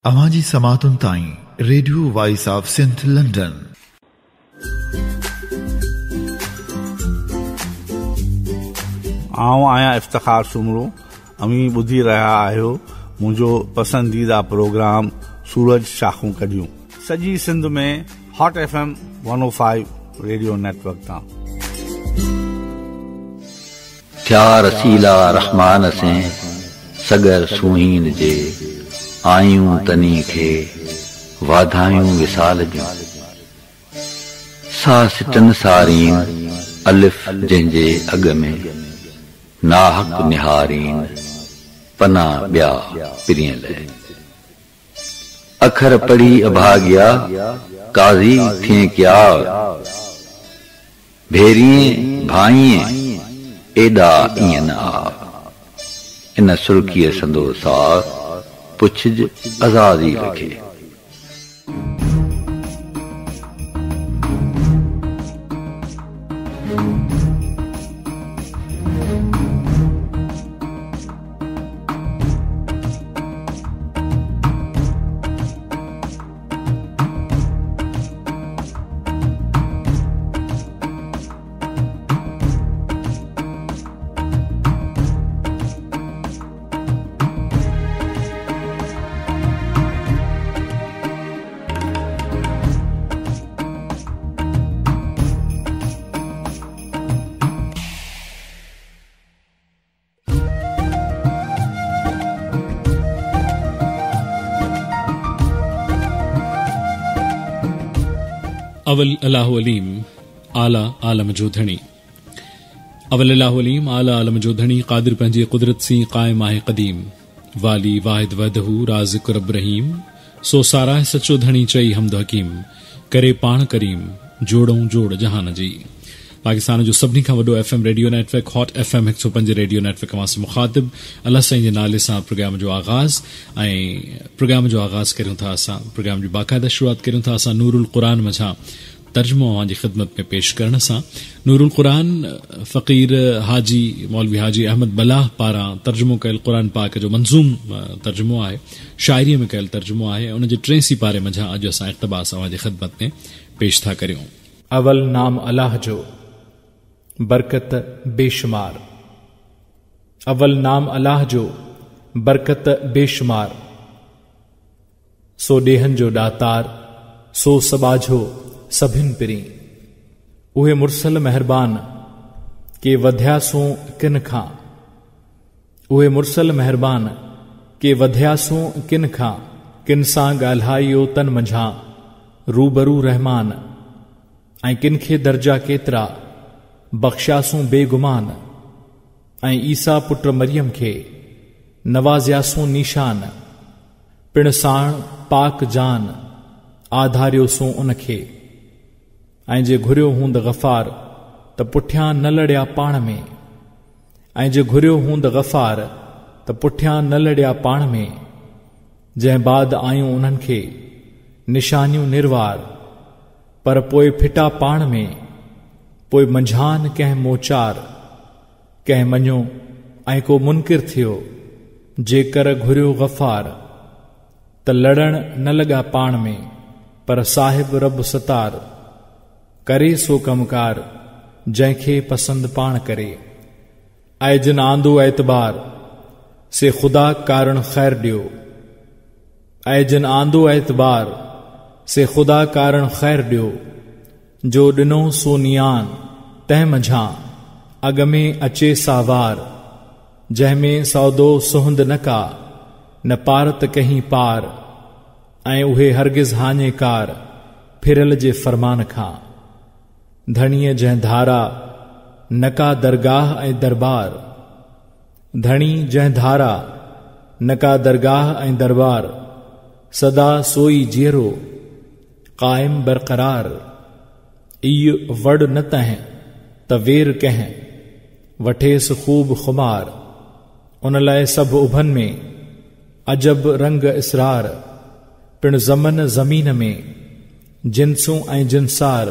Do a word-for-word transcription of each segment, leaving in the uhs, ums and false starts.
अवांजी समातुन ताईं radio voice of Sindh London. आऊं आहियां इफ्तिखार सुमरो। अमी ॿुधी रहिया आहियो मुंहिंजो पसंदीदा प्रोग्राम सूरज शाखूं कढियूं, सॼी सिंध में हॉट एफ एम वन ओ फाइव रेडियो नेटवर्क तां। थिया रसीला रहमान से सगर सुहीन जे आयूं तनी खे वाधायूं विसाल जूं सा सिटन सारीन अलिफ जंहिंजे अॻ में नाहक निहारीन पना ॿिया पिरियल अखर पढ़ी अभाग्या काज़ी थिए क्या भेरिए भाइए एॾा ईअं न आ इन सुर्खीअ संदो सार पुछज आज़ादी रखे। अवल अल्लाहु अलीम आला आलम जो धणी। अवल अल्लाहु अलीम आला आलम जो धणी कादिर पंहिंजी कुदरत सी कायम आहे कदीम वाली वाहिद वदहू राज़िक रब रहीम सो सारा सचो धणी चई हमद हकीम करे पाण करीम जोड़ूं जोड़ जहान जी। पाकिस्तान जो सभिनी खां वॾो F M radio network hot F M हिकु सौ पंज रेडियो नेटवर्क अवां से मुखातिब अल्लाह साईं जे नाले सां प्रोग्राम जो आगाज़ ऐं प्रोग्राम जो आगाज़ करियूं था असां प्रोग्राम जी बाक़ायदा शुरूआत करियूं था असां नूरुल क़ुरान मझां तर्जुमो अवां जी ख़िदमत में पेश करण सां। नूरुल क़ुरान फ़क़ीर हाजी मौलवी हाजी अहमद बलाह पारां तर्जुमो कयल क़ुरान पाक जो मंज़ूम तर्जुमो आहे, शाइरीअ में कयल तर्जुमो आहे। उन जे टे सिपारे मझां अॼु असां इक़्तिबास अवां जी ख़िदमत में पेश था करियूं। अवल नाम अल्लाह जो बरकत बेशुमार। अवल नाम अल्लाह जो बरकत बेशुमार सो ॾेहन जो ॾातार सो सबाझो सभिन पिरी उहे मुरसल मेहरबान के वधियासूं किन खां उहे मुरसल मेहरबान के वधियासूं किन खां किन सां ॻाल्हाइयो तन मंझां रूबरू रहमान ऐं किन खे दर्जा केतिरा बख्शासूं बेगुमान ऐं ईसा पुट मरियम खे नवाज़ियासूं निशान पिण साण पाक जान आधारियोसूं उनखे ऐं जे घुरियो हूंद गफ़ार त पुठियां न लड़िया पाण में ऐं जे घुरियो हूंद गफ़ार त पुठियां न लड़िया पाण में जंहिं बाद आयूं उन्हनि खे निशानियूं निर्वार पर पोइ फिटा पाण में पोइ मंझान कंहिं मोचार कंहिं मञो ऐं को मुनकिर थियो जेकर घुरियो गफ़ार त लड़ण न लॻा पाण में पर साहिब रब सतार करे सो कमकार जंहिंखे पसंद पाण करे ऐं जिन आंदो एतबार से खुदा कारण ख़ैर ॾियो ऐं जिन आंदो एतबार से खुदा कारण ख़ैर ॾियो जो ॾिनो सो नियान तंहिं मंझां अॻ में अचे सावार जंहिंमें सौदो सुहंद न का न पारत कहीं पार ऐं उहे हरगिज़ हाञे कार फिरल जे फरमान खां धणीअ जंहिं धारा न का दरगाह ऐं दरबार धणी जंहिं धारा न का दरगाह ऐं दरबार सदा सोई जीअरो क़ाइम बरक़रार इहो वड़ न तंहिं त वेर कंहिं वठेस खूब खुमार उन लाइ सभु उभन में अजब रंग इसरार पिण ज़मन ज़मीन में जिन्सूं ऐं जिनसार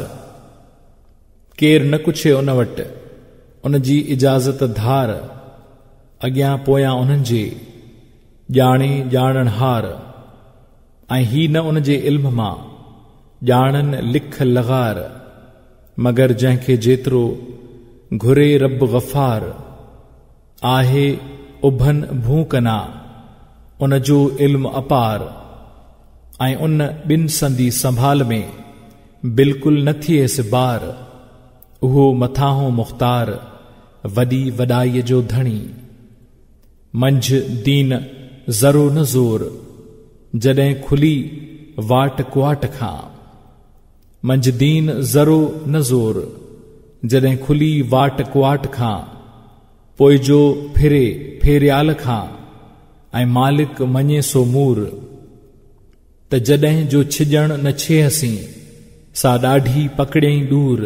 केर न कुछे उन वटि उन जी इजाज़त धार अॻियां पोयां उन्हनि जे ॼाणे ॼाणण हार ऐं ही न उन जे इल्म मां ॼाणनि लिख लग़ार, मगर जंहिंखे जेतिरो घुरे रब गफ़ार। आहे उभन भूकना उन जो इल्म अपार, ऐं उन ॿिन संदी संभाल में बिल्कुलु न थिएसि बार। उहो मथाहों मुख़्तार वॾी वॾाईअ जो धणी। मंझ दीन ज़रो न ज़ोर जॾहिं खुली वाट कुवाट खां। मंझ दीन ज़रो न ज़ोर जॾहिं खुली वाट कुवाट खां। पोइ जो फिरे फेरियाल खां ऐं मालिक मञे सो मूर। त जॾहिं जो छिजण न छेहसीं सा ॾाढी पकड़ियईं दूर।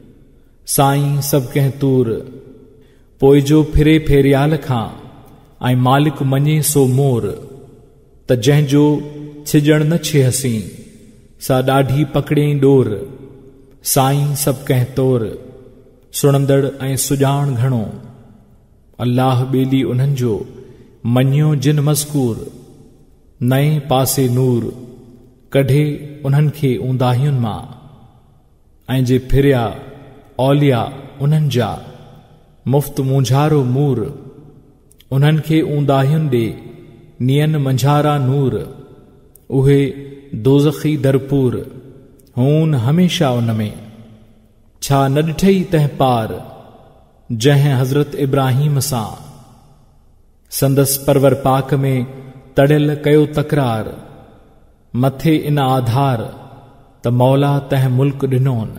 साईं सभु कंहिं तूर। पोइ जो फिरे फेरियाल खां ऐं मालिक मञे सो मोर। त जंहिंजो छिजण न छेहसीं सा ॾाढी पकड़ियईं डोर। साईं सभु कंहिं तौर। सुणंदड़ ऐं सुॼाण घणो अल्लाह ॿेली उन्हनि जो मञियो जिन मज़कूर। नए पासे नूर कढे उन्हनि खे ऊंदाहियुनि मां। ऐं जे फिरिया औलिया उन्हनि जा मुफ़्त मुंझारो मूर। उन्हनि खे ऊंदाहियुनि ॾे नियन मंझारा नूर। उहे दोज़खी दरपूर हून हमेशा उन में। छा न ॾिठई तंहिं पार जंहिं हज़रत इब्राहिम सां संदसि परवर पाक में तड़ियल कयो तकरार। मथे इन आधार त मौला तंहिं मुल्क ॾिनोन।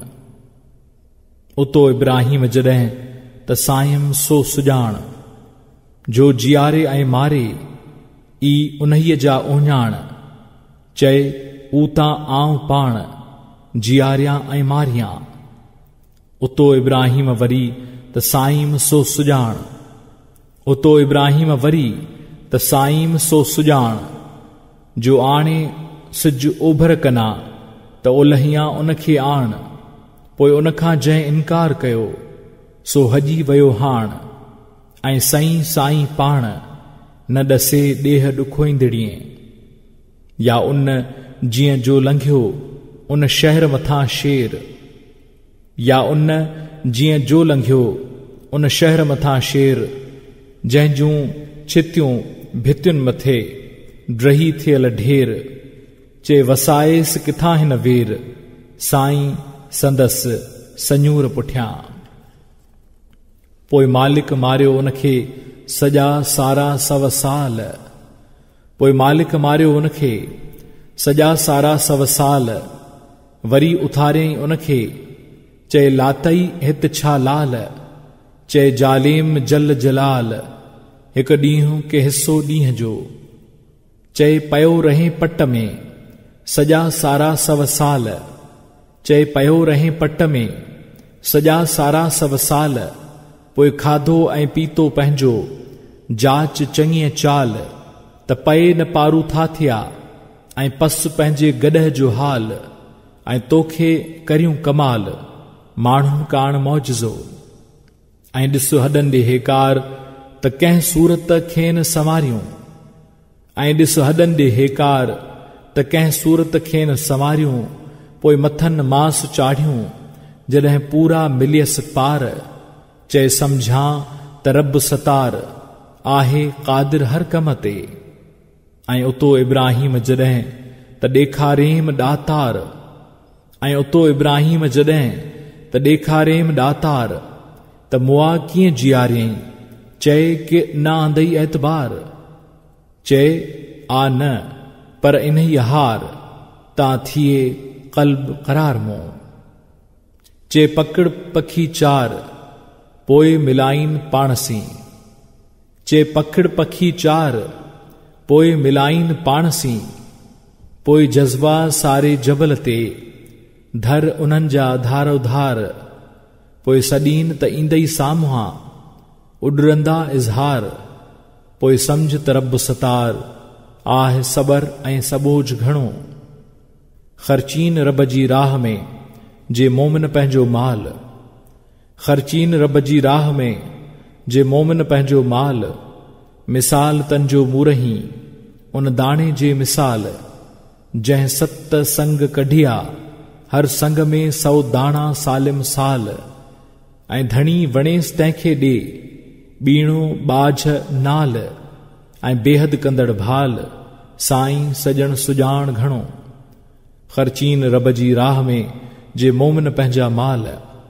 उतो इब्राहिम जॾहिं त सायम सो सुॼाण जो जियारे ऐं मारे ई उन्हीअ जा ओञाण। चए ऊतां आऊं पाण जियारियां ऐं मारियां। उतो इब्राहिम वरी त साईं सो सुॼाण। उतो इब्राहिम वरी त साईं सो सुॼाण जो आणे सिज ओभर कना त ओलहियां उनखे आण। पोइ उनखां जंहिं इनकार कयो सो हजी वियो हाण। ऐं सईं साईं पाण न ॾसे ॾेह ॾुखोईंदड़ीअ। या उन जीअं जो लंघियो उन शहर मथां शेर। या उन जीअं जो लंघियो उन शहर मथां शेर जंहिंजूं छितियूं भितियुनि मथे ड्रही थियल ढेर। चे वसाएसि किथां हिन वेर साईं संदसि सञूर पुठियां। पोइ मालिक मारियो उनखे सॼा सारा सव साल। पोइ मालिक मारियो उनखे सॼा सारा सव साल। वरी उथारियईं उनखे चए लातई हित छा लाल। चए जालिम जल जलाल हिकु ॾींहुं के हिसो ॾींहं जो। चए पयो रहे पट में सॼा सारा सव साल। चए पयो रहे पट में सॼा सारा सव साल। पोइ खाधो ऐं पीतो पंहिंजो जाच चङीअ चाल। त पए न पारू था थिया ऐं पस पंहिंजे गॾह जो हाल। ऐं तोखे करियूं कमाल माण्हुनि काण मौजज़ो। ऐं ॾिस हॾनि ॾे हेकार त कंहिं सूरत खेनि संवारियूं। ऐं ॾिस हॾनि ॾे हेकार त कंहिं सूरत खेनि संवारियूं। पोइ मथनि मास चाढ़ियूं जॾहिं पूरा मिलियसि पार। चए सम्झां त रब सतार आहे क़ादिर हर कम ते। ऐं उतो इब्राहिम जॾहिं त ॾेखारेम ॾातार। ऐं उतो इब्राहिम जॾहिं त ॾेखारेम ॾातार त मुआ कीअं जियारियईं। चए कि न आंदई एतबार। चए आ न पर इन्ही हार तां थिए क़ल्ब क़रार मूं। चे पकड़ पखी चार पोइ मिलाइन पाणसी। चे पकड़ पखी चार पोइ मिलाइन पाणसी। पोइ जज़्बा सारे जबल ते धर उन्हनि जा धारो धार। पोइ सॾीन त ईंदई साम्हूं उॾरंदा इज़हार। पोइ सम्झ त रब सतार आहे सबर ऐं सबोझ घणो। ख़र्चीन रब जी राह में जे मोमिन पंहिंजो माल। ख़र्चीन रब जी राह में जे मोमिन पंहिंजो माल। मिसाल तन जो मूरही उन दाणे जे मिसाल। जंहिं सत संग कढिया हर संग में सौ दाणा सालिम साल ऐं धणी वणेसि तंहिंखे ॾे ॿीणो बाझ नाल ऐं बेहद कंदड़ भाल साईं सॼण सुजान घणो ख़र्चीन रब जी राह में जे मोमिन पंहिंजा माल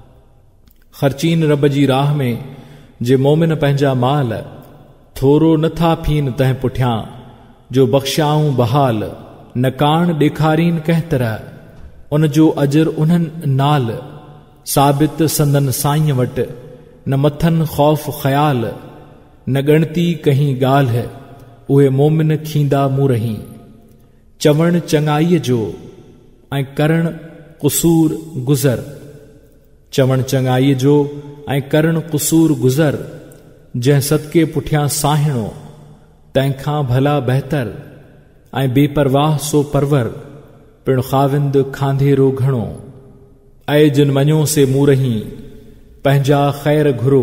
ख़र्चीन रब जी राह में जे मोमिन पंहिंजा माल थोरो नथा फीन तंहिं पुठियां जो बख़्शियाऊं बहाल न कान ॾेखारीन कंहिं तरह उन जो अजर उन्हनि नाल साबित संदन साईं वटि न मथन ख़ौफ़ ख़याल न ॻणती कहीं ॻाल्हि उहे मोमिन खींदा मूरही चवण चङाईअ जो ऐं करण क़ुसूर गुज़र चवण चङाईअ जो ऐं करण क़ुसूर गुज़र जंहिं सदके पुठियां साहिणो तंहिंखां भला बहितर ऐं बेपरवाह सो परवर पिण ख़ाविंद खांधेरो घणो ऐं जिन मञो से मूरही पंहिंजा ख़ैर घुरो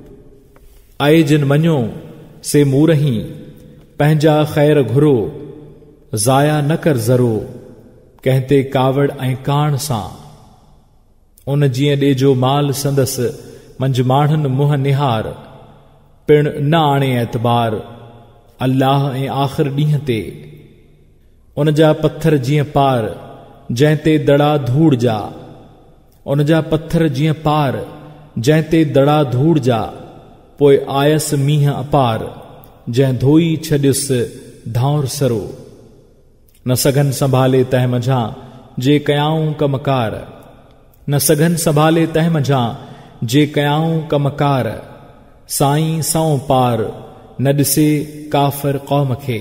ऐं जिन मञो से मूरही पंहिंजा ख़ैर घुरो ज़ाया न कर ज़रो कंहिं ते कावड़ ऐं कान सां उन जीअं ॾेजो माल संदसि मंझि माण्हुनि मुंहं निहार पिण न आणे एतबार अल्लाह ऐं आख़िर ॾींहं ते उन जा पत्थर जीअं पार जंहिं ते दड़ा धूड़ जा उन जा पत्थर जीअं पार जंहिं ते दड़ा धूड़ जा पोइ आयसि मींहं अपार जंहिं धोई छॾियुसि धांउर सरो न सघन संभाले तंहिं मंझां जे कयाऊं कमकार न सघन संभाले तंहिं मंझां जे कयाऊं कमकार साईं सौ पार न ॾिसे काफ़िर क़ौम खे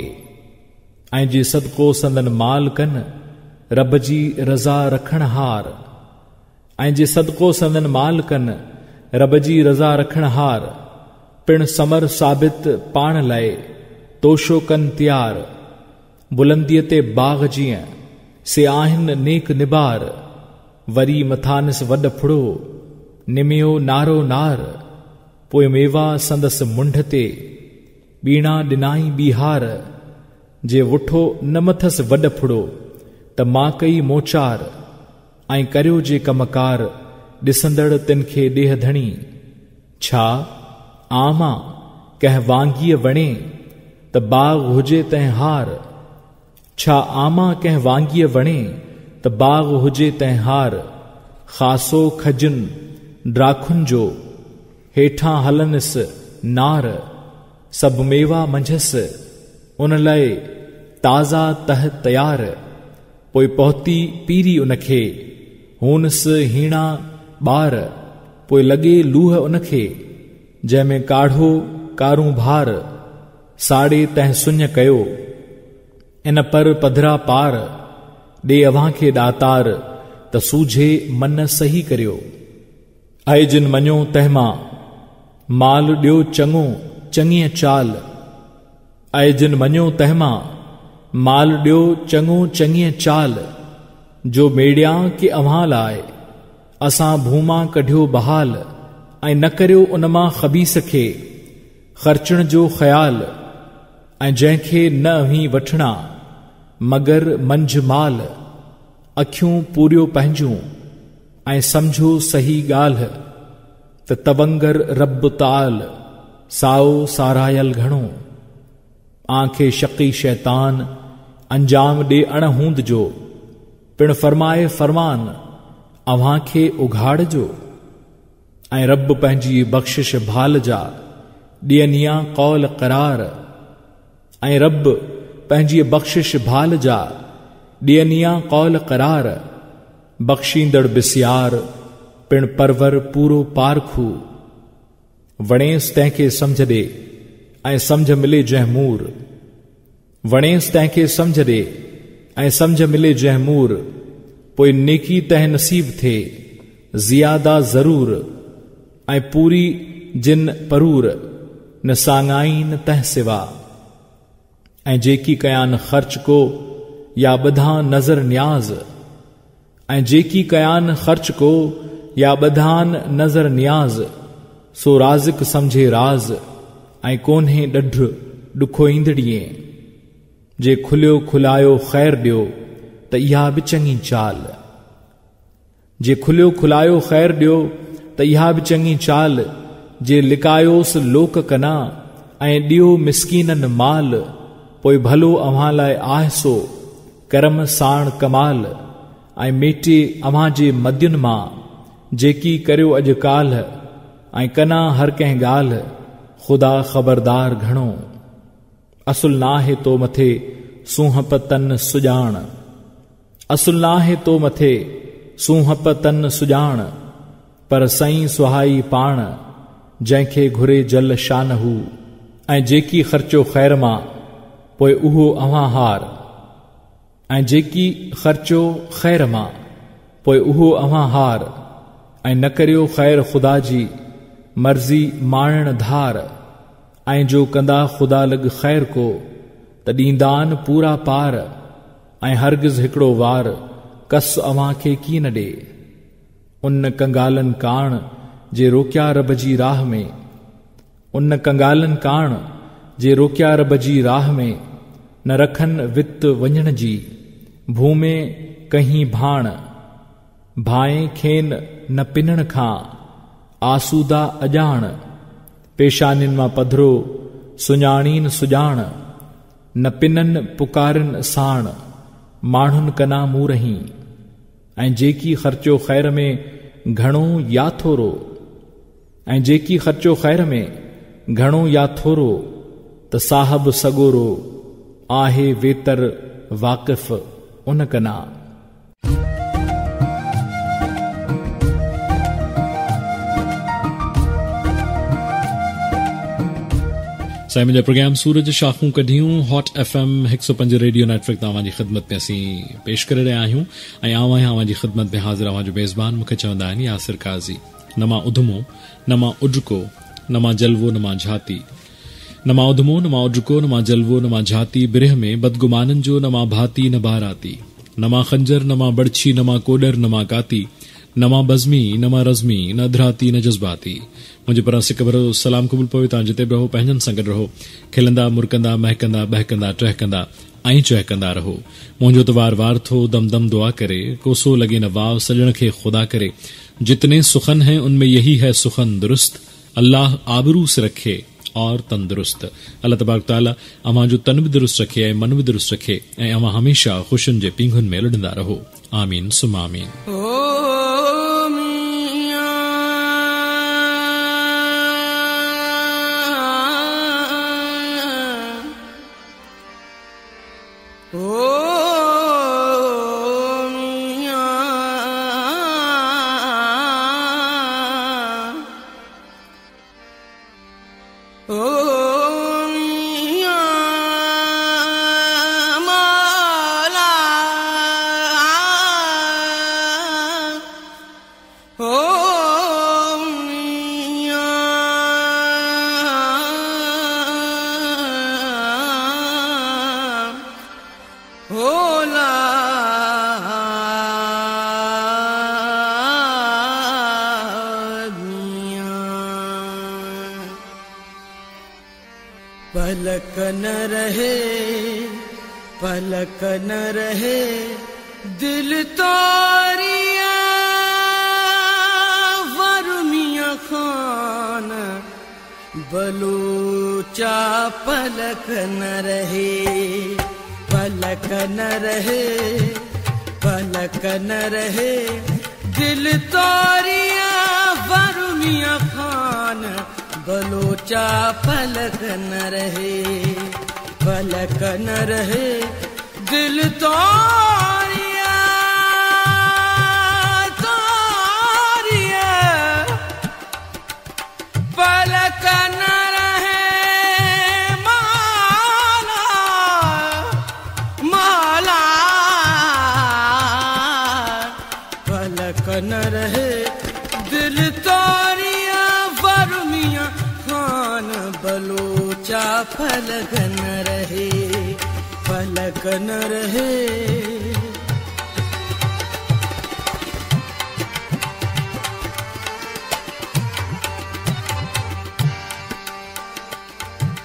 ऐं जे सदको संदन माल कनि रब जी रज़ा रखण हार ऐं जे सदको संदन माल कनि रब जी रज़ा रखण हार पिण समर साबित पाण लाइ तोशो कनि तयार बुलंदीअ ते बाग़ जीअं से आहिनि नेक निबार वरी मथानिस वॾ फुड़ो निमियो नारो नार पोइ मेवा संदसि मुंड ते ॿीणा ॾिनाई ॿीहार जे वुठो न मथसि वॾ फुड़ो त मां कई मोचार ऐं करियो जे कमकार ॾिसंदड़ तिन खे ॾेह धणी छा आमा कंहिं वांगीअ वणे त बाग़ हुजे तंहिं हार छा आमा कंहिं वांगीअ वणे त बाग़ हुजे तंहिं हार ख़ासो खजुनि ड्राखुनि जो हेठां हलनिसि नार सभु मेवा मंझसि उन लाइ ताज़ा तह तयार पोइ पहुती पीरी उनखे हूनसि हीणा ॿार पोइ लॻे लूह उनखे जंहिंमें काढ़ो कारूं भार साड़े तंहिं सुञ कयो इन पर पधरा पार ॾे अव्हां खे ॾातार त सूझे मन सही करियो ऐं जिन मञो तंहिं मां माल ॾियो चङो चङीअ चाल ऐं जिन मञो तंहिं मां माल ॾियो चङो चङीअ चाल जो मेड़ियां कि अव्हां लाइ असां भूमा कढियो बहाल ऐं न करियो उन मां ख़बीस खे ख़र्चण जो ख़्याल ऐं जंहिंखे न अहीं वठणा मगर मंझि माल अखियूं पूरियो पंहिंजूं ऐं सम्झो सही ॻाल्हि त तवंगर रब ताल साओ सारायल घणो आंखे शक़ी शैतान अंजाम ॾे अण हूंद जो पिण फरमाए फरमान अव्हां खे उघाड़जो ऐं रब पंहिंजी बख़्शिश भाल जा ॾियनिया कौल करार ऐं रब पंहिंजी बख़्शिश भाल जा ॾियनिया कौल करार बख़्शींदड़ बिसियार पिण परवर पूरो पारखू वणेसि तंहिंखे सम्झ ॾे ऐं सम्झ मिले जंहिं मूर वणेसि तंहिंखे सम्झ ॾे ऐं सम्झ मिले जंहिं मूर पोइ नेकी तंहिं नसीब थिए ज़ियादा ज़रूर ऐं पूरी जिन परूर न साङाई न तंहिं सिवा ऐं जेकी कयान ख़र्च को या ॿधां नज़र न्याज़ ऐं जेकी कयान ख़र्च को या ॿधान नज़र न्याज़ सो राज़िक सम्झे राज़ ऐं कोन्हे ॾढ ॾुखो ईंदड़ीअ जे खुलियो खुलायो ख़ैर ॾियो त इहा बि चङी चाल। जे खुलियो खुलायो ख़ैर ॾियो त इहा बि चङी चाल। जे लिकायोसि लोक कना ऐं ॾियो मिसकीननि माल, पोइ भलो अव्हां लाइ आहे सो करम साण कमाल। ऐं मेटे अव्हां जे मदियुनि मां जेकी करियो अॼु काल्ह, ऐं कना हर कंहिं ॻाल्हि ख़ुदा ख़बरदार घणो। असुल नाहे तो मथे सूंहप तन सुॼाण, असुल नाहे तो मथे सूंहप तन सुॼाण, पर सईं सुहाई पाण जंहिंखे घुरे जल शानहू। ऐं जेकी ख़र्चो ख़ैर मां पोइ उहो अव्हां हार, ऐं जेकी ख़र्चो ख़ैर मां पोइ उहो अव्हां हार। ऐं न करियो ख़ैर ख़ुदा जी मर्ज़ी माणण धार, ऐं जो कंदा ख़ुदा लॻ ख़ैर को त ॾींदान पूरा पार। ऐं हरगिज़ हिकिड़ो वार कस अव्हां खे की न ॾे। उन कंगालनि काण जे रोकिया रब जी राह में, उन कंगालनि काण जे रोकिया रब जी राह में, न रखनि वित वञण जी भूमे कहीं भाण। भाएं खेन न पिनण खां आसूदा अॼाण, पेशानिन मां पधरो सुञाणीन सुॼाण। न पिननि पुकारिन साण माण्हुनि कना मूं रही। ऐं जेकी ख़र्चो ख़ैर में घणो या थोरो, ऐं जेकी ख़र्चो ख़ैर में घणो या थोरो, त साहब सगोरो आहे वेतर वाक़िफ़ उन कना। साईं मुंहिंजा प्रोग्राम सूरज शाखूं कढियूं हॉट एफ एम हिकु सौ पंज रेडियो नेटवर्क तव्हां जी ख़िदमत में असीं पेश करे रहिया आहियूं ऐं आवां अव्हां जी ख़िदमत में हाज़िर अव्हां जो मेज़बान मूंखे चवंदा आहिनि यासिर काज़ी। न मां उधमो न मां उडको न मां जलवो न मां झाती, न मां उधमो न मां उडको न मां जलवो न मां झाती। बिरह में बदगुमाननि जो न मां भाती न बाराती, न मां खंजर न मां बड़छी न मां कोडर न मां काती, न मां बज़मी न मां रज़मी न अधराती न जज़्बाती। मुंहिंजे पारां सिक भरो सलाम क़बूल पवे। तव्हां जिते बि रहो पंहिंजनि सां गॾु रहो, खिलंदा मुरकंदा महकंदा बहकंदा टहकंदा ऐं चहकंदा रहो। मुंहिंजो त वार वार थो दम दम दुआ करे, कोसो लगे न वाव सजण खे खुदा करे। जितने सुखन हैं उनमें यही है सुखन दुरुस्त, अल्लाह आबरू से रखे और तंदुरुस्त। अल्लाह तबारक तआला अव्हां जो तन बि दुरुस्त रखे ऐं मन बि दुरुस्त रखे ऐं अव्हां हमेशा ख़ुशियुनि जे पींघुनि में लुढ़ंदा रहो। आमीन सुम आमीन। पलक न रहे पलक न रहे दिल तोरिया वरुमिया खान बलूचा। पलक न रहे पलक न रहे पलक न रहे दिल तोरिया वरुमिया खान बलोचा। पलक न रहे पलक न रहे दिल तोरिया तोरिया। पलक न रहे माला माला। पलक न रहे दिल तोरिया वरुमिया खान बलोचा। पलक न रहे पलक न रहे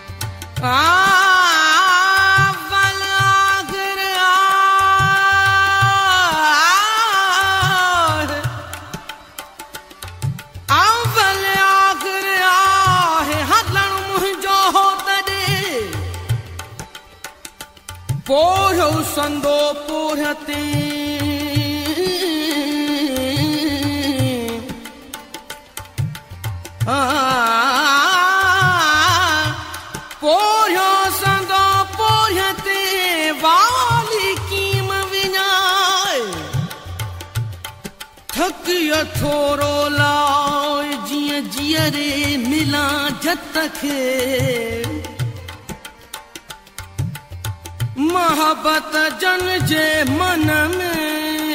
आ संदो पोहते आ पोह्यो संदो पोहते वाली कीम विनाय थकियो थोरो लाए जिया जियरे मिला जत खे मोहब्बत जन जे मन में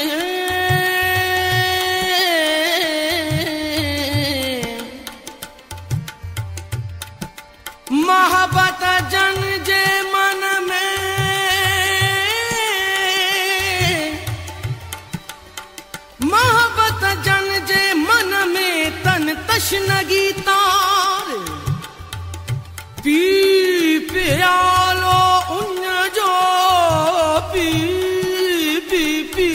मोहब्बत जन जे मन में मोहब्बत जन जे मन में तन तशनगी तार पी प्यालो उन जो पी पी पी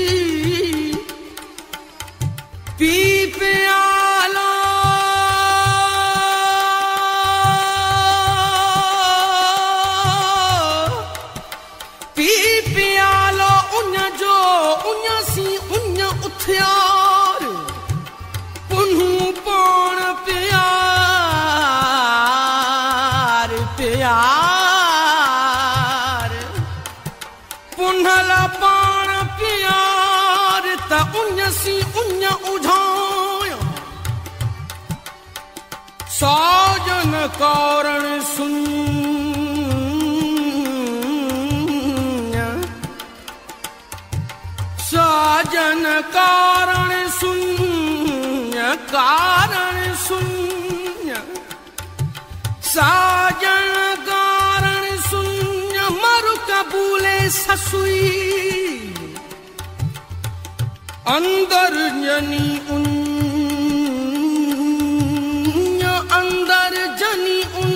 पी प्यालो पी प्यालो उन जो उन सी उन उथियार पुनू पाण प्यार प्यार पुनल पाण प्यार त उन सी उन उझाया साजन कारण सुन साजन कारण शून्य कारण शून्य साजन कारण शून्य मरु कबूले ससुई अंदर जनी उन अंदर जनी उन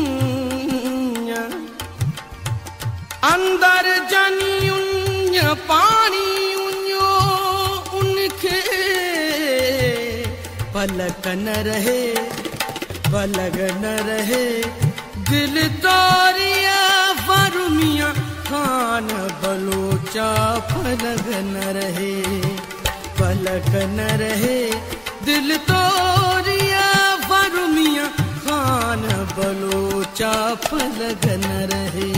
अंदर जनी उन पानी पलक न रहे पलक न रहे दिल तोरिया फरुमिया खान बलोचा पलक न रहे पलक न रहे दिल तोरिया फरुमिया खान बलोचा पलक न रहे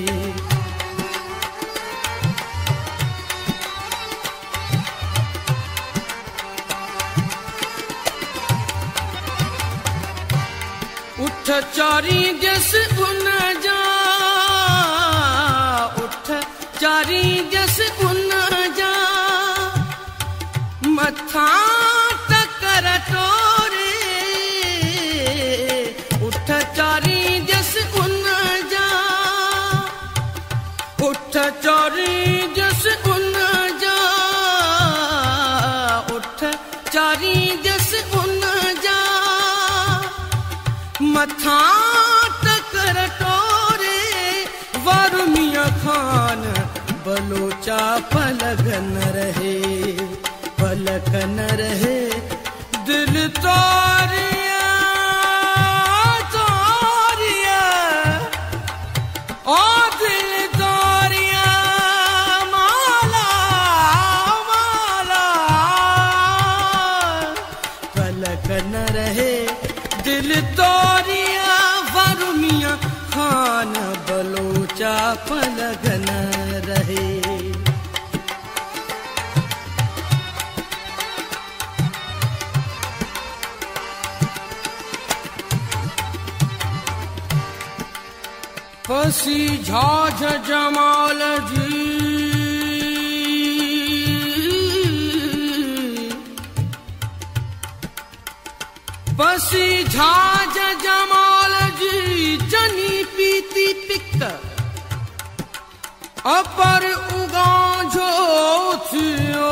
उठ चारी जस उन जा उठ चारी जस उन जा मथा टकर टोरे उठ चारी जस उन जा उठ चारी जस उन जा उठ चारी जस उन जा मथा टकर टोरे वरुमिया खान बलोचा पलक न रहे पलक न रहे दिल तोरिया तोरिया ओ दिल तोरिया माला माला पलक न रहे दिल तोरिया वरुमिया खान बलोचा पलक न रहे पसी झाझ जमाल जी पसी झाझ जमाल जी जनी पीती पिक अपर उगा जो थियो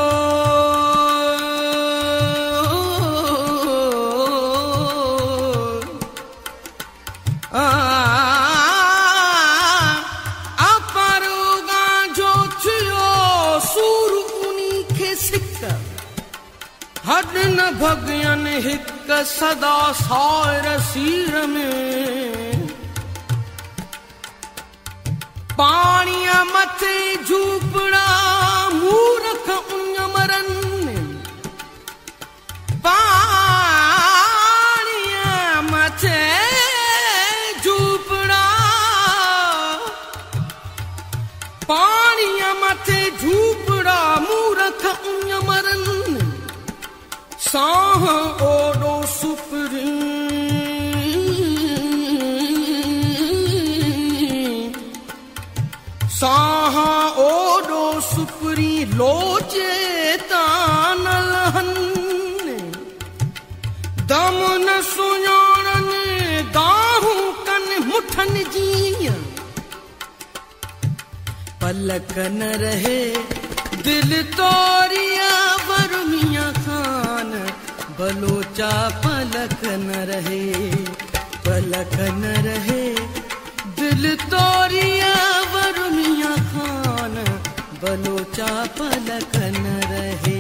अपर उगा जो थियो सूर उनी खे सिक हड न भगयन हिक सदा सार सीर में पाणीअ मथे झूपड़ा मूरख उन मरन पाणीअ मथे झूपड़ा पाणीअ मथे झूपड़ा मूरख उन मरन साह ओडो सुपरी साह ओडो सुपरी लोचे तानल हन दम न सुञाणन दाहूं कन मुठन जीअं पलक न रहे दिल तोरिया बरमिया खान बलोचा पलक न रहे पलक न रहे दिल तोरिया बरमिया खान बलोचा पलक न रहे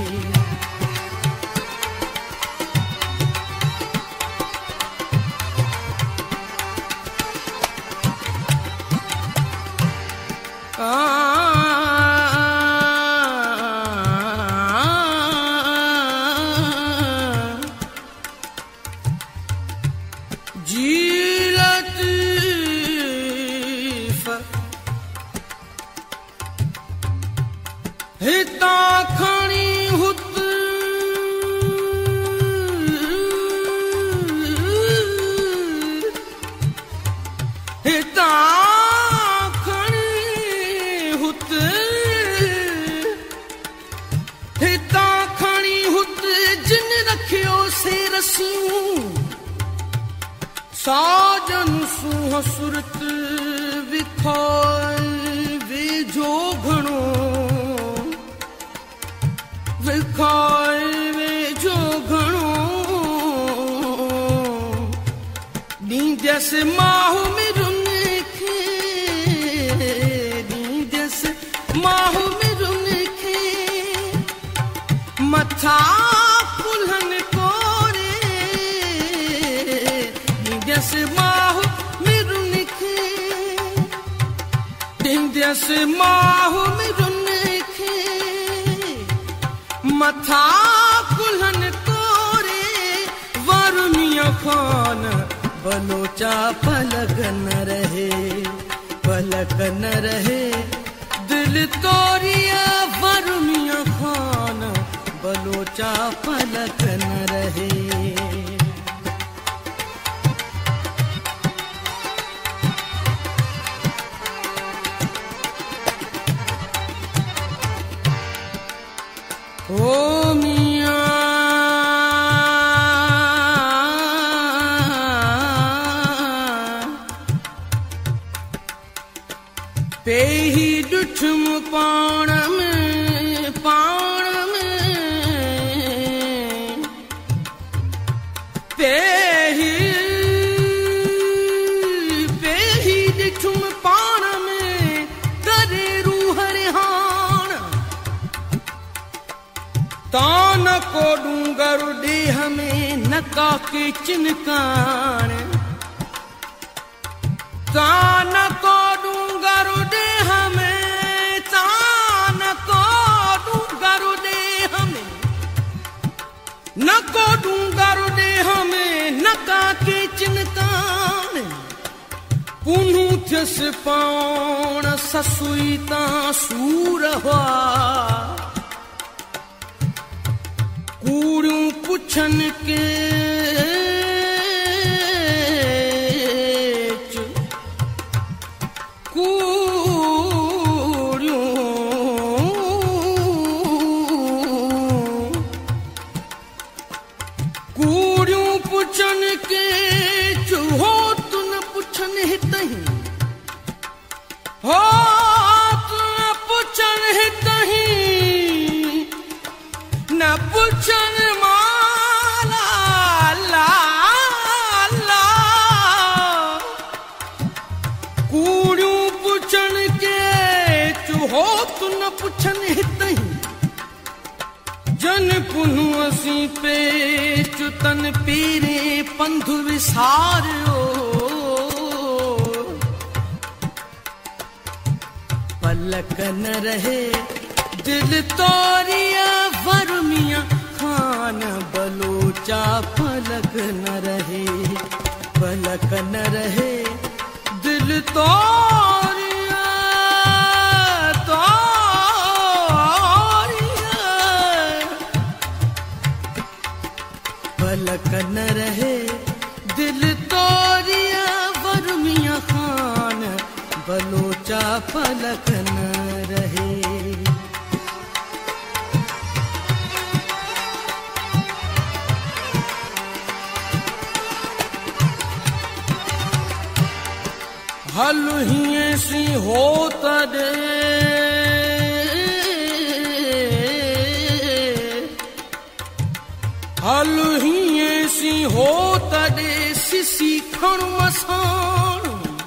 हिता खणी हुत हिता खणी हुत हिता खणी हुत जिन रखियो से रसियूं साजन सुह सुरत विखोल वेझो घणो विखाए वेझो घणो ॾींदस माहू में रुन खे ॾींदस माहू में रुन खे मथा कुल्हन कोरे ॾींदस माहू में रुन खे ॾींदस माहू में रुन मथा कुल्हन कोरे वरुनिया खान बलोचा पलक न रहे पलक न रहे दिल तोरिया वरुनिया खान बलोचा पलक न रहे ओ मियां पेही ॾुठम पाण में पाण में पेही पेही ॾुठम पाण में करे रूह रिहान तान को डूंगर देह में नका के चिनकान तान को डूंगर देह में तान को डूंगर देह में नको डूंगर देह में नका के चिनकान पुनू थियस पाण ससुई ता सूर हुआ कूड़ियूं पुछन के कूड़ियूं कूड़ियूं पुछन के हो तू न पुछन हितहीं हो तू न पुछन हितहीं न पुछन माला ला ला कूड़ियूं पुछन के चूहो तू न पुछन हितहीं जन पुनू असी पे चुतन पीरे पंधु विसारियो पलक न रहे दिल तोरिया वर्मिया खान बलोचा पलक न रहे पलक न रहे दिल तोरिया पलक न रहे दिल तोरिया वर्मिया खान बलोचा पलक न रहे। हल ही ऐसी होता दे हल ही ऐसी होता दे सिसी खण मसान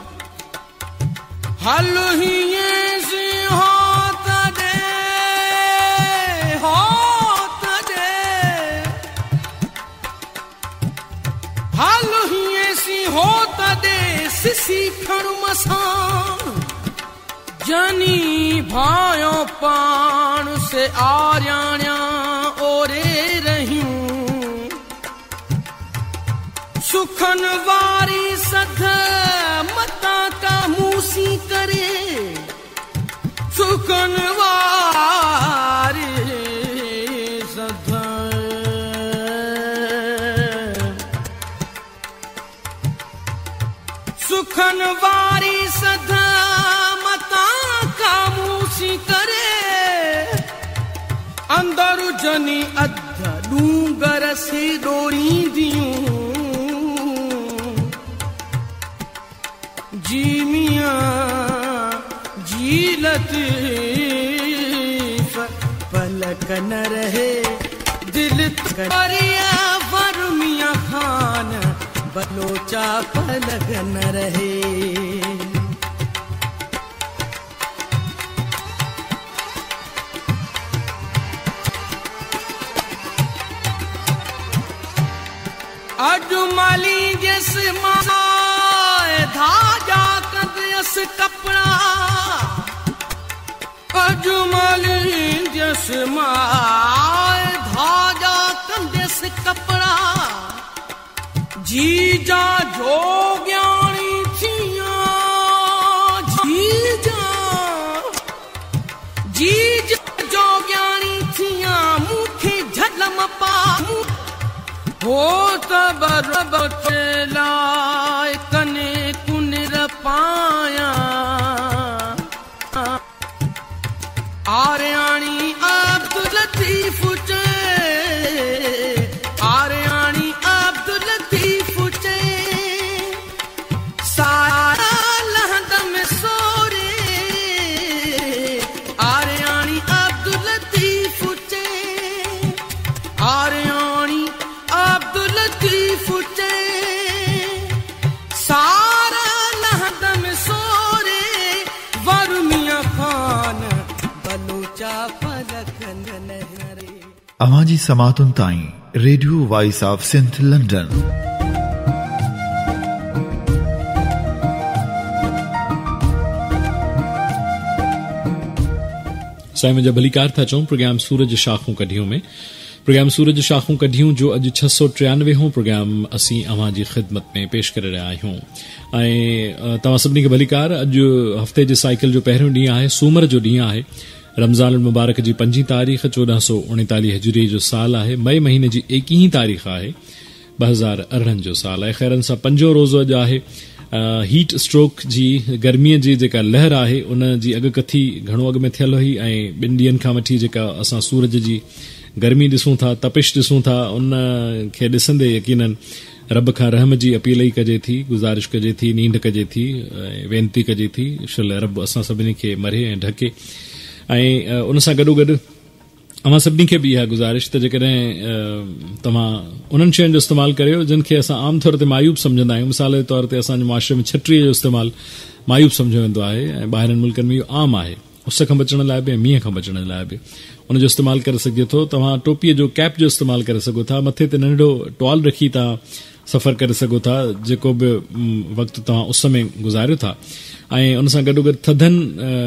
हल ही ऐसी होता दे होता दे हल ही ऐसी होता दे सिसी खण मसान जानी भायो पान से आर्याण्या ओरे रहियूं सुखन वारी सध मता का मूसी करे सुखन वारी सध सुखन वारी सध मता का मूसी करे अंदर जनी अध डूंगर से डोरी दियूं जी मियां जी लतीफ पलक न रहे दिल तोरिया वर्मिया खान बलोचा पलक न रहे। अजमली जिस माए धाजा कंदस कपड़ा अजमली जिस माए धाजा कंदस कपड़ा जीजा जोग्याणी थिया जीजा जीजा जोग्याणी थिया मुखे झलम पा हो तबर बचलाय कने कुनिर पाया आर्याणी अब्दुल लतीफ चे आर्याणी अब्दुल लतीफ चे सारा लहदम सोरे आर्याणी अब्दुल लतीफ चे आर्याणी अब्दुल लतीफ चे सारा लहदम सोरे वर्मिया खान बलोचा पलक न रहे। अवाजी समातुन ताई radio voice of Sindh London. साईं मुंहिंजा भलीकार था चऊं प्रोग्राम सूरज शाखूं कढियूं में प्रोग्राम सूरज शाखूं कढियूं जो अॼु छह सौ टियानवे हो प्रोग्राम असीं अवां जी ख़िदमत में पेश करे रहिया आहियूं ऐं तव्हां सभिनी खे भलीकार। अॼु हफ़्ते जे साइकिल जो पहिरियों ॾींहुं आहे सूमर जो ॾींहुं आहे रमज़ान मुबारक जी पंजी तारीख़ चोॾहं सौ उणेतालीह हिजरी जो साल आहे मई महीने जी एकवीह तारीख़ आहे ॿ हज़ार अरिड़हं जो साल आहे। ख़ैरन सां पंजो रोज़ो अॼु आहे हीट स्ट्रोक जी गर्मीअ जी जेका लहर आहे उन जी अॻकथी घणो अॻ में थियल हुई ऐं ॿिनि ॾींहंनि खां वठी जेका असां सूरज जी गर्मी ॾिसूं था तपिश ॾिसूं था उन खे ॾिसंदे यकीनन रब खां रहम जी अपील ई कजे थी गुज़ारिश कजे थी नींढ कजे थी वेनती कजे थी शुल रब असां सभिनी खे मरे ऐं ढके ऐं उन सां गॾोगॾु अवां सभिनी खे बि इहा गुज़ारिश त जेकॾहिं तव्हां उन्हनि शयुनि जो इस्तेमालु करियो जिन खे असां आम तौर ते मायूब सम्झंदा आहियूं। मिसाल जे तौर ते असांजे मुआशरे में छटीअ जो इस्तेमालु मायूब सम्झो वेंदो आहे ऐं ॿाहिरनि मुल्कनि में इहो आम आहे उस खां बचण लाइ बि ऐं मींहं खां बचण लाइ बि उनजो इस्तेमालु करे सघिजे थो। तव्हां टोपीअ जो कैप जो इस्तेमालु करे सघो था मथे ते नंढो टॉल रखी तव्हां सफ़र करे सघो था जेको बि वक़्तु तव्हां उस में गुज़ारियो था ऐं उन सां गॾोगॾु थधनि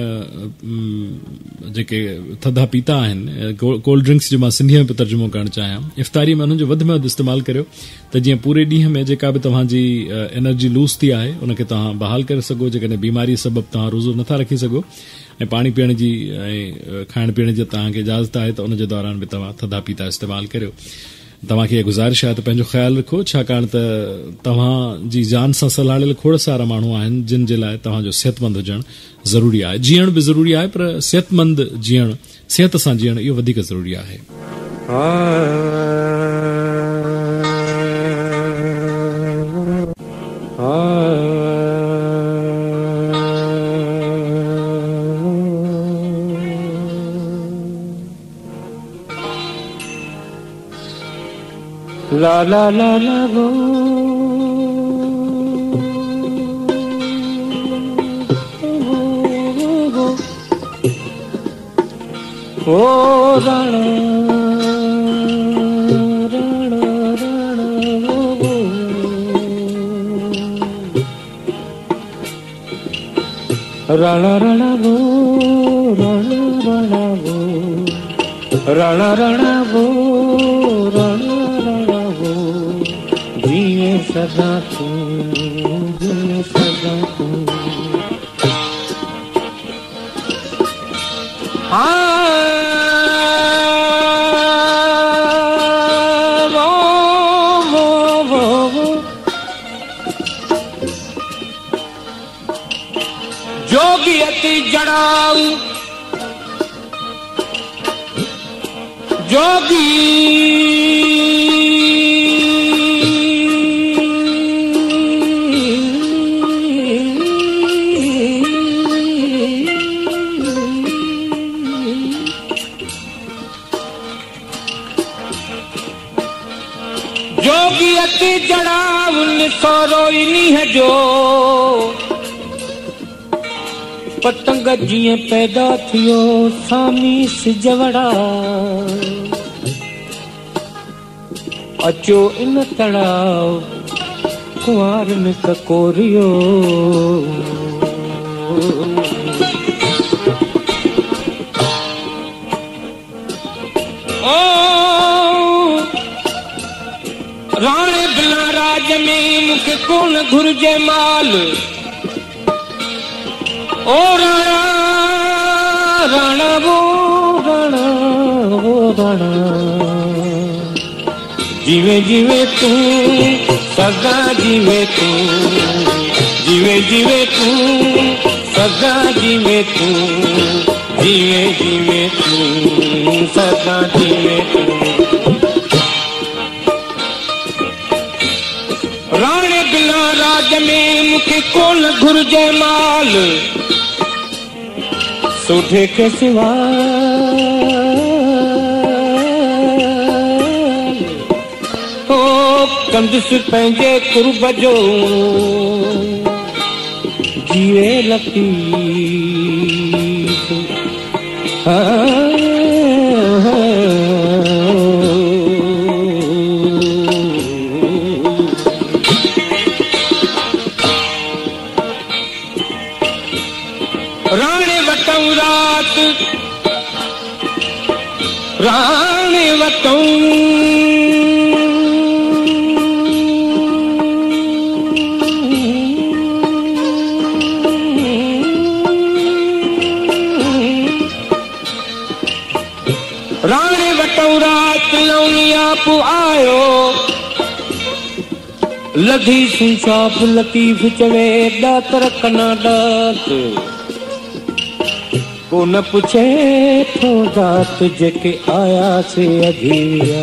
जेके थधा पीता आहिनि, कोल्ड ड्रिंक्स जो मां सिंधीअ में पियो तर्जुमो करणु चाहियां, इफ़्तारी में उन्हनि जो वधि में वधि इस्तेमालु करियो त जीअं पूरे ॾींहं में जेका बि तव्हांजी एनर्जी लूज़ थी आहे उनखे तव्हां बहाल करे सघो, जेकॾहिं बीमारी सबबु तव्हां रोज़ो नथा रखी सघो ऐं पाणी पीअण जी ऐं खाइण पीअण जी तव्हांखे इजाज़त आहे त उनजे दौरान बि तव्हां थधा पीता इस्तेमालु करियो। तव्हांखे इहा गुज़ारिश आहे त पंहिंजो ख़्यालु रखो, छाकाणि त तव्हांजी जान सां सलाड़ियल खोड़ सारा माण्हू आहिनि जिन जे लाइ तव्हांजो सिहतमंद हुजणु ज़रूरी आहे। जीअण बि ज़रूरी आहे, पर सिहतमंद जीअण, सिहत सां जीअण इहो वधीक ज़रूरी आहे। La la la la go, oh rana rana rana go, rana rana go, rana rana go, rana rana go, rana जिए सदा तू, जिए सदा तू। वो वो वो वो जोगी अति जड़ाऊ जोगी सोरोइनी है जो पतंग जीअं पैदा थियो सामी सिजवड़ा अचो इन तड़ाव कुंवार में ककोरियो राणे बिना राज में मुखे कोन घुर्जे माल ओ राणा राणा वो राणा वो राणा जीवे जीवे तू सदा जीवे तू जीवे जीवे तू सदा जीवे तू जीवे जीवे तू सदा जीवे तू राणे बिना राज में मुखे कोन घुर्जे माल सोठे के सिवा ओ कंदुस पंहिंजे कुर्ब जो जीवे लतीफ़ राणे वतों राणे वतों रात लौनिया पु आयो लधी सुशाप लतीफ चवे दातर कना दात को न पुछे थो दात जेके आया से अधीरिया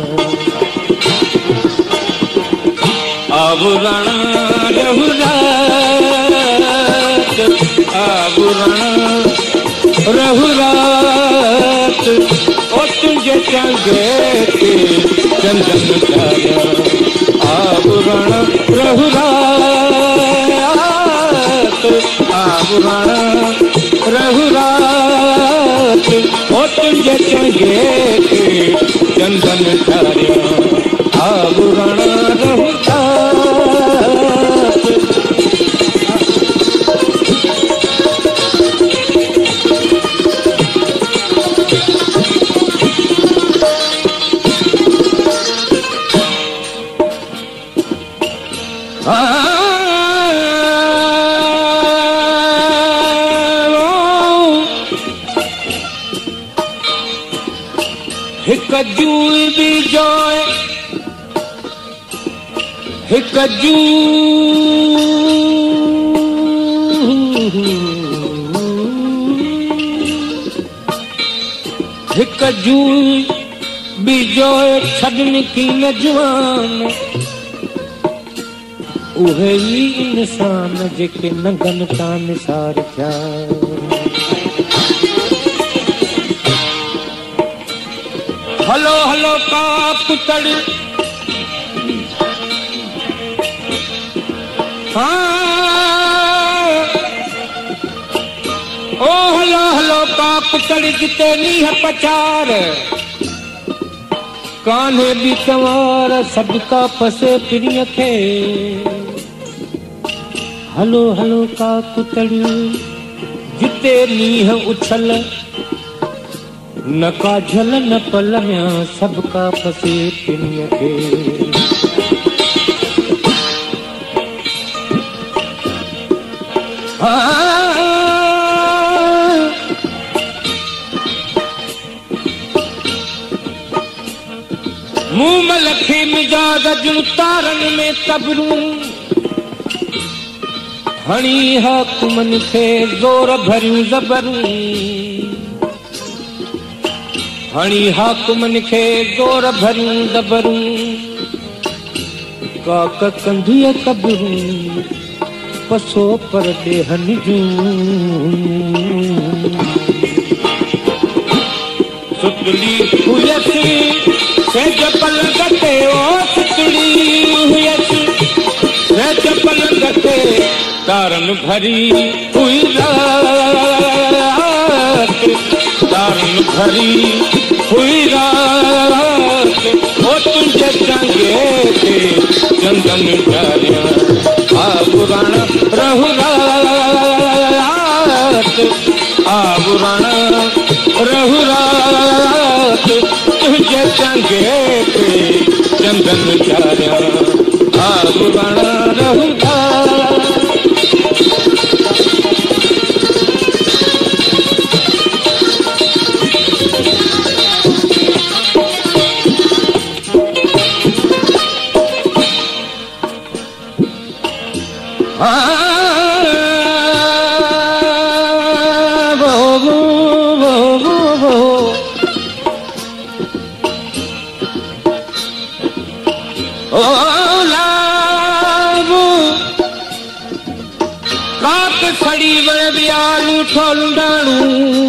अब राणा रहुरात अब राणा रहुरात ओ तुझे चंगे के चंदन तारा अब राणा रहुरात अब राणा रहुरात ओ तुझे चंगे के चंदन तारा अब राणा रहुरात हिक जूई भी जोए हिक जू हिक जूई भी जोए छॾण की न जवान उहे ई इंसान जेके नंगन तां निसार थिया हलो हलो का पुतड़ हाँ ओ हलो हलो का पुतड़ जिते नीह पचार कान्हे भी सवार सबका पसे पिरीअ खे हलो हलो का पुतड़ जिते नीह उछल न काझल न पलमिया सबका पसे पिरीअ खे मुंह में लखी मिजाज जूं तारन में तबरूं हणी हाकुमन खे ज़ोर भरियूं ज़बरूं हणी हाकुमन खे ज़ोर भरियूं ज़बरूं काक कंधीअ कबरूं पसो पर ॾेहन जूं सुतली हुयसि सेज पलंग ते ओ सुतली हुयसि सेज पलंग ते तारन भरी हुई रात तारन भरी हुई रात ओ तुझे चंगे ते चंदन डारिया आबुराण रहु रात आबुराण रहु रात तुझे चंगे ते चंदन डारिया आबुराण रहु रात सड़ी वन बियालू ठोलुंडाणू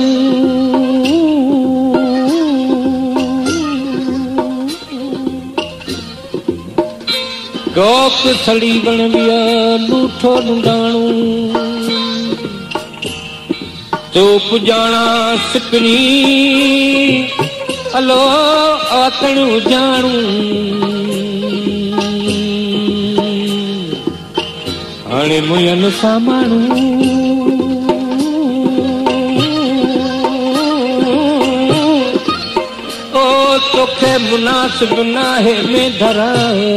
कोक सड़ी वन बियालू ठोलुंडाणू तो पुजाणा सिकनी अलो आतणू जाणू हाणे मुयन सामाणू ओ तोखे मुनासिब नाहे में धरा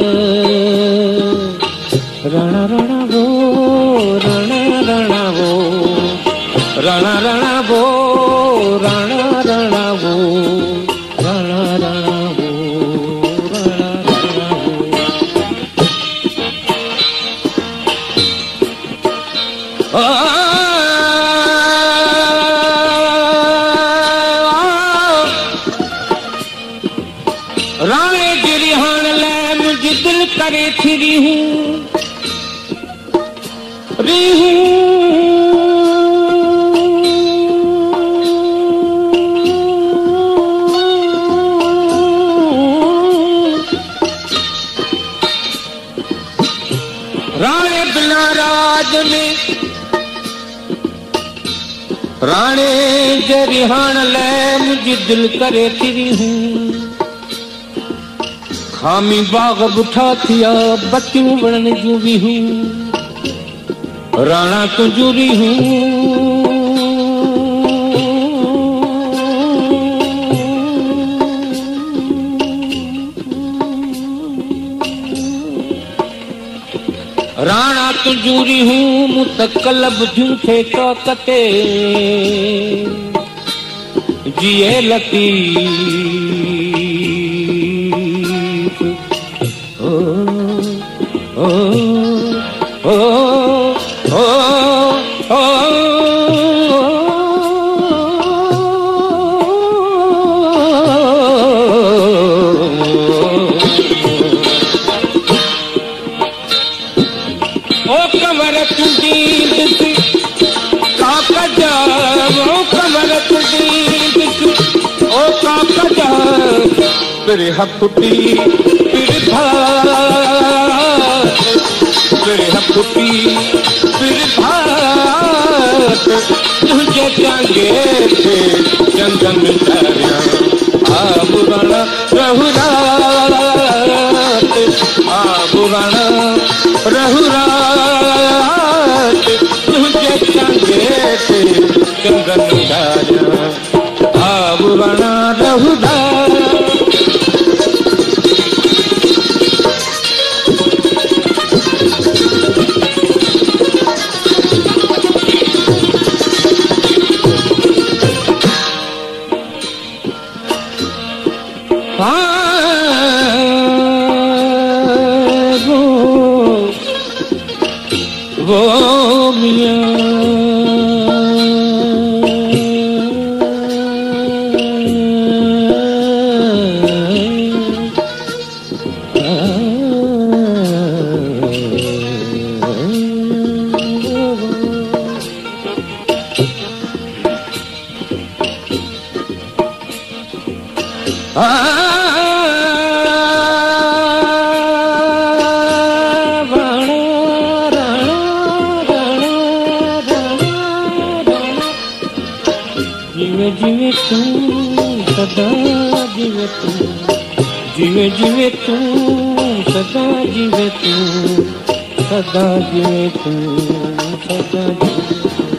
रणा रणा वो रणा रणा वो रणा रणा वो रणा रणा वो रणा रणा वो रणा रणा वो राणे गिरिहान लाइ मुंहिंजी दिल करे थी रीहूं रीहूं राणे बिना राज में राणे जे रिहाण लाइ मुंहिंजी दिल करे थी रीहूं खामी बाग बुठा थिया बतियूं वणन जूं बीहूं राणा तुंहिंजूं रीहूं राणा तुंहिंजूं रीहूं मूं त कल्ह ॿुधियूं थे ताकते जिए लती बिरह फुटी बिरभात बिरह फुटी बिरभात तुझे जागे थे चंदन तारिया आबुराना रहुरात आबुराना रहुरात तुझे जागे थे चंदन तारिया आबुराना रहुरात वो मियां जीवे जीवे तू सदा जीवे तू सदा जीवे तू सदा जीवे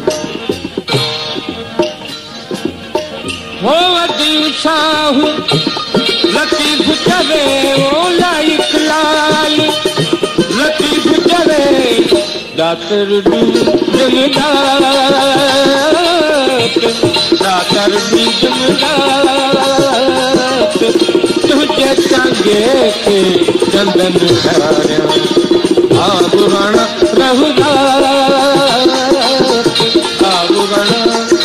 वो अदीम शाह लतीफ चले वो लाइक लाल लतीफ चले दातर दी जमदात दातर दी जमदात तुझे टांगे के चंदन तारिया आबुराना रहुरात आबुराना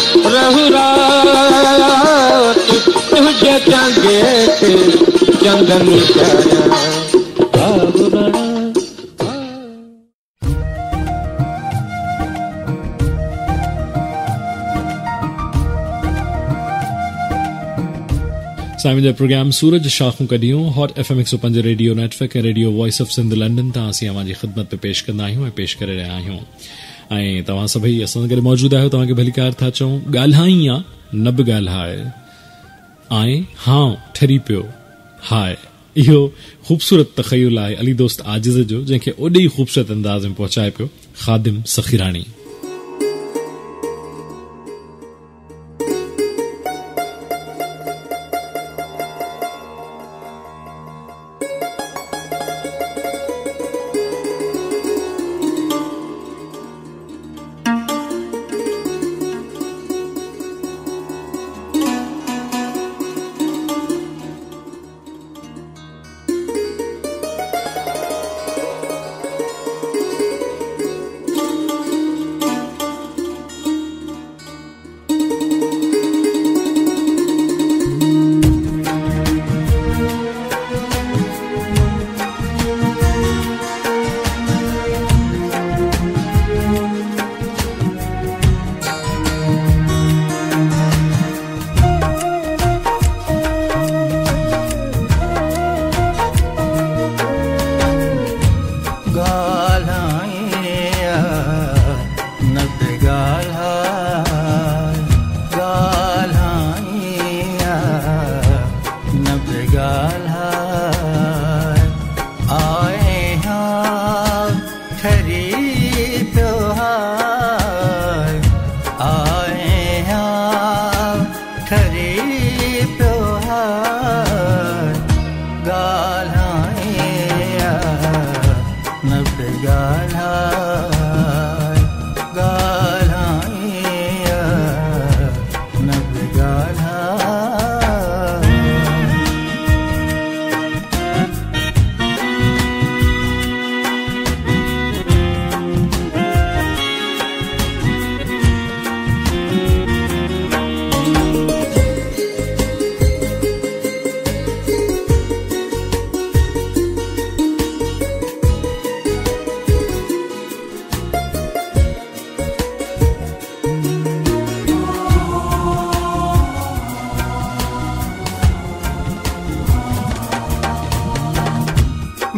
रहुरात तुझे टांगे के चंदन तारिया आबुराना। साइम जो प्रोग्राम सूरज शाखूं कढियूं हॉट एफ एम एक सौ पंज रेडियो नेटवर्क ऐं radio voice of Sindh London तां असीं अवां जी ख़िदमत में पेश कंदा आहियूं ऐं पेश करे रहिया आहियूं ऐं तव्हां सभई असां सां गॾु मौजूदु आहियो। तव्हांखे भलीकार था चऊं ॻाल्हाई आहे न बि ॻाल्हाए आए हां ठरी पियो हाय। इहो ख़ूबसूरत तख़युल आहे अली दोस्त आजिज़ जो जंहिंखे ओॾे ई ख़ूबसूरत अंदाज़ में पहुचाए पियो ख़ादिम सखीरानी।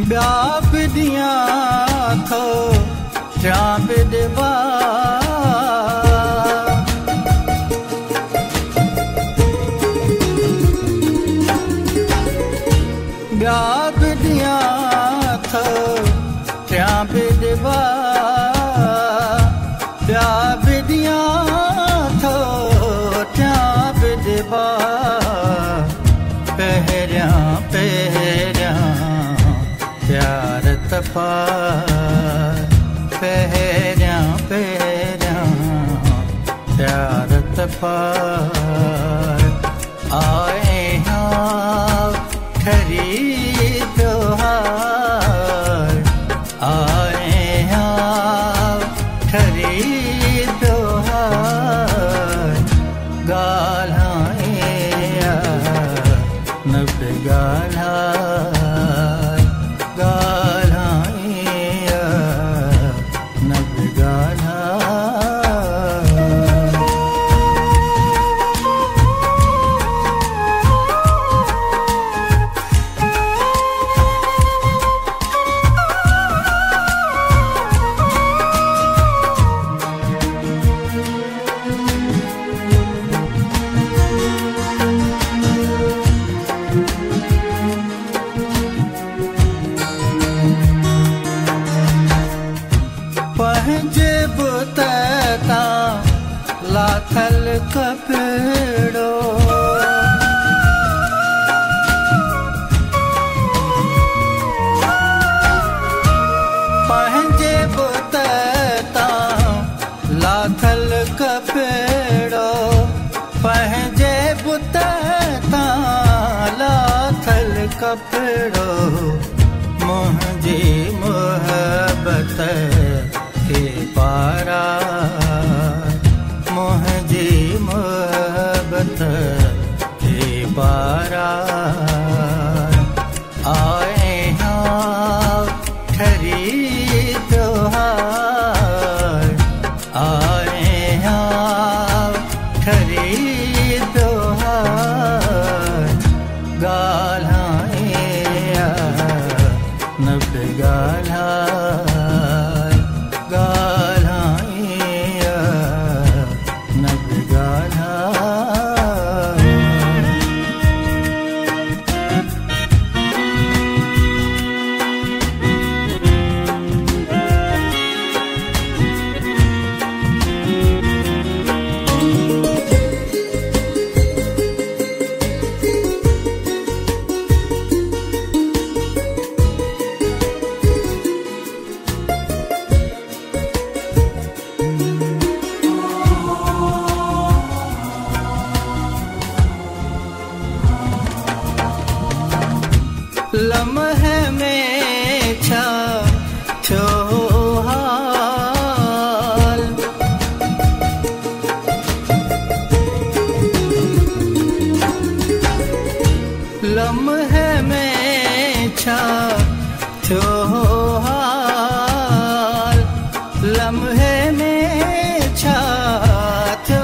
ॿिया बि ॾींहं थो थियां बि ॾिबा ॿिया बि ॾींहं थो थियां बि ॾिबा ॿिया बि ॾींहं थो थियां बि ॾिबा पहिरियां पहिरियां प्यार तपा पहिरियां पहिरियां प्यार तपा आए हाँ ठरी त्योहार आए हाँ ठरी त्योहार गाल्हाए न पे गाल्हाए गाल्हाए न पे पंहिंजे बुत तां लाथल कपिड़ो पंहिंजे बुत तां लाथल कपिड़ो पंहिंजे बुत तां लाथल कपिड़ो मुंहिंजी मोहबत के पारा मुंहिंजी मोहबत के पारा आए हाँ ठरी त्योहार आए हाँ ठरी त्योहार गाल्हाए न पे गाल्हाए गाल्हाए न पे गाल्हाए लम्हे में छा थियो हाल लम्हे में छा थियो हाल लम्हे में छा थियो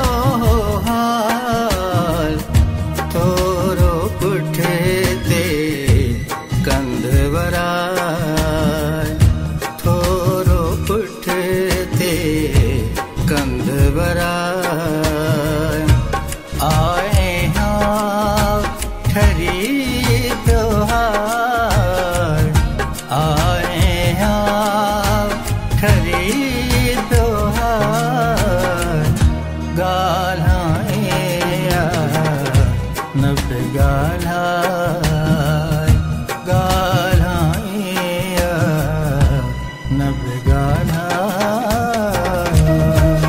हाल थोरो पुठे ते कंधवराय थोरो पुठे ते कंधवराय आए हाँ ठरी त्योहार आए हाँ ठरी त्योहार गाल्हाए न पे गाल्हाए गाल्हाए न पे गाल्हाए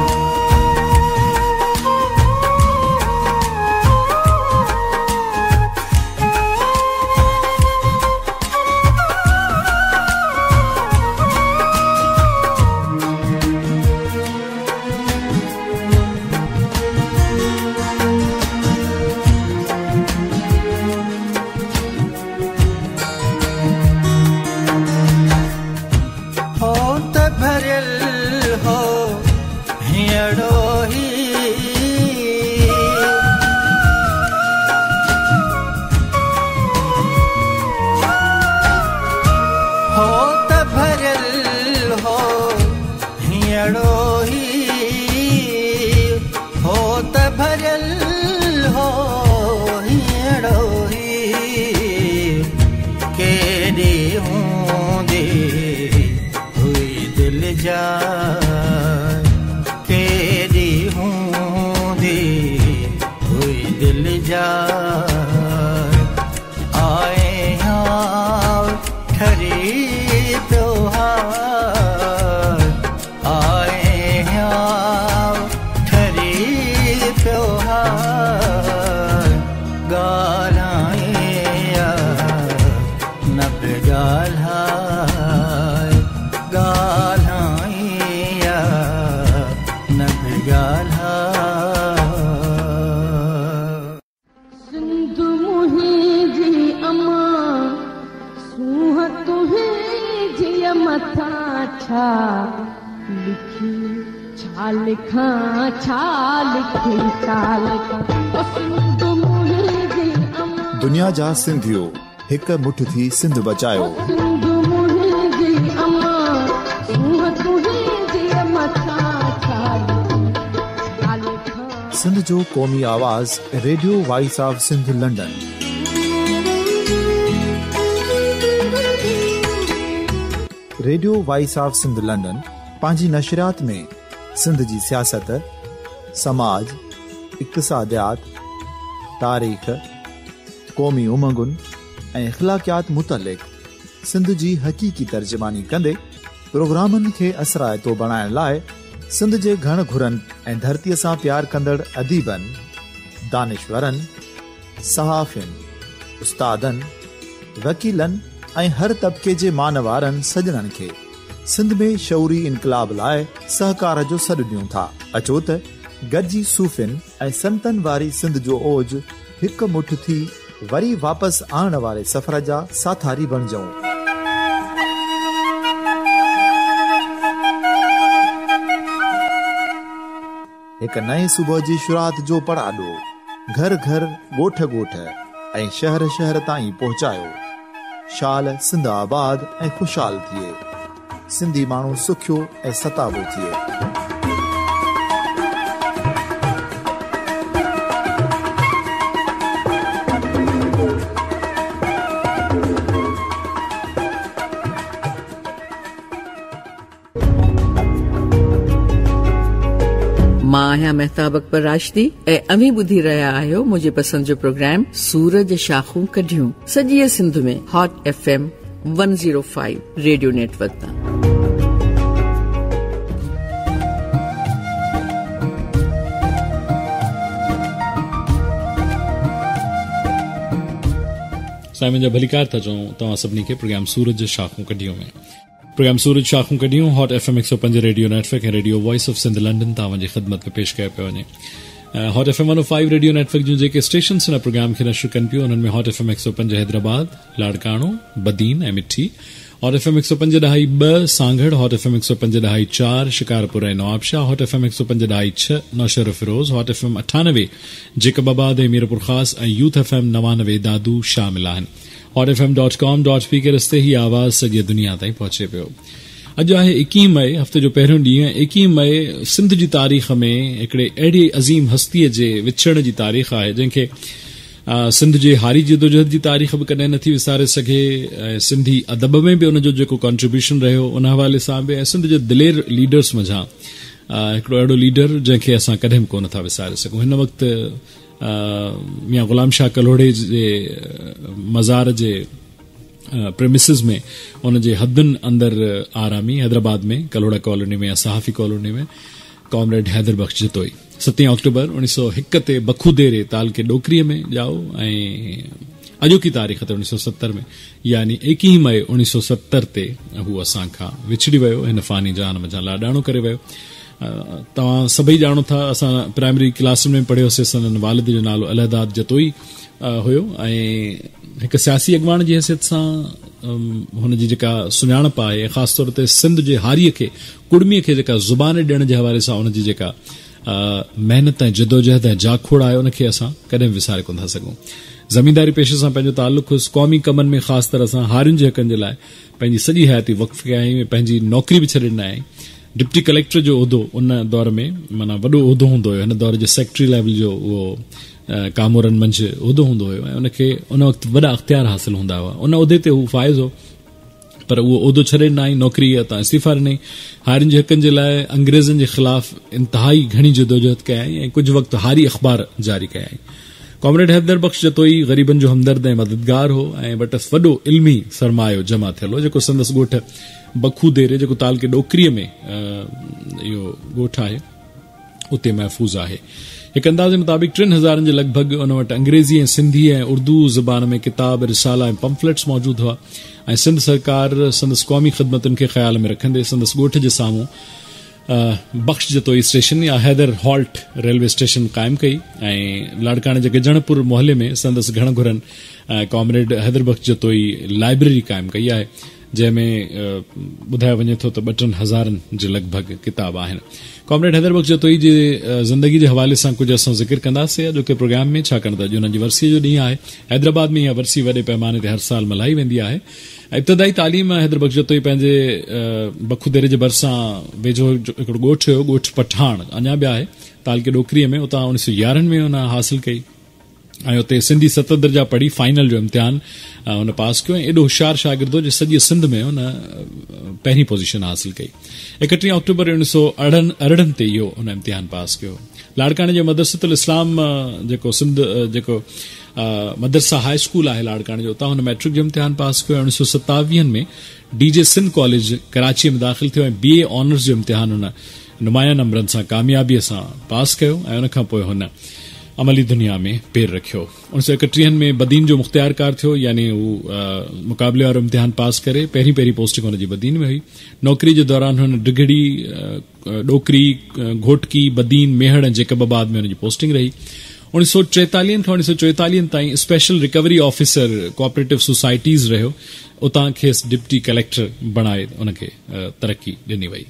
ॻाल्हाए ॻाल्हाए या न ॻाल्हाए। सिंध मुंहिंजी अमा सूंह तुंहिंजी मथां छा लिखी छा लिखां छा लिखी छा लिखां। सिंध मुंहिंजी अमा दुनिया जा सिंधियो हिक मुठ थी सिंध बचायो। सिंध मुंहिंजी अमा सूंह तुंहिंजी मथां छा लिखी छा लिखां। सिंध जो क़ौमी आवाज़ radio voice of Sindh London. Radio voice of Sindh London पंहिंजी नशरियात में सिंध जी सियासत, समाज, इक़्तिसादियात, तारीख़, क़ौमी उमंगुनि ऐं इख़्लाक़ियात मुतलिक़ सिंध जी हक़ीक़ी तर्जुमानी कंदे प्रोग्रामनि खे असराइतो बणाइण लाइ सिंध जे घण घुरनि ऐं धरतीअ सां प्यार कंदड़ अदीबनि, दानिशवरनि, सहाफ़ियुनि, उस्तादनि, वकीलनि ऐं हर तबिके जे मानवारनि सजणनि खे सिंध में शऊरी इनकलाब लाइ सहकार जो सॾु ॾियूं था। अचो त गॾिजी सूफ़ियुनि ऐं संतनि वारी सिंध जो ओज हिकु मुठ थी वरी वापसि आणण वारे सफ़र जा साथारी बणिजऊं। हिकु नए सुबुह जी शुरूआत जो पड़ाॾो घर घर ॻोठ ॻोठ ऐं शहर शहर ताईं पहुचायो। शाल सिंध आबाद ऐं ख़ुशहाल थिए, सिंधी माण्हू सुखियो ऐं सताबो थिए। मां आहियां महताब अकबर राशिदी ऐं अवी ॿुधी रहिया आहियो मुंहिंजे पसंदि जो प्रोग्राम सूरज शाखूं कढियूं सॼे सिंध में hot F M one zero five radio network तां। साइमन जा भलीकार था चऊं तव्हां सभिनी खे प्रोग्राम सूरज शाखूं कढियूं में। प्रोग्राम सूरज शाखूं कढियूं हॉट एफ एम एक सौ पंज रेडियो नेटवर्क ऐं radio voice of Sindh London तव्हां जी ख़िदमत में पेश कयो पियो वञे। हॉट एफ एम वन ओ फाइव रेडियो नेटवर्क जूं जेके स्टेशन हिन प्रोग्राम खे नशर कनि पियूं उन्हनि में हॉट एफ एम एक सौ पंज हैदराबाद, लाड़काणो, बदीन ऐं मिठी, हॉट एफ एम एक सौ पंज ॾहाई ॿ सांगड़, हॉट एफ एम एक सौ पंज ॾहाई चार शिकारपुर ऐं नवाबशाह, हॉट एफ एम एक सौ पंज ॾहाई छह Naushahro Feroze, hot F M अठानवे जेकबाबाद ऐं मीरपुर ख़ास ऐं यूथ एफ एम नवानवे दादू शामिल आहिनि। Hot F M dot com dot P K रस्ते ही आवाज़ सॼी दुनिया ताईं पहुचे पियो। अॼु आहे एकवीह मई, हफ़्ते जो पहिरियों ॾींहुं। एकवीह मई सिंध जी तारीख़ में हिकिड़े अहिड़ी अज़ीम हस्तीअ जे विछड़ जी तारीख़ आहे जंहिंखे सिंध जे हारी जदोजहद जी तारीख़ बि कॾहिं नथी विसारे सघे। सिंधी अदब में बि उनजो जेको कॉन्ट्रीब्यूशन रहियो उन हवाले सां बि, ऐं सिंध जे दिलेर लीडर्स मंझां हिकिड़ो अहिड़ो लीडर जंहिंखे असां कॾहिं बि कोन था विसारे सघूं। हिन वक़्तु मियां ग़ुलाम शाह कलोड़े जे मज़ार जे प्रेमिसिस में उन जे हदुनि अंदरि आरामी हैदराबाद में कलोड़ा कॉलोनी में या सहाफ़ी कॉलोनी में कॉमरेड हैदर बख्श जतोई सतीं अक्टूबर उणिवीह सौ हिकु ते बखूदेरे ताल के डोकरीअ में ॼाओ ऐं अॼोकी तारीख़ ते उणिवीह सौ सतर में यानी एकवीह मई उणिवीह सौ सतर ते हू असां खां विछड़ी वियो, हिन फ़ानी जहान मथां लाॾाणो करे वियो। तव्हां सभई ॼाणो था असां प्राइमरी क्लास में पढ़ियोसीं, संदन वालिद जो नालो अलहदाद जतोई हुयो ऐं हिकु सियासी अॻवान जी हैसियत सां हुनजी जेका सुञाणप आहे ख़ासि तौर ते सिंध जे हारीअ खे कुड़मीअ खे जेका ज़ुबान ॾियण जे हवाले सां हुनजी जेका महिनत ऐं जदोजहद ऐं जाखोड़ आहे उनखे असां कॾहिं विसारे कोन था सघूं। ज़मींदारी पेशे सां पंहिंजो ताल्लुक़ हुयुसि, क़ौमी कमनि में ख़ासि तरह सां हारियुनि जे हक़नि जे लाइ पंहिंजी सॼी हयाती वक़्फ़ कयाई, पंहिंजी नौकिरी बि छॾे ॾिनाई। डिप्टी कलेक्टर जो उहिदो उन दौर में माना वॾो उहिदो हूंदो हुयो, हिन दौर जे सेक्रेटरी लेवल जो उहो कामोरनि मंझि उहिदो हूंदो हुयो ऐं उनखे उन वक़्तु वॾा अख़्तियार हासिल हूंदा हुआ। उन उहिदे ते हू फ़ाइज़ हो, पर उहो उहिदो छॾे ॾिनाई, नौकिरी तां इस्तीफ़ा ॾिनई। हारियुनि जे हक़नि जे लाइ अंग्रेज़नि जे ख़िलाफ़ इंतिहाई घणी जदोजहद कयाई ऐं कुझु वक़्तु हारी अख़बार जारी कयाई। कॉमरेड हैदर बख्श जतोई ग़रीबनि जो हमदर्द ऐं मददगार हो ऐं वटसि वॾो इल्मी सरमायो जमा थियल हो, जेको संदसि ॻोठ बखूदेरे जेको ताल के डोकरीअ में इहो ॻोठ आहे उते महफ़ूज़ आहे। हिकु अंदाज़े मुताबिक़ टिनि हज़ारनि जे लॻभॻि उन वटि अंग्रेज़ी ऐं सिंधी ऐं उर्दू ज़बान में किताब, रिसाला ऐं पंफलेट्स मौजूदु हुआ। ऐं सिंध सरकार संदसि क़ौमी ख़िदमतुनि खे ख़्याल में रखंदे संदसि ॻोठ जे साम्हूं बख़्श जतोई स्टेशन या हैदर हॉल्ट रेलवे स्टेशन क़ाइमु कई ऐं लाड़काणे जे गिजणपुर मोहल्ले में संदसि घण घुरनि कॉमरेड हैदर बख़्श जतोई लाइब्रेरी क़ाइमु कई आहे, जंहिंमें ॿुधायो वञे थो त ॿ टिनि हज़ारनि जे लॻभॻि किताब आहिनि। कॉमरेड हैदर बख़्श जतोई जे ज़िंदगी जे हवाले सां कुझु असां ज़िक्र कंदासीं अॼोके प्रोग्राम में, छाकाणि त अॼु हुननि जी वरसीअ जो ॾींहुं आहे। हैदराबाद में इहा वरसी वॾे पैमाने ते हर साल मल्हाई वेंदी आहे। इब्तिदाई तालीम हैदर बख़्श जतोई पंहिंजे बखुदेरे जे भरिसां वेझो हिकिड़ो ॻोठ हुयो, ॻोठ पठाण अञा बि आहे तालके डोकरीअ में, उतां उणिवीह सौ यारहनि में हुन हासिल कई ऐं उते सिंधी सत दर्जा पढ़ी फाइनल जो इम्तिहान हुन पास कयो ऐं एॾो होशियारु शागिर्द हो जो सॼे सिंध में हुन पहिरीं पोज़ीशन हासिल कई। एकटीह अक्टूबर उणिवीह सौ अड़नि अरिड़हनि ते इहो हुन इम्तिहान पास कयो। लाड़काणे जे मदरसतुल इस्लाम जेको सिंध जेको मदरसा हाई स्कूल आहे लाड़काणे जो, उतां हुन मैट्रिक जो इम्तिहान पास कयो। उणिवीह सौ सतावीहनि में डीजे सिंध कॉलेज कराची में दाख़िल थियो ऐं बी ए ऑनर्स जो इम्तिहान हुन नुमाया नंबरनि सां कामयाबीअ सां पास कयो ऐं उनखां पोइ हुन अमली दुनिया में पेर रखियो। उणिवीह सौ एकटीहनि में बदीन जो मुख्तियारकार थियो, यानी हू मुक़ाबले वारो इम्तिहान पास करे पहिरीं पहिरीं पोस्टिंग हुनजी बदीन में हुई। नौकरी जे दौरान हुन डिघड़ी, डोकरी, घोटकी, बदीन, मेहड़ ऐं जेकबाबाद में हुनजी पोस्टिंग रही। उणिवीह सौ टेतालीह खां उणिवीह सौ चोएतालीह ताईं special recovery officer cooperative societies रहियो, उतां खेसि डिप्टी कलेक्टर बणाए उनखे तरक़ी ॾिनी वई।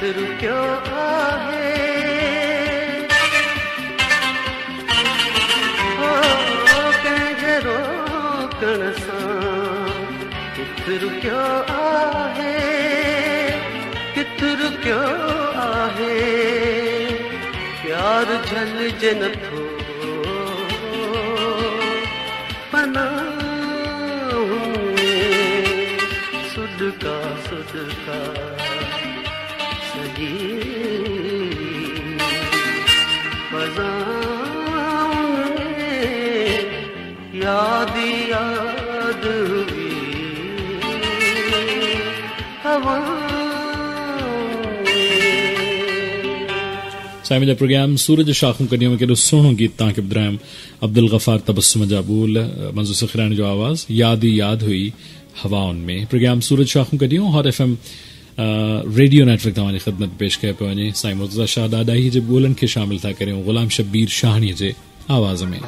रुकियो आहे ओ कंहिंजे रोकण सां किथे रुकियो आहे किथे रुकियो आहे प्यार झलिजे नथो सुडका सुडका सजी फज़ाउन में याद याद हुई हवा साइम जा प्रोग्राम सूरज शाखूं कढियूं में केॾो सुहिणो गीत तव्हांखे ॿुधायमि अब्दुल गफ़ार तबस्सुम जा ॿोल मंज़ूर सखरानी जो आवाज़ याद ई याद हुई हवाउन में प्रोग्राम सूरज शाखूं कढियूं hot F M radio network तव्हांजी ख़िदमत पेश कयो पियो वञे साईं मुर्तज़ा शाह ॾाॾाही जे ॿोलनि खे शामिल था करियूं ग़ुलाम शब्बीर शाहणीअ जे आवाज़ में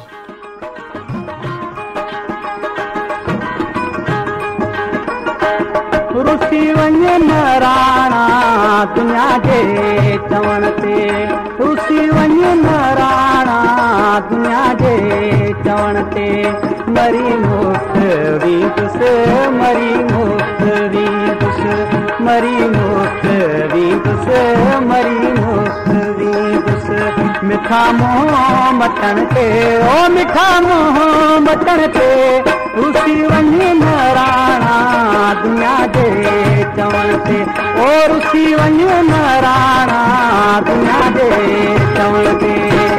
रुसी वञे नाराणा दुनिया जे चवण ते रुसी वञे नाराणा दुनिया जे चवण ते मरी मुक्त वींदुस मरी मुक्त वींदुस मरी मुक्त वींदुस मरी मुक्त वींदुस मिठा मुंहुं मटण ते ओ मिठा मुंहुं मटण ते रुसी वञे नाराणा दुनिया जे चवण ते ओ रुसी वञे नाराणा दुनिया जे चवण ते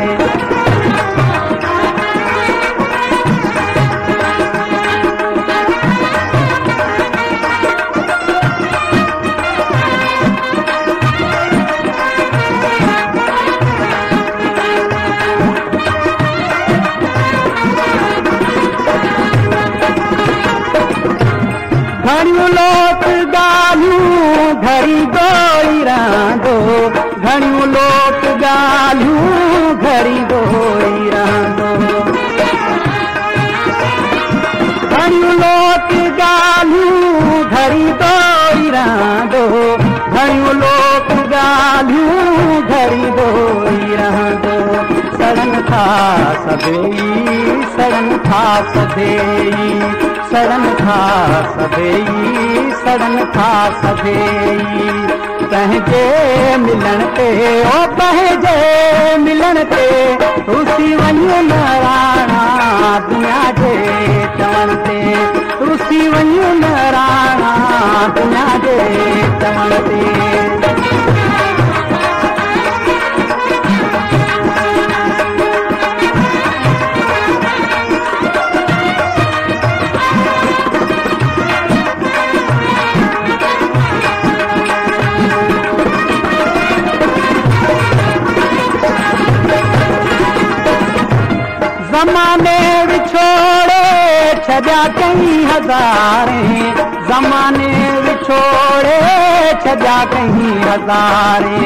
घणियूं लोक ॻाल्हियूं घड़ी गोई रहंदो घणियूं लोक ॻाल्हियूं घड़ी गोई रहंदो घणियूं लोक ॻाल्हियूं घड़ी गोई रहंदो घणियूं लोक ॻाल्हियूं घड़ी गोई रहंदो सड़न था सभेई सड़न था सभेई सड़न था सभेई सड़न था सभेई पंहिंजे मिलण ते ओ पंहिंजे मिलण ते रुसी वञे नाराणा दुनिया जे चवण ते रुसी वञे नाराणा दुनिया जे चवण ते ज़माने विछोड़े छॾिया कई हज़ारे ज़माने विछोड़े छॾिया कई हज़ारे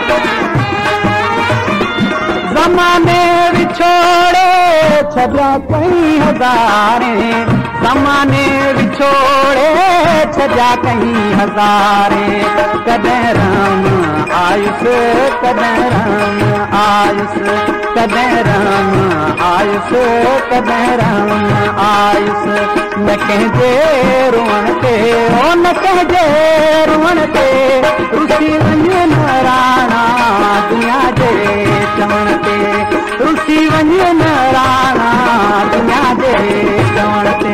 ज़माने विछोड़े छॾिया कई हज़ारे ज़माने विछोड़े छॾिया कई हज़ारे कॾहिं राम आयुस कॾहिं राम आयुस कॾहिं राम आयुस कॾहिं राम आयुस न कंहिंजे रुअण ते ओ न कंहिंजे रुअण ते रुसी वञे नाराणा दुनिया जे चवण ते रुसी वञे नाराणा दुनिया जे चवण ते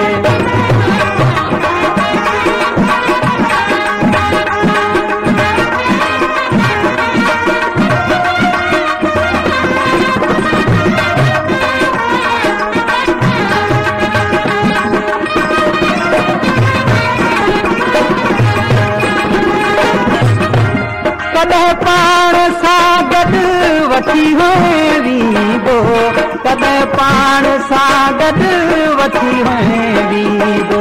कॾहिं पाण सां गॾु वठी वेंदो कॾहिं पाण सां गॾु वठी वेंदो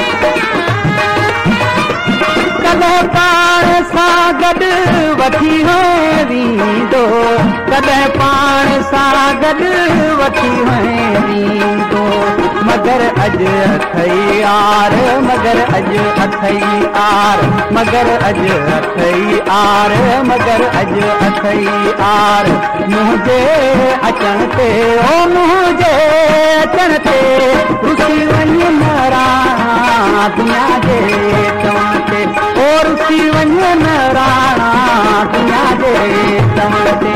कॾहिं पाण सां गॾु वठी वेंदो कॾहिं पाण सां गॾु वठी वेंदो मद मगर अज अथई आर मगर अज अथई आर मगर अज अथई आर मगर अज अथई आर मुझे अचण ते ओ मुझे अचण ते रुसी वञ राणा दुनिया जे चवण ते ओ रुसी वञ राणा दुनिया जे चवण ते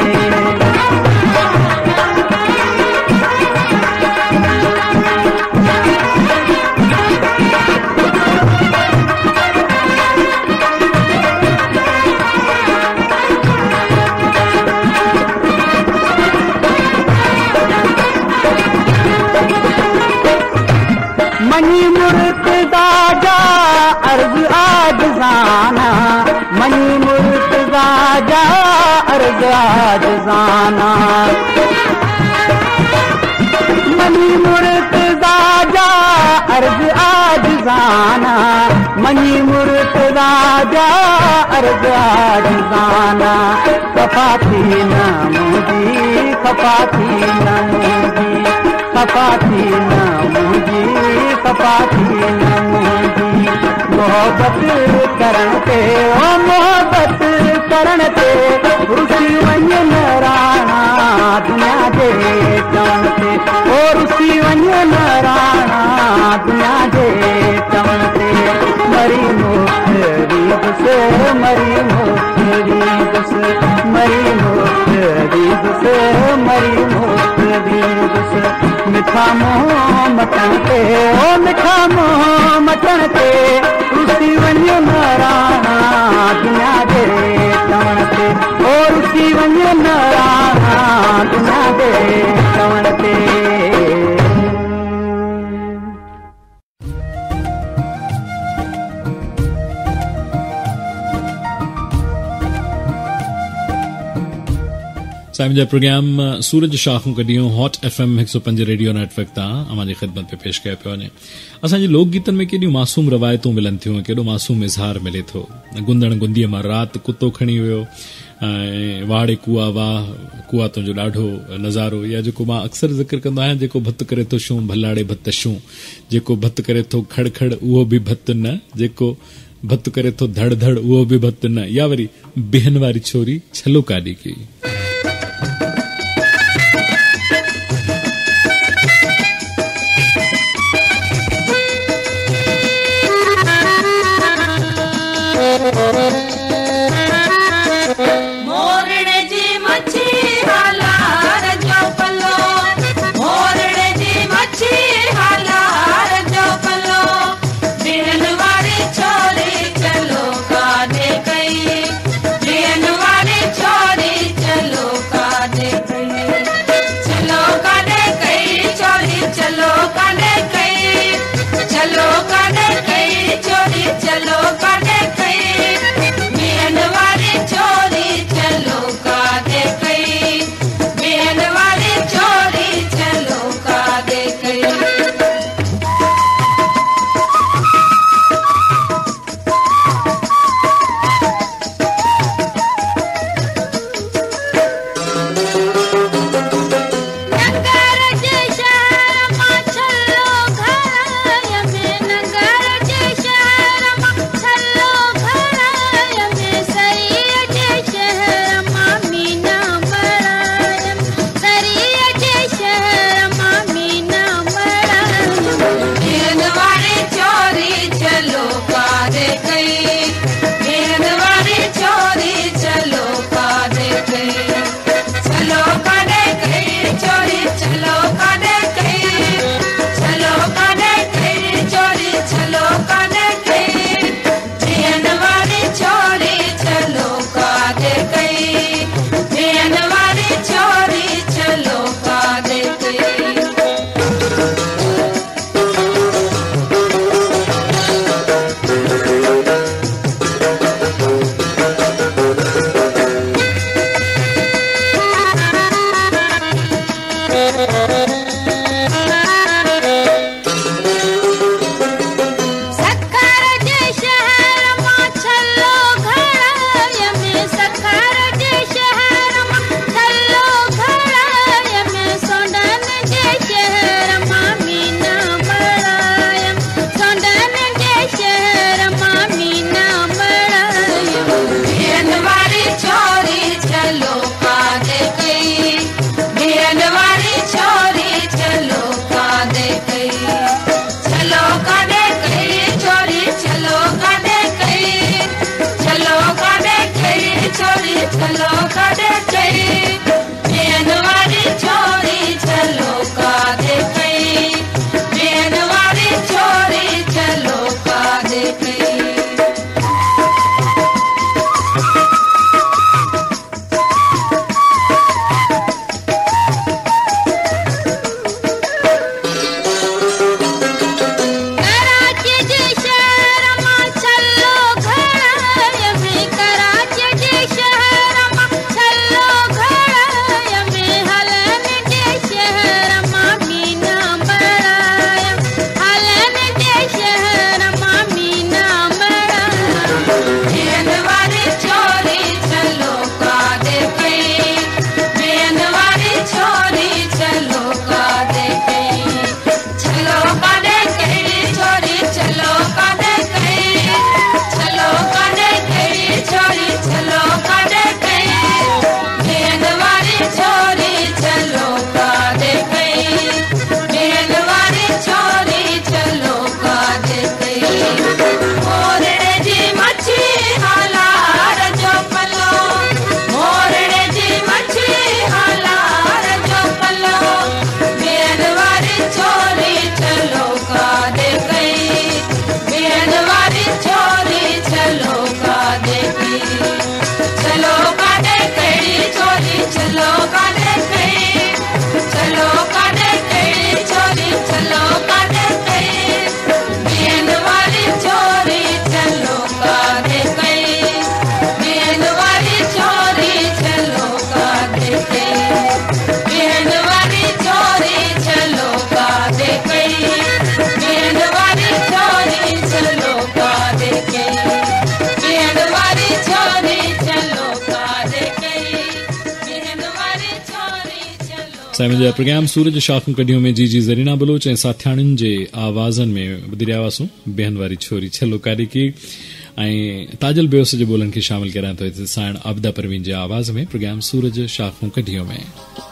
मनी मुर्तज़ा जा अर्ज़ आज़ाना मनी मुर्तज़ा जा अर्ज़ आज़ाना मनी मुर्तज़ा जा अर्ज़ आज़ाना मनी मुर्तज़ा जा अर्ज़ आज़ाना खफ़ा थी न मुंहिंजी खफ़ा थी न मुंहिंजी खफ़ा थी न मुंहिंजी खफ़ा थी न मुंहिंजी मोहबत करण ते ओ मोहबत करण ते रुसी वञ राणा दुनिया जे चवण ते ओ रुसी वञ राणा दुनिया जे चवण ते मरी मुख़्तरी गुसे मरी मुख़्तरी गुसे मरी मुख़्तरी गुसे मरी मुख़्तरी गुसे मिठा मोह मटण ते ओ मिठा मोह मटण ते रुसी वञ राणा दुनिया जे चवण ते ओ रुसी वञ राणा दुनिया जे चवण ते साइम जा प्रोग्राम सूरज शाखूं कढियूं हॉट एफएम एक सौ पंज रेडियो नेटवर्क तां अमांजी ख़िदमत में पेश कयो पियो वञे। असांजे लोकगीतनि में केॾियूं मासूम रवायतूं मिलनि थियूं, केॾो मासूम इज़हार मिले थो। गुंदड़ गुंदीअ मां राति कुतो खणी वियो ऐं वाड़े कुआ वाह कुआ तुंहिंजो ॾाढो नज़ारो, या जेको मां अक्सर ज़िक्र कंदो आहियां, जेको भत करे थो शूं भलाड़े भत शूं, जेको भत करे थो खड़ खड़ उहो बि भत न, जेको भत करे थो धड़ धड़ उहो बि भत न, या वरी बिहन वारी छोरी छलो काॾी की। चलो साईं जा प्रोग्राम सूरज शाखूं कढियूं में जी जी ज़रीना बलोच ऐं साथियाणियुनि जे आवाज़नि में ॿुधी रहिया हुआसीं। बेहन वारी छोरी छलो कारी की ऐं ताजल बेवस जे ॿोलनि खे शामिल करायां थो हिते साइण आबिदा परवीन जे आवाज़ में प्रोग्राम सूरज शाखूं कढियूं में।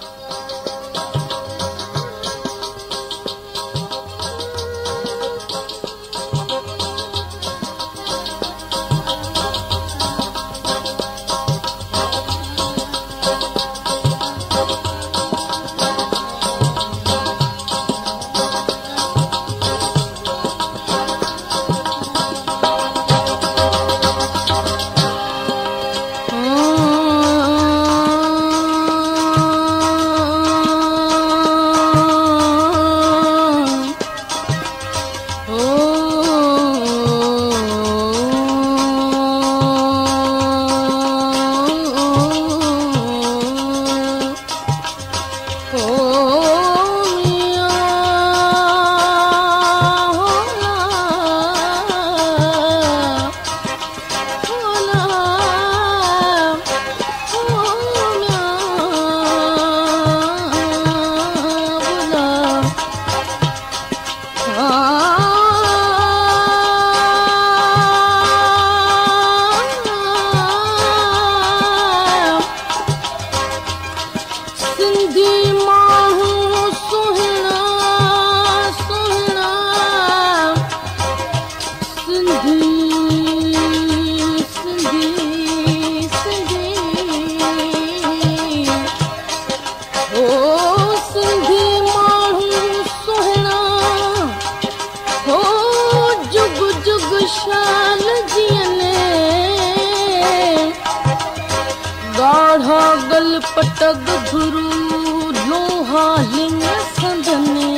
पटग गुरु लोहा लिंग संदने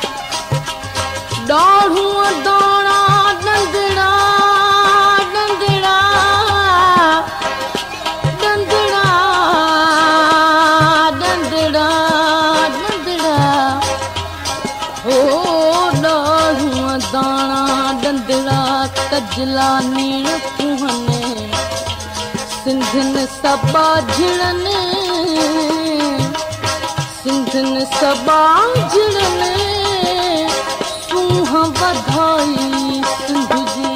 डाढ़ू दाना डंडड़ा डंडड़ा डंडड़ा डंडड़ा डंडड़ा हो डाढ़ू दाना डंडड़ा कजला नीण कुहने सिंधन सबा झिड़ने सिंधन सबा झिड़ने सूह बधाई सिंध जी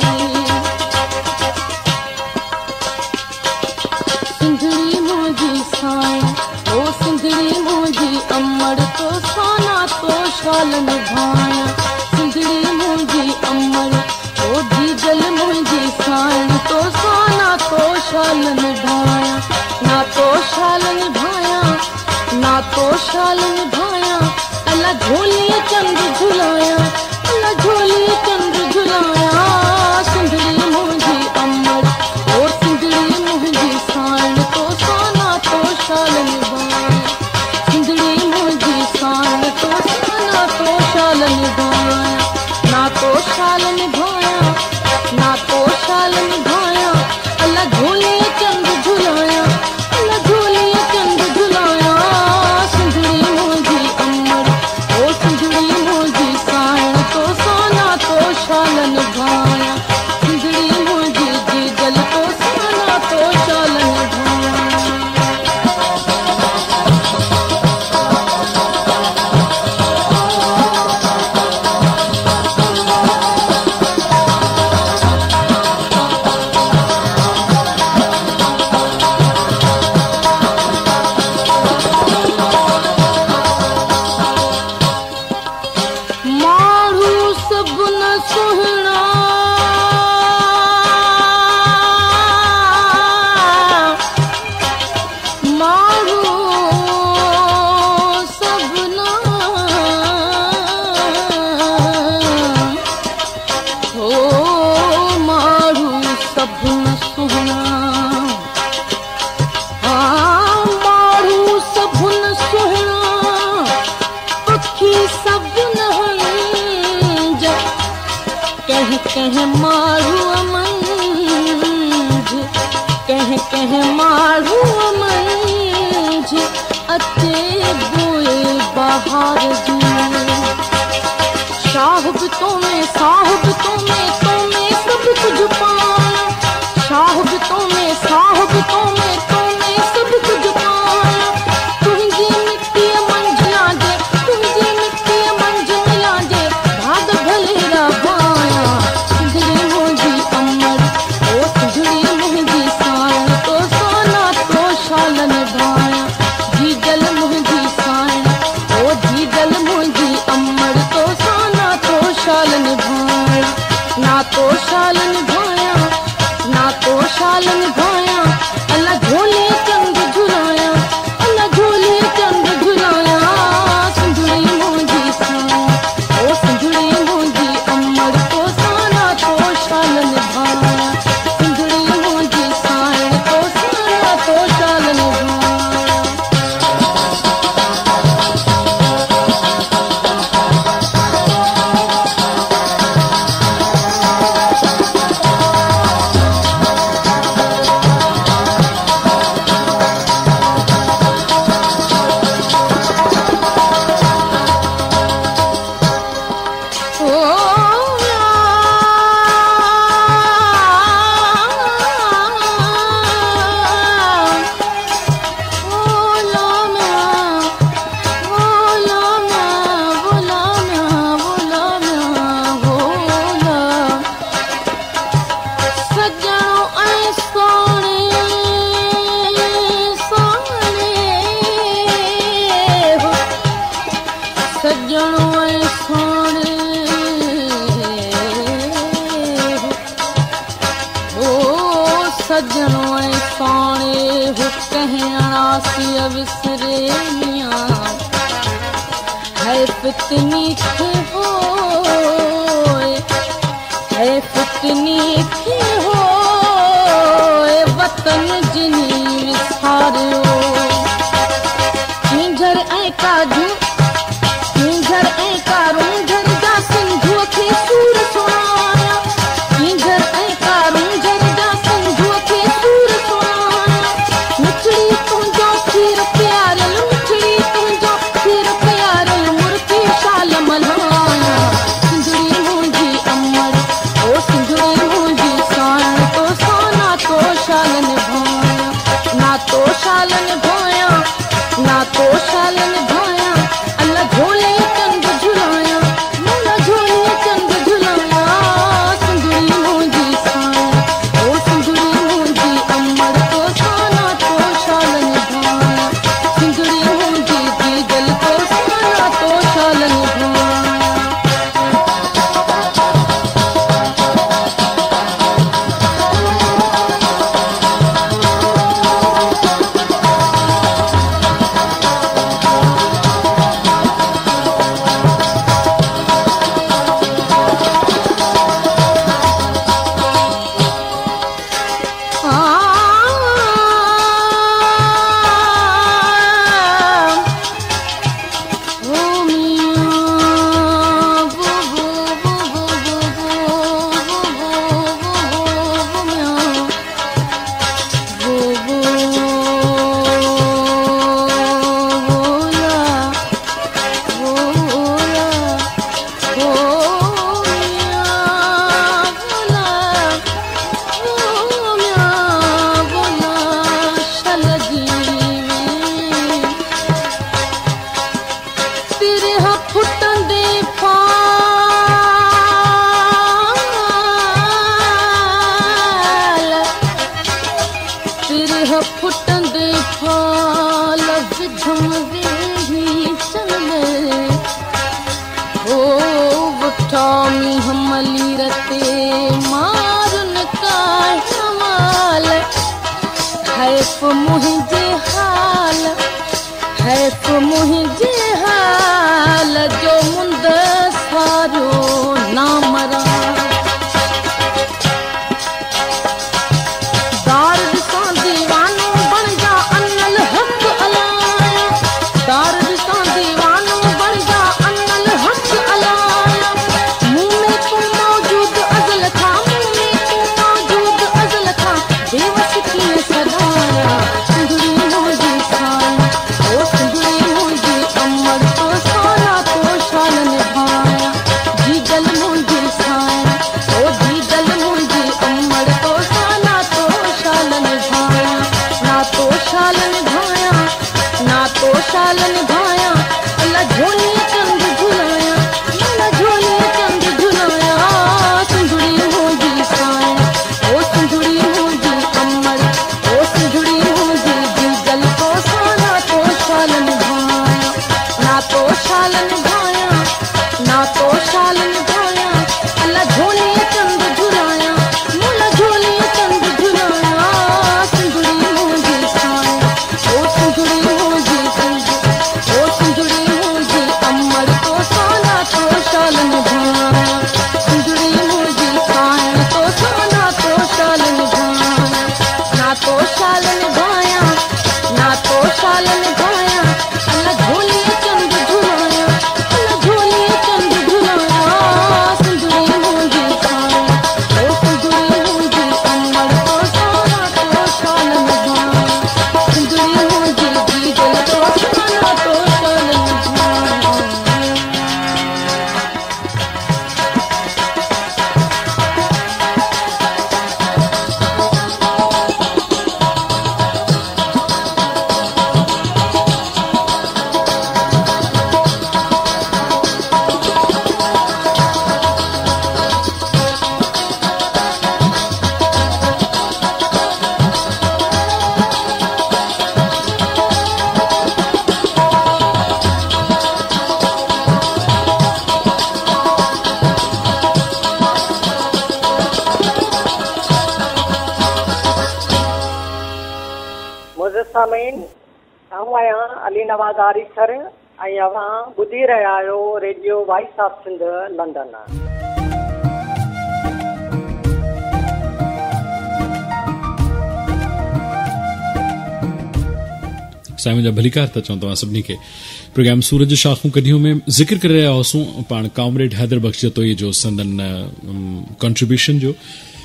सिंधड़ी मुझी साईं ओ सिंधड़ी मुझी अमर तो साना तो शाल निभाया सिंधड़ी मुझी अमर ओ जीजल मुझी साईं तो साना तो शाल निभाया ना तो शाल निभाया ना तो शाल निभाया अल्लाह झोली चंद झुलाया अल्लाह झोली चंद झुलाया सिंधड़ी मुझी अमर और सिंधड़ी मुझी साईं तो साना तो शाल निभाया सिंधड़ी मुझी साईं तो साना तो शाल निभाया ना तो शाल निभाया ना तो शाल निभाया अल्लाह झोली चंद झुलाया अल्लाह झोली चंद झुलाया सिंधड़ी मुझी अमर ओ सिंधड़ी मुझी साईं तो साना तो शाल निभाया सिंधड़ी मुझी जीजल तो साना तो शाल निभाया। कह मारू अमंज कह कह मारू अमंज अते बोए बाहर दी शाहब तो में साहब तो में तो में सब कुछ पाया शाहब तो में साहब तो में तो में सब कुछ पाया तुझी मिट्टी मंझला विसरे मियां है फितनी थे होए है फितनी थे होए वतन जिनी विसारियो झर ऐं काजू झर ऐं कारूं झर जा सिंधुअ खे सूर सुणाया झर ऐं कारूं झर जा सिंधुअ खे सूर सुणाया मिठड़ी तुंहिंजो खीर प्यारल मिठड़ी तुंहिंजो खीर प्यारल मुर्गी शाल मल्हाया सिंधड़ी मुंहिंजी अमर ओ सिंधड़ी मुंहिंजी साण तो साना तो शाल निभाया ना तो शाल निभाया ना तो शाल निभाया अल्लाह झोले चंद झुलाया मोला झोले चंद झुलाया सिंधड़ी मुंहिंजी साण ओ सिंधड़ी मुंहिंजी अमर तो साना तो शाल निभाया सिंधड़ी मुंहिंजी दीदल तो साना तो शाल निभाया फुटंदे फाल विधम वेही चले ओ वठामी हमली रते मारन का हमाल हैफ मुहिंजे हाल हैफ मुहिंजे हाल जो मुंद सारो ना मरा शाल निभाया अल्लाह झोली चंद झुलाया अल्लाह झोली चंद झुलाया सिंधड़ी मुंहिंजी साण ओ सिंधड़ी मुंहिंजी अमर ओ सिंधड़ी मुंहिंजी दीदल तो साना तो शाल निभाया ना तो शाल निभाया ना तो शाल निभाया अल्लाह झोली चंद झुलाया मोला झोली चंद झुलाया सिंधड़ी मुंहिंजी साण ओ सिंधड़ी मुंहिंजी ओ सिंधड़ी मुंहिंजी अमर तो साना तो शाल निभाया सिंधड़ी मुंहिंजी साण तो साना तो शाल निभाया ना तो शाल निभाया ना तो शाल निभाया अल्लाह झोली चंद झुलाया अल्लाह झोली चंद झुलाया सिंधड़ी मुंहिंजी साण ओ सिंधड़ी मुंहिंजी अमर तो साना तो शाल निभाया सिंधड़ी मुंहिंजी दीदल तो साना तो शाल निभाया सामीन आऊं आहियां अली नवाज़ आरिसर ऐं अव्हां ॿुधी रहिया आहियो radio voice of Sindh London. साईं मुंहिंजा भलीकार था चऊं तव्हां सभिनी खे। प्रोग्राम सूरज शाखूं कढियूं में ज़िक्र करे रहिया हुआसीं पाण कॉमरेड हैदर बख्श जतोई जो संदन कंट्रीब्यूशन जो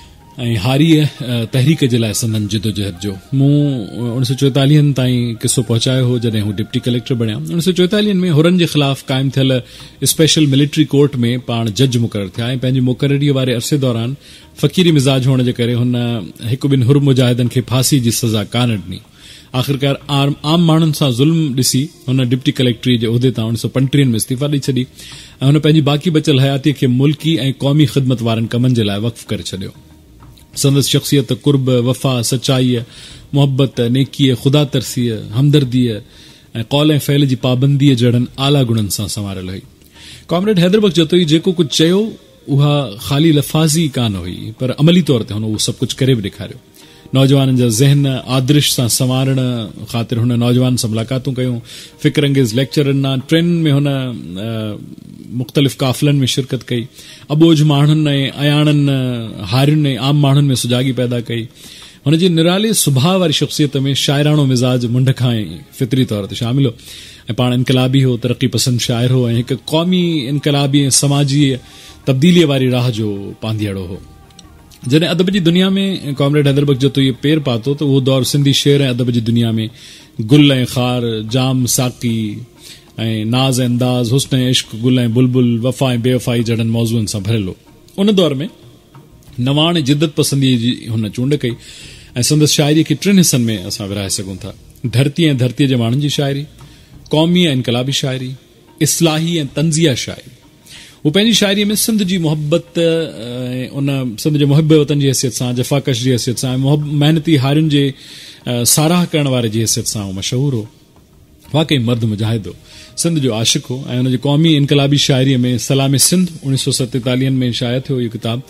ऐं हारी तहरीक जे लाइ संदन जिदोजहद जो। मूं उणिवीह सौ चोएतालीह ताईं किसो पहुचायो हो जॾहिं हू डिप्टी कलेक्टर बणिया। उणिवीह सौ चोएतालीह में हुरनि जे ख़िलाफ़ क़ाइमु थियल स्पेशल मिलिट्री कोर्ट में पाण जज मुक़रर थिया ऐं पंहिंजी मुक़ररीअ वारे अरसे दौरान फ़क़ीरी मिज़ाज हुअण जे करे हुन हिकु ॿिनि हुर मुजाहिदनि खे फांसी जी सज़ा कान ॾिनी। आख़िरकार आम, आम माण्हुनि सां ज़ुल्म ॾिसी हुन डिप्टी कलेक्टरी जे उहिदे तां उणिवीह सौ पंटीह में इस्तीफ़ा ॾेई छॾी ऐं हुन पंहिंजी बाक़ी बचियल हयातीअ खे मुल्की ऐं क़ौमी ख़िदमत वारनि कमनि जे लाइ वक़्फ़ करे छॾियो। संदसि शख़्सियत कुर्ब, वफ़ा, सचाईअ, मोहब्बत, नेकीअ, ख़ुदा तरसीअ, हमदर्दीअ ऐं कौल ऐं फ़ैल जी पाबंदीअ जहिड़नि आला गुणनि सां संवारियल हुई। कॉमरेड हैदर बख्श जतोई जेको कुझु चयो उहा ख़ाली लफ़ाज़ी कान हुई पर अमली तौर ते हुन उहो सभु कुझु करे बि ॾेखारियो। नौजवाननि जा ज़हन आदर्श सां संवारण ख़ातिर हुन नौजवान सां मुलाक़ातूं कयूं, फ़िक्र अंगेज़ लेक्चरनि ट्रेन में हुन मुख़्तलिफ़ काफ़िलनि में शिरकत कई, अबोझ माण्हुनि ऐं अयाणनि हारियुनि ऐं आम माण्हुनि में सुजागी पैदा कई। हुन जी निराले सुभाउ वारी शख़्सियत में शाइराणो मिज़ाज मुंड खां ई फितरी तौर ते शामिल हो ऐं पाण इनकलाबी हो, तरक़ी पसंद शाइर हो ऐं हिकु क़ौमी इनकलाबी ऐं समाजी तब्दीलीअ वारी राह जो पांधीअड़ो हो। जॾहिं अदब जी दुनिया में कॉमरेड हैदर बख्श जो इहो पेर पातो त उहो दौर सिंधी शेर ऐं अदब जी दुनिया में गुल ऐं खार, जाम साकी ऐं नाज़ ऐं अंदाज़, हुस्न ऐं इश्क, गुल ऐं बुलबुल, वफ़ा ऐं बेवफ़ाई जहिड़नि मौज़ूअनि सां भरियल हो। उन दौर में नवाण ऐं जिद्दत पसंदीअ जी हुन चूंड कई ऐं संदसि शाइरीअ खे टिनि हिसनि में असां विरहाए सघूं था। धरती ऐं धरतीअ जे माण्हुनि जी शाइरी, क़ौमी ऐं इनकलाबी शाइरी, इस्लाही ऐं तंज़िया शाइरी। वो पंहिंजी शाइरीअ में सिंध जी मोहब्बत उन सिंध जे मुहिब वतन जी हैसियत सां, जफ़ाकश जी हैसियत सां, मेहनती हारियुनि जे साराह करण वारे जी हैसियत सां मशहूर हो। वाकई मर्द मुजाहिद हो, सिंध जो आशिक हो ऐं हुनजी क़ौमी इनकलाबी शाइरीअ में सलाम सिंध उणिवीह सौ सतेतालीह में शाया थियो इहो किताब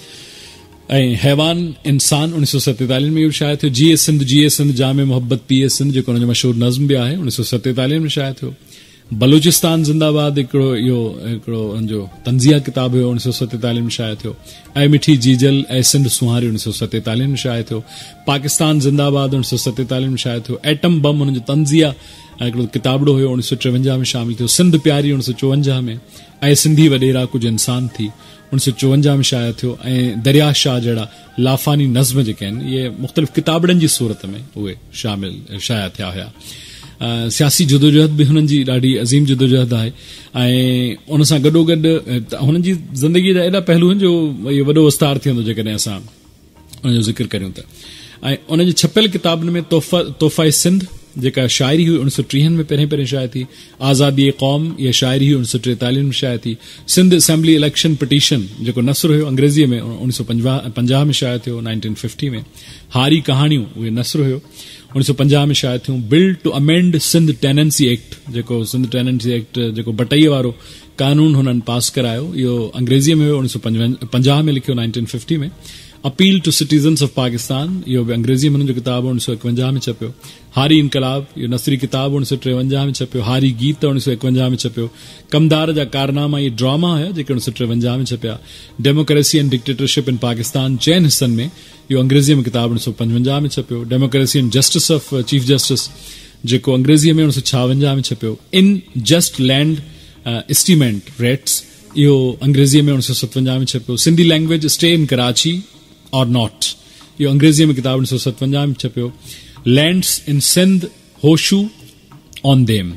ऐं हैवान इंसान उणिवीह सौ सतेतालीह में इहो शाया थियो। जीए सिंध जीए सिंध जाम मोहब्बत पीए सिंध जेको हुनजो मशहूर नज़्म बि आहे उणिवीह सौ सतेतालीह में शाया थियो। बलूचिस्तान जिंदाबाद हिकिड़ो इहो हिकिड़ो हुनजो तंज़िया किताब हुयो उणिवीह सौ सतेतालीह में शाया थियो। ऐं मिठी जीजल ऐं सिंध सुहारी उणिवीह सौ सतेतालीह में शाया थियो। पाकिस्तान जिंदाबाद उणिवीह सौ सतेतालीह में शाया थियो। एटम बम हुनजो तंज़िया हिकिड़ो किताबड़ो हुयो उणिवीह सौ टेवंजाह में शामिल थियो। सिंध प्यारी उणिवीह सौ चोवंजाह में ऐं सिंधी वॾेरा कुझु इंसान थी उणिवीह सौ चोवंजाह में शाया थियो। ऐं दरिया शाह जहिड़ा लाफ़ानी नज़्म जेके आहिनि इहे मुख़्तलिफ़ किताबड़नि जी सूरत में उहे शामिल शाया थिया हुया। सियासी जदोजहद बि हुननि जी ॾाढी अज़ीम जदोजहद आहे ऐं उन सां गॾोगॾु हुननि जी ज़िंदगीअ जा एॾा पहलू आहिनि जो इहो वॾो विस्तार थी वेंदो जेकॾहिं असां उनजो ज़िक्र करियूं त। ऐं उनजी छपियल किताबनि में तोहफ़ा तोहफ़ा सिंध जेका शाइरी हुई उणिवीह सौ टीहनि में पहिरें पहिरें शाया थी। आज़ादी क़ौम इहा शाइरी हुई उणिवीह सौ टेतालीह में शाया थी। सिंध असेंबली इलेक्शन पिटीशन जेको नसर हुयो अंग्रेज़ीअ में उणिवीह सौ पंजाह पंजाह में शाया थियो नाइनटीन फिफ्टी में। हारी कहाणियूं उहे नसर हुयो उणिवीह सौ पंजाह में शाया थियूं। Bill to amend Sindh tenancy act जेको सिंध टेनेंसी एक्ट जेको बटईअ वारो कानून हुननि पास करायो इहो अंग्रेज़ीअ में हुयो उणिवीह सौ पंजाह में लिखियो नाइनटीन फिफ्टी में। Appeal to citizens of Pakistan इहो बि अंग्रेज़ीअ में हुनजो किताब उणिवीह सौ एकवंजाह में छपियो। हारी इनकलाब इहो नसरी किताब उणिवीह सौ टेवंजाह में छपियो। हारी गीत उणिवीह सौ एकवंजाह में छपियो। कमदार जा कारनामा इहे ड्रामा हुया जेके उणिवीह सौ टेवंजाह में छपिया। डेमोक्रेसी एंड डिक्टेटरशिप इन पाकिस्तान चइनि हिसनि में इहो अंग्रेज़ीअ में किताब उणिवीह सौ पंजवंजाह में छपियो। Democracy and justice of chief justice जेको अंग्रेज़ीअ में उणिवीह सौ छावंजाह में छपियो। इन जस्ट लैंड एस्टीमेंट रेट्स इहो अंग्रेज़ीअ में उणिवीह सौ सतवंजाह में छपियो। Sindhi language stay in Karachi और नॉट इहो अंग्रेज़ीअ में किताब उणिवीह सौ सतवंजाह में छपियो। Lands in Sindh होशू on them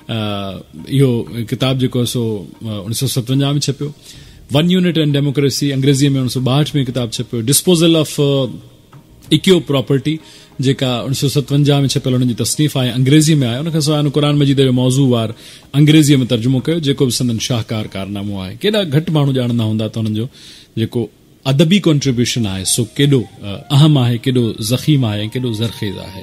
इहो किताब जेको सो उणिवीह सौ सतवंजाह में छपियो। वन यूनिट एंड डेमोक्रेसी अंग्रेज़ीअ में उणिवीह सौ ॿाहठि में किताब छपियो। डिस्पोजल ऑफ इक्यो प्रॉपर्टी जेका उणिवीह सौ सतवंजाह में छपियल हुनजी तसनीफ़ आहे अंग्रेज़ी में आहे। उनखां सवाइ क़ुर मजीद जो मौज़ू वार अंग्रेज़ीअ में तर्जुमो कयो जेको बि संदन शाहकार कारनामो आहे। केॾा घटि माण्हू ॼाणंदा हूंदा त हुननि जो जेको अदबी कॉन्ट्रीब्यूशन आहे सो केॾो अहम आहे, केॾो ज़ख़ीम आहे, केॾो ज़रखेज़ आहे।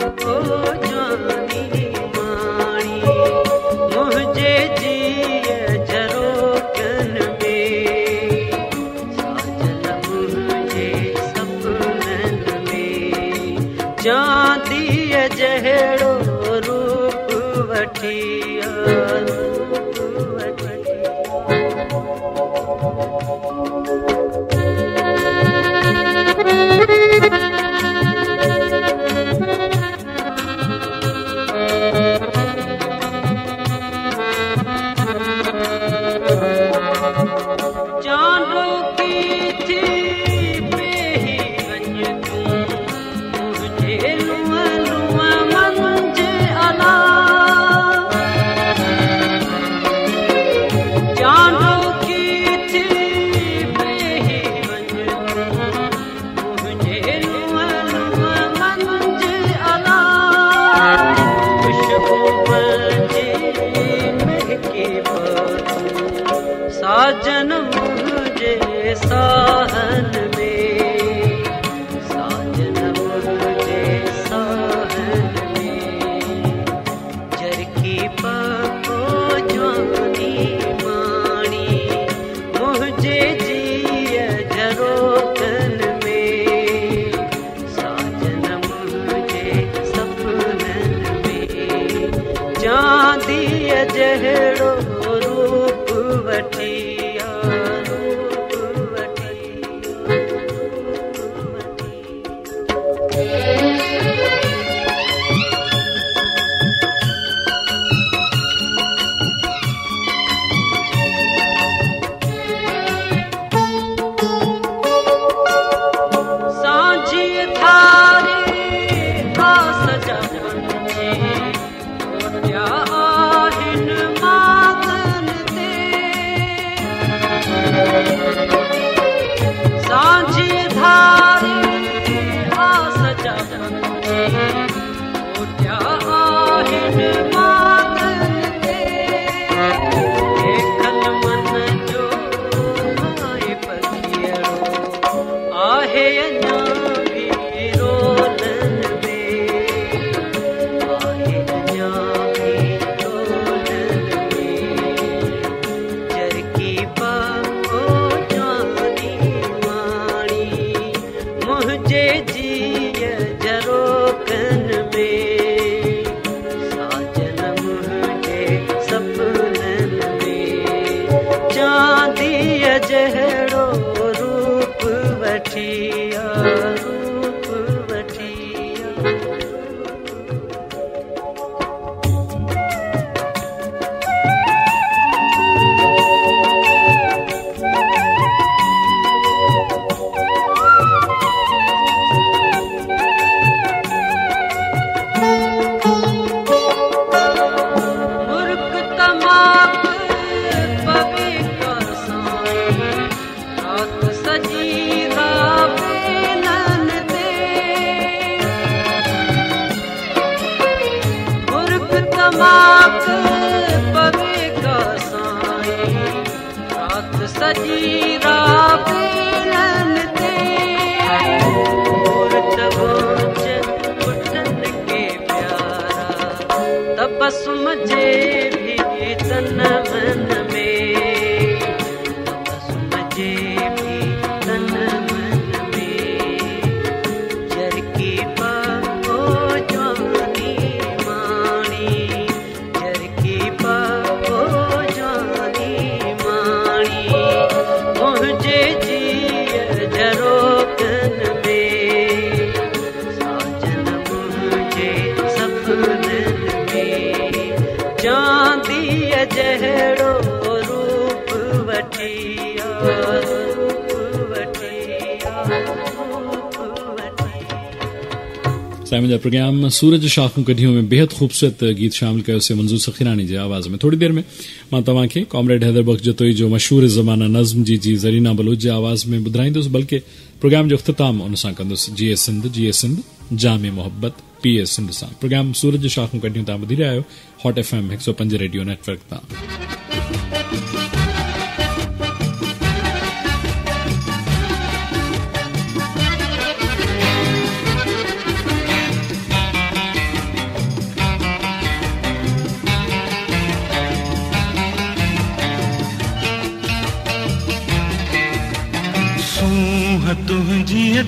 साइमन प्रोग्राम सूरज शाखूं कढियूं में बेहद खूबसूरत गीत शामिल कयो से मंजूर सखीरानी जी आवाज में। थोड़ी देर में मां तव्हां खे कॉमरेड हैदर बख्श जतोई जो मशहूर ज़माना नज़्म जी जी ज़रीना बलूच जी आवाज में ॿुधाईंदुसि, बल्कि प्रोग्राम जो इख्तिताम उन सां कंदुसि जी ए सिंध जी ए सिंध जामे मोहब्बत पी ए सिंध सां। प्रोग्राम सूरज शाखूं कढियूं तव्हां ॿुधी रहिया आहियो हॉट एफ एम हिकु सौ पंज रेडियो नेटवर्क तां।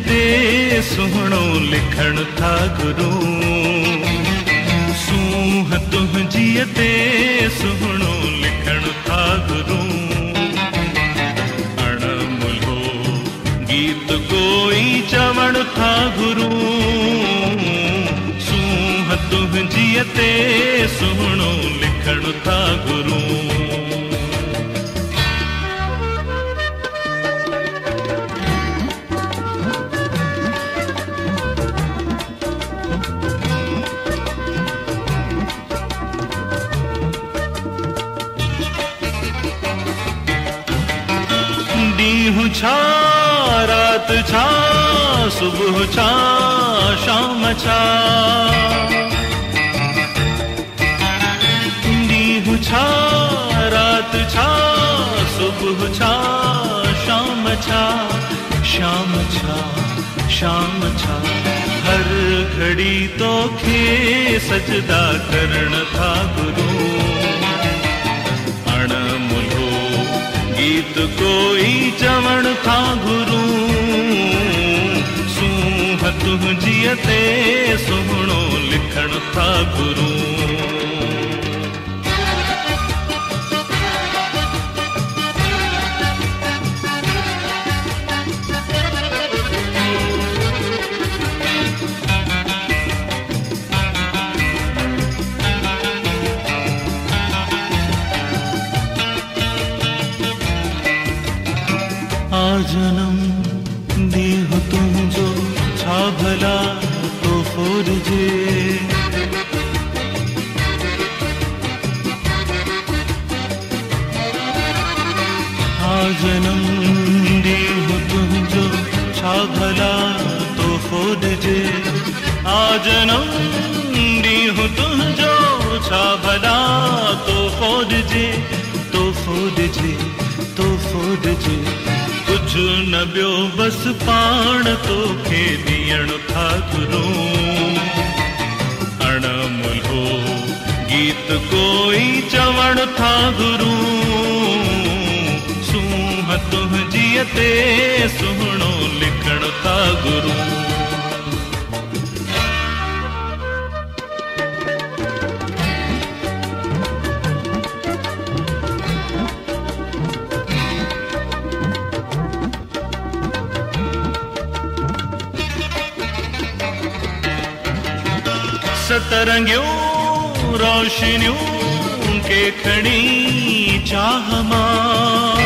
ते सुहिणो लिखण था गुरू सूंह तुंहिंजीअ ते सुहिणो लिखण था गुरू अणमुल्हो गीत कोई चवण था गुरू सूंह तुंहिंजीअ ते सुहिणो लिखण था गुरू ॾींहुं छा रात छा सुबुह छा शाम छा ॾींहुं छा रात छा सुबुह छा शाम छा शाम छा शाम छा हर घड़ी तोखे सजदा करण था गुरू अणमुल्हो गीत कोई चवण था गुरू सूंह तुंहिंजीअ ते सुहिणो लिखण था गुरू जनम दीह तुंहिंजो छा भला तो फोरजे हा जनम दीह तुंहिंजो छा भला तो फोरजे आ जनम दीह तुंहिंजो छा भला तो फोरजे तो फोरजे तो फोरजे कुछ न बियो बस पाण तोखे ॾियण था गुरू अणमुल्हो गीत कोई चवण था गुरू सूंह तुंहिंजीअ ते सुहिणो लिखण था गुरू सतरंगियूं रोशनियूं के खणी चाह मां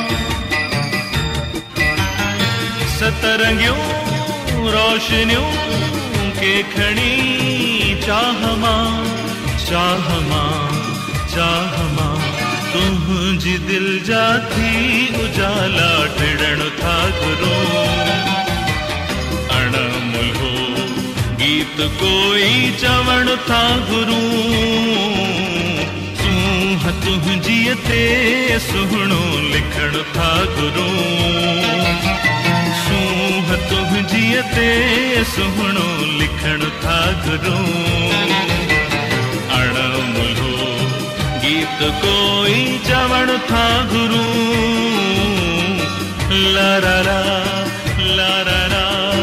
सतरंगियूं रोशनियूं के खणी चाह मां चाह मां चाह मां तुंहिंजी दिल जा थी उजाला टिड़ण था गुरू अणमुल्हो गीत कोई चवण था गुरू सूंह तुंहिंजीअ ते सुहिणो लिखण था गुरू सूंह तुंहिंजीअ ते सुहिणो लिखण था गुरू अणमुल्हो गीत कोई चवण था गुरू ला रा रा ला रा रा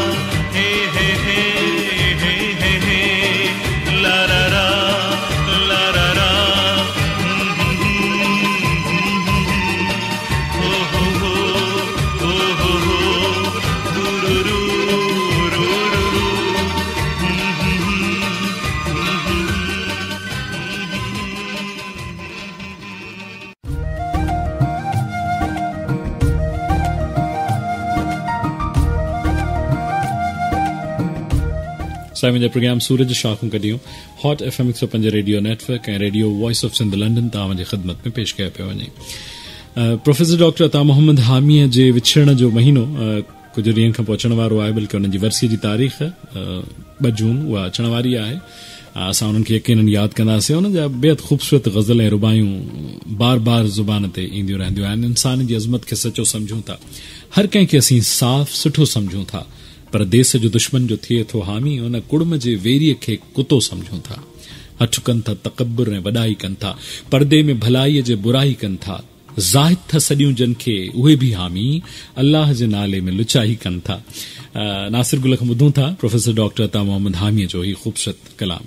साइमन प्रोग्राम सूरज शाखूं कढियूं हॉट एफ एम एक सौ पंज रेडियो नेटवर्क ऐं radio voice of Sindh London तव्हांजे ख़िदमत में पेश कयो पियो वञे। प्रोफेसर डॉक्टर अता मोहम्मद हामीअ जे विछड़ण जो महीनो कुछ ॾींहनि खां पोइ अचण वारो आहे, बल्कि हुनजी वरसीअ जी तारीख़ ॿ जून उहा अचण वारी आहे। असां उन्हनि खे यकीनन यादि कंदासीं। हुन जा बेहद ख़ूबसूरत ग़ज़ल ऐं रुबायूं बार बार ज़ुबान ते ईंदियूं रहंदियूं आहिनि। इंसान जी अज़मत खे सचो सम्झूं था, हर कंहिंखे असीं साफ़ सुठो सम्झूं था, पर देश जो दुश्मन जो थिए थो हामी, उन कुड़म जे वेरीअ खे कुतो सम्झूं था। हठ कनि था तकब्बुर ऐं वॾाई कनि था, पर्दे में भलाईअ जे बुराई कनि था, ज़ाहिद था सॼियूं जन खे उहे बि हामी अल्लाह जे नाले में लुचाई कनि था। नासिर गुल खां ॿुधूं था प्रोफेसर डॉक्टर अता मोहम्मद हामीअ जो ही ख़ूबसूरत कलाम।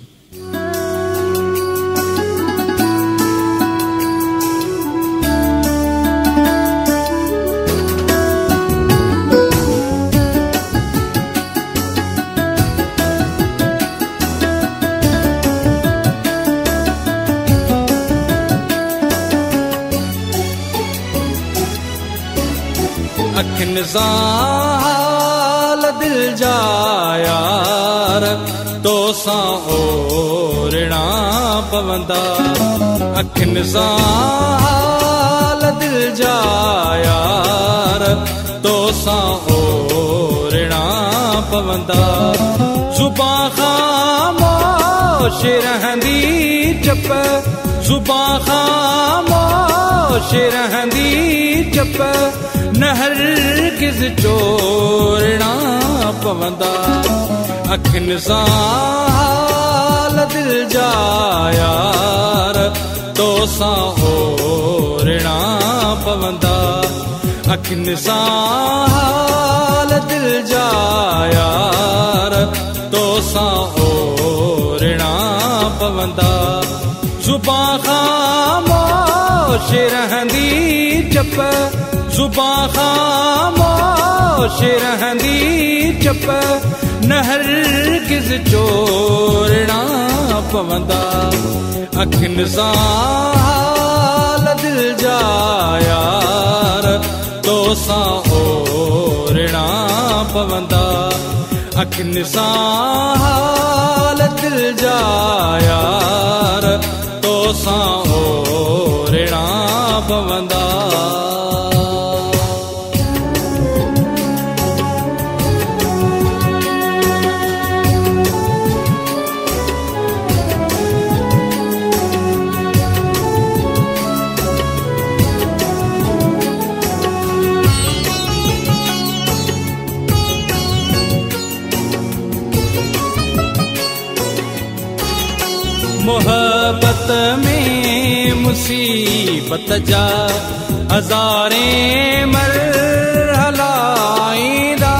अखिन ज़ाल दिल जा यार तोसां ओरना पवंदा। अखिन ज़ाल दिल जा यार तोसां ओरना पवंदा। ज़ुबां ख़ामोश रहंदी चप, ज़ुबां ख़ामोश रहंदी चप, न हरगिज़ चोरना पवंदा। अखिन ज़ाल दिल जा यार तोसां ओरना पवंदा। अखिन ज़ाल दिल जा यार तोसां ओरना पवंदा। ज़ुबां ख़ामोश रहंदी चप, ज़ुबां ख़ामोश रहंदी चप, न हरगिज़ चोरना पवंदा। अखिन ज़ाल दिल जा यार तोसां ओरना पवंदा। अखिन ज़ाल दिल जा यार तोसां ओरना पवंदा। मोहब्बत में मुसीबत जा हज़ारे मरहला ईंदा।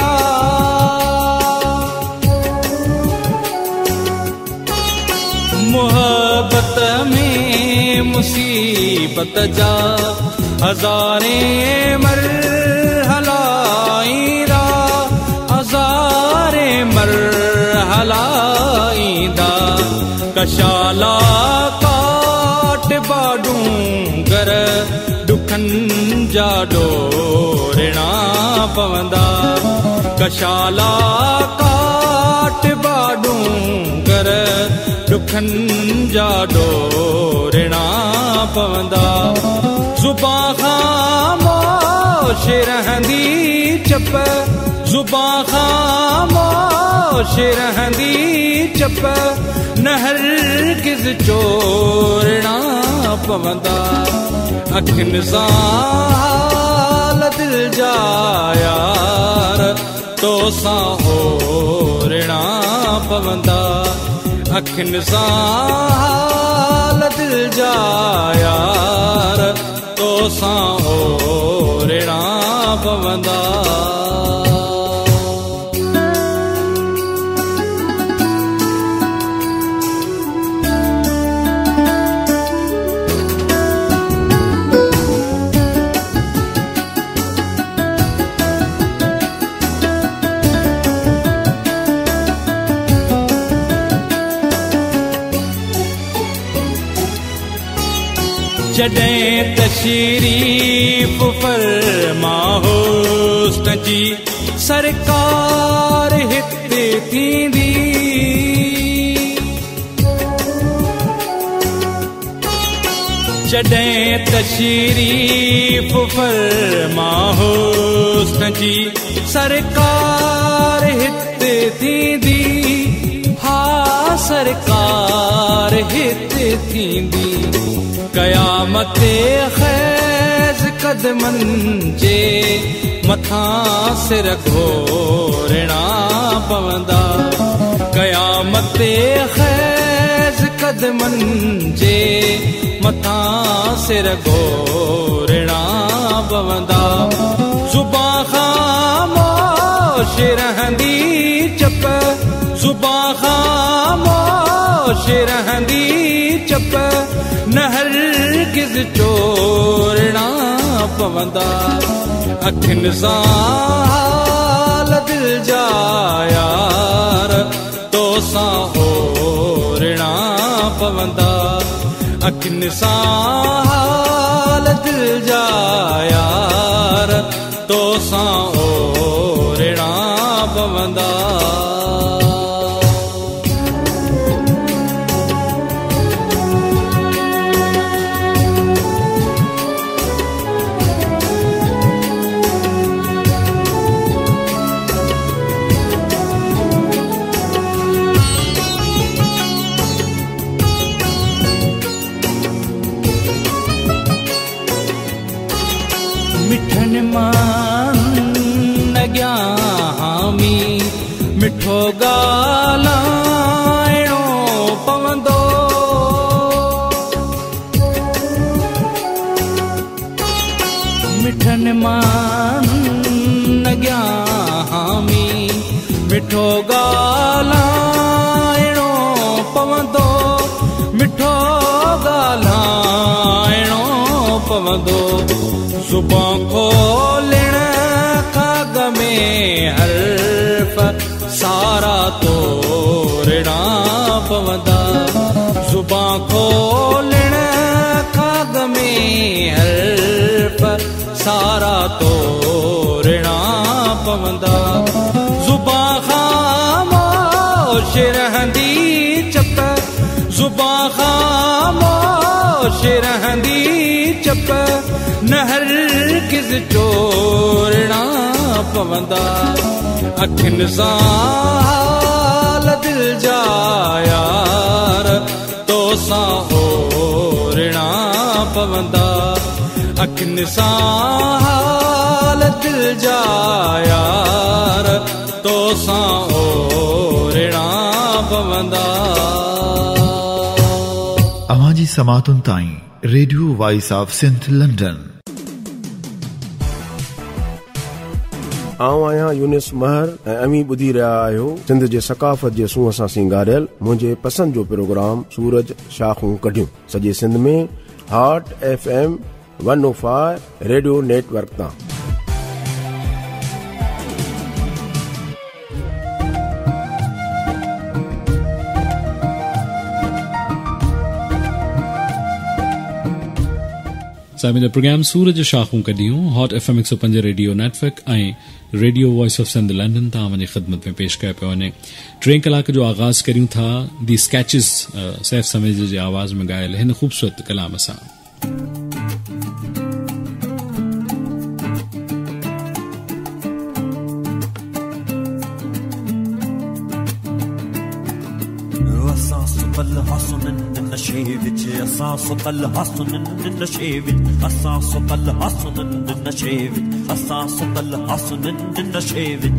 मोहब्बत में मुसीबत जा हज़ारे मरहला ईंदा। हज़ारे मरहला ईंदा। कशाला काट बाडूं गर दुखन जा डोरना पवंदा। कशाला काट बाडूं गर दुखन जा डोरना पवंदा। ज़ुबां ख़ामोश रहंदी चप, ज़ुबां ख़ामोश रहंदी चप, न हरगिज़ चोरना पवंदा। अखिन ज़ाल दिल जा यार तोसां ओरना पवंदा। अखिन ज़ाल दिल जा यार तोसां ओरना पवंदा। जॾहिं तशरीफ़ फरमा हुस्न जी सरकार हिते थींदी। जॾहिं तशरीफ़ फरमा हुस्न जी सरकार हिते थींदी। हा सरकार हिते थींदी। क़यामत ख़ैज़ कदमन जे मथां सिर घोरना पवंदा। क़यामत ख़ैज़ कदमन जे मथा सिर गोरणा पवंदा ज़ुबां ख़ामोश रहंदी चप ज़ुबां ख़ामोश रहंदी चप न हरगिज़ चोरणा पवंदा अखियुनि सां दिल जा यार तोसां ओरणा पवंदा अखियुनि सां दिल जा यार तोसां ओरणा पवंदा मिठनि मां नॻियां हामी मिठो ॻाल्हाइणो पवंदो मिठनि मां नॻियां हामी मिठो ॻाल्हाइणो पवंदो मिठो ॻाल्हाइणो पवंदो ज़ुबां खोलण काग में हर्फ सारा तोरणा पवंदा ज़ुबां खोलण काग में हर्फ सारा तोरणा पवंदा ज़ुबां ख़ामोश रहंदी चप ज़ुबां ख़ामोश रहंदी चप न हरगिज़ चोरणा पवंदा अखियुनि सां दिल जा यार तोसां ओरणा पवंदा अखियुनि सां दिल जा यार तोसां ओरणा पवंदा अवां जी समातुनि ताईं radio voice of Sindh London. आऊं आहियां यूनिस महर ऐं अमी ॿुधी रहिया आहियो सिंध जे सकाफ़त जे सूंहं सां सिंगारियल मुंहिंजे पसंदि जो प्रोग्राम सूरज शाखूं कढियूं सॼे सिंध में हॉट एफ एम वन ओ फाइव रेडियो नेटवर्क तां। सामिल प्रोग्राम सूरज शाखूं कढियूं हॉट एफ एम एक सौ पंज रेडियो नेटवर्क ऐं radio voice of Sindh London तां वञी ख़िदमत में पेश कयो पियो वञे। टे कलाक जो आगाज़ करियूं था दी स्केचिस सैफ समेज जे आवाज़ में ॻायल हिन ख़ूबसूरत कलाम सां। नशे विच असां सुतल हसनन नशे विच असां सुतल हसनन नशे विच असां सुतल हसनन नशे विच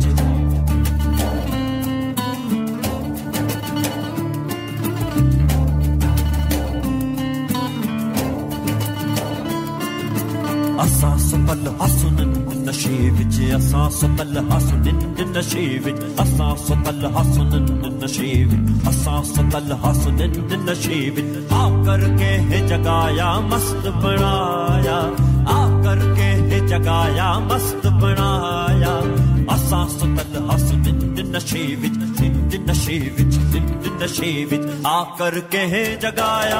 असां सुतल हसनन नशे विच असां सुतल हसनन नशे विच असां सुतल हसनन नशे विच असां सुतल हसनन नशे विच आकर के है जगाया मस्त बनाया आकर के है जगाया मस्त बनाया असां सुतल हसनन नशे विच नशे विच नशे विच आकर के है जगाया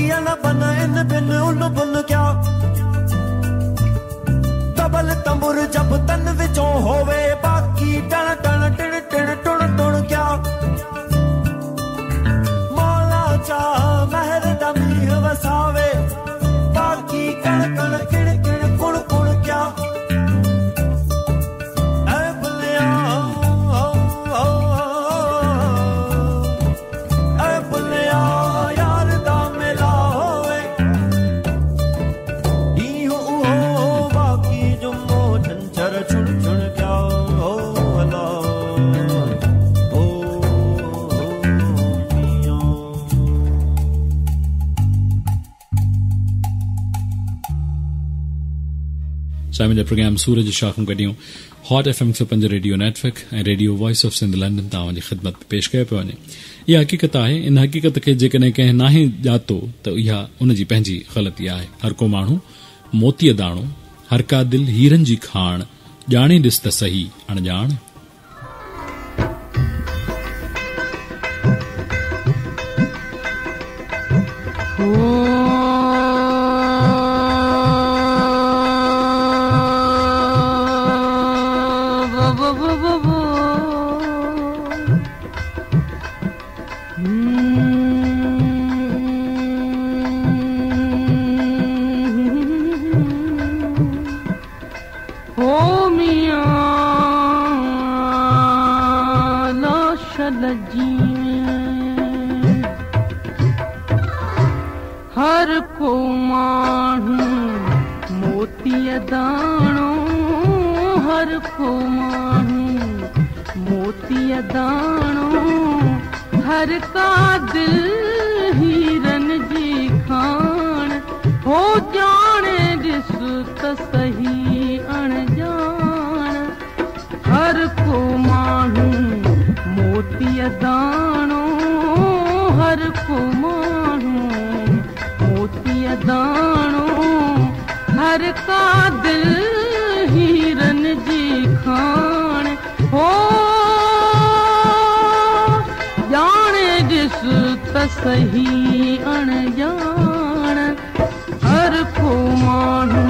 न बन इन बिन उन बुन क्या तबल तंबुर जब तन विचों होवे बाकी टण टण टिण टिण टुण टुण क्या मौला चा महर दमीह वसावे बाकी कण कण किण किण कुण कुण क्या ऐ बुलिया ऐ बुलिया यार दा मेला होवे ईहो उहो बाकी जुम्मो झंझर छुण छुण क्या हो अला हो सामिल प्रोग्राम सूरज शाखूं कढियूं हॉट एफ एम पंज रेडियो नेटवर्क ऐं radio voice of Sindh London तव्हांजी ख़िदमत में पेश कयो पियो वञे। इहा हक़ीक़त आहे। इन हक़ीक़त खे जेकॾहिं कंहिं नाहे ॼातो त इहा उनजी पंहिंजी ग़लती आहे। हर को माण्हू मोतीअ दाणो, हर का दिल हीरनि जी खाण, ॼाणे ॾिस त सही अणॼाण। हर को माण्हू मोतीअ दाणो, हर को माण्हू मोतीअ दाणो, हर का दिल हीरन जी खाण, हो ॼाणे ॾिस त सही अणॼाण। हर को माण्हू मोतीअ दाणो, हर को माण्हू मोतीअ दाणो, हर का दिल हीरन जी खाण, हो ॼाणे ॾिस त सही अणॼाण। हर को माण्हू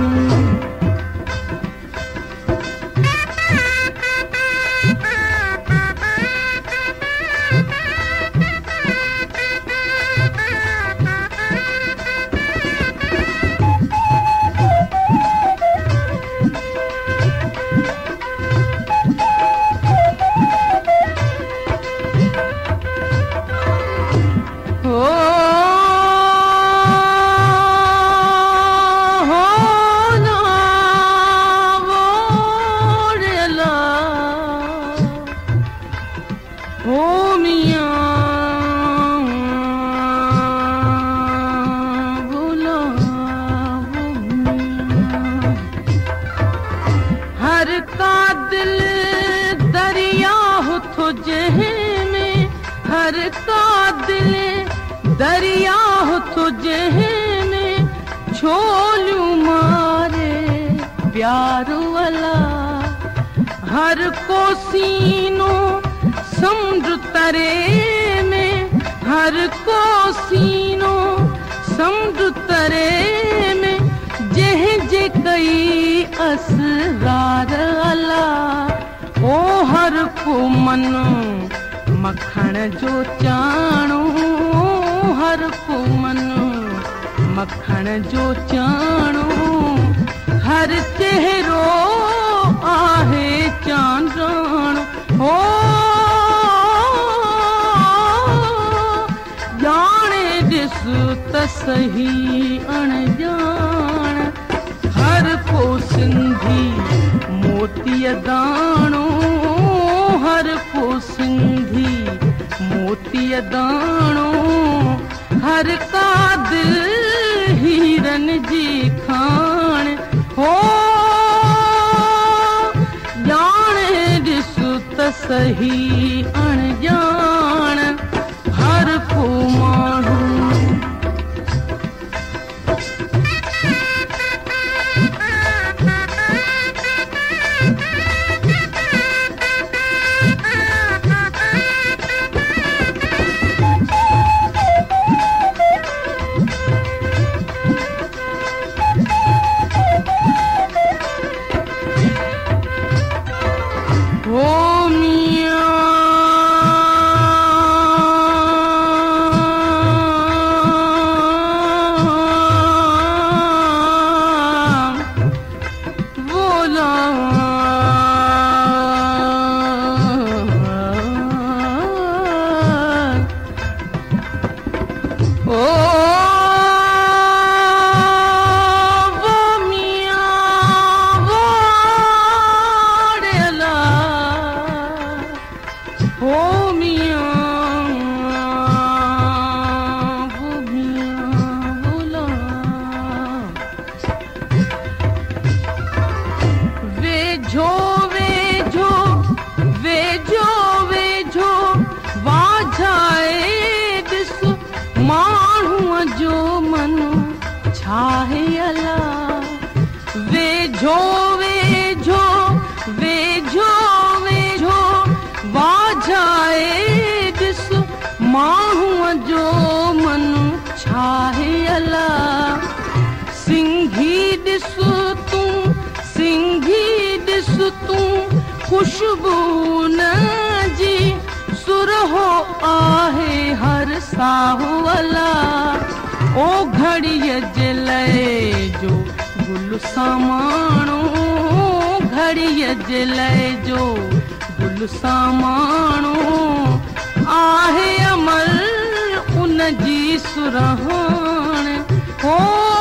दरिया हो तुझे में छोलू मारे प्यार वाला, हर को सीनो समुद्र तरे में, हर को सीनो समुद्र तरे में, जह जे कई असरार वाला, ओ हर को मन मखण जो चाणो, हर को मन मखण जो चाणो, हर चेहरो आहे चांदराणो, हो ॼाणे ॾिस त सही अणॼाण। हर को सिंधी मोतीअ दाणो, हर को सिंधी मोतीअ दाणो, हर का दिल हीरन जी खाण, हो ॼाणे ॾिस त सही अणॼाण। हर को माण्हू छाहे अला वेझो वेझो वेझो वेझो वाजाए ॾिस माण्हूअ जो मन छाहे अला सिंघी ॾिस तूं सिंघी ॾिस तूं खुशबू न जी सुरहो आहे हर साहु अला ओ घड़ीअ जे लए जो गुल सामाणो घड़ीअ जे लए जो गुल सामाणो आहे अमल उन जी सुरहाण हो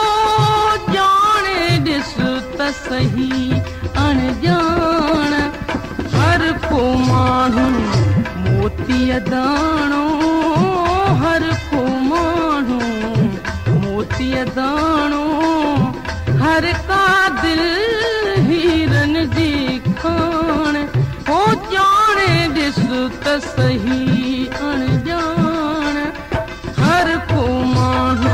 जाने ॾिस त सही अणजाण हर को माण्हू मोतीअ दाणो हर को माण्हू मोतीअ दाणो हर का दिल हीरन जी खाण हो जाने ॾिस त सही अणजाण हर को माण्हू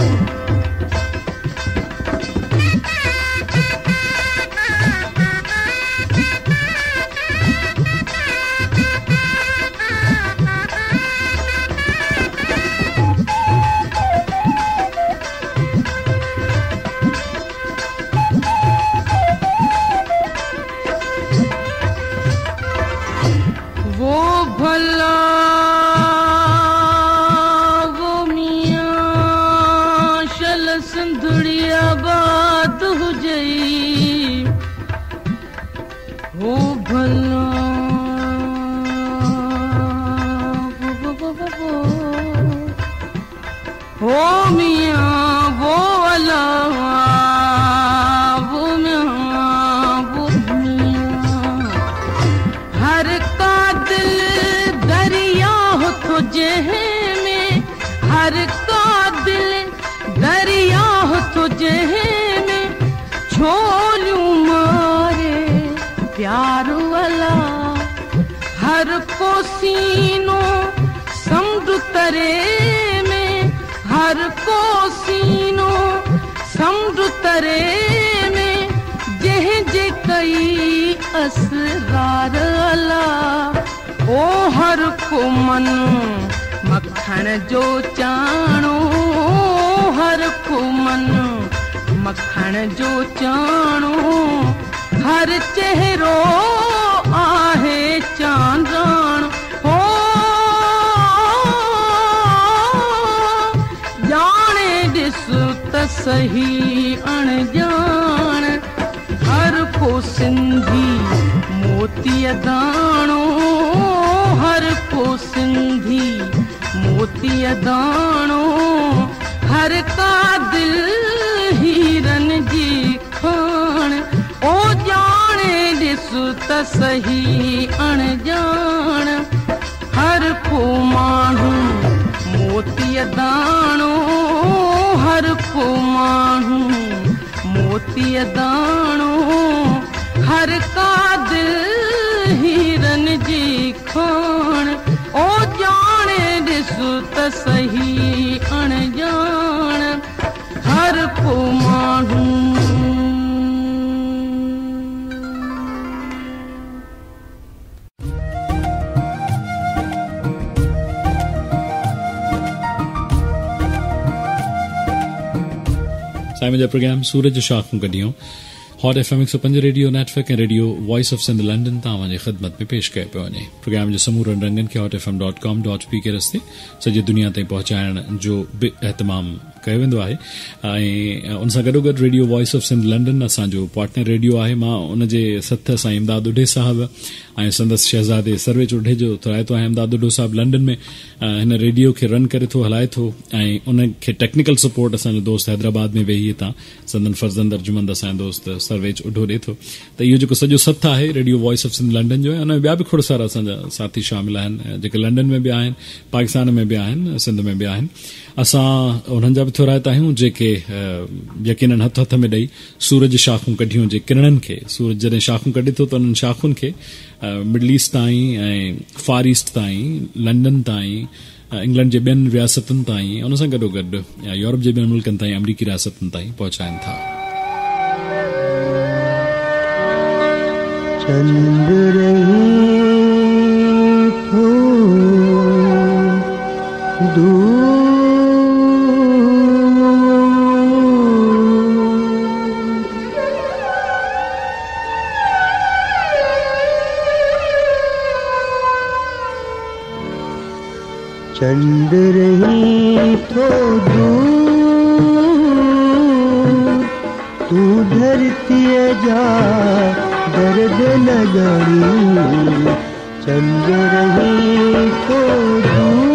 सीनो समुंड तरे में हर को सीनो समुंड तरे में जह जे कई असरार अला ओ हर को मन मखण जो चाणो हर को मन मखण जो चाणो हर चेहरो आहे चांदण हो जाने ॾिस त सही अणजाण हर को सिंधी मोतीअ दाणो हर को सिंधी मोतीअ दाणो हर का दिल हीरन जी खाण ओ जाने ॾिस त सही अणजाण हर को माण्हू मोतीअ दाणो हर को माण्हू मोतीअ दाणो हर का दिल हीरन जी खाण ओ जाने ॾिस त सही अणजाण हर को माण्हू साइमन जा प्रोग्राम सूरज शाखूं कढियूं हॉट एफ एम एक सौ पंज रेडियो नेटवर्क ऐं radio voice of Sindh London तव्हांजे ख़िदमत में पेश कयो पियो वञे प्रोग्राम जे समूरनि रंगनि खे hot F M dot com dot P K रस्ते सॼी दुनिया ताईं पहुचाइण जो बि एहतमाम कयो वेंदो आहे ऐं उन सां गॾोगॾु radio voice of Sindh London असांजो पार्टनर रेडियो आहे मां उन जे सथ सां इमदाद उढे साहिब ऐं संदसि शहज़ादे सर्वेज उढे जो थोराइतो आहे इमदाद उढो साहिब लंडन में हिन रेडियो खे रन करे थो हलाए थो ऐं उन खे टेक्निकल सपोर्ट असांजो दोस्त हैदराबाद में वेही हितां संदन फर्ज़ंद अर्जुमंद असांजो दोस्त सर्वेज उढो ॾिए थो त इहो जेको सॼो सथ आहे radio voice of Sindh London जो आहे उन में ॿिया बि खोड़ सारा असांजा साथी शामिल आहिनि जेके लंडन में बि आहिनि पाकिस्तान में बि आहिनि सिंध में बि आहिनि असां उन्हनि जा बि थोराइता आहियूं जेके यकीनन हथ हथ में ॾेई सूरज शाखूं कढियूं जे किरणनि खे सूरज जॾहिं शाखूं कढे थो त उन्हनि शाखुनि खे मिडल ईस्ट ताईं ऐं फार ईस्ट ताईं लंडन ताईं इंग्लैंड जे ॿियनि रियासतुनि ताईं, उन सां गॾोगॾु यूरोप जे ॿियनि मुल्कनि ताईं, अमरीकी रियासतुनि ताईं पहुचाइनि था। चंद रही थो दूर, चंद रही थो दूर, तू धरती जा दर्द लगानी, चंद रही थो दूर।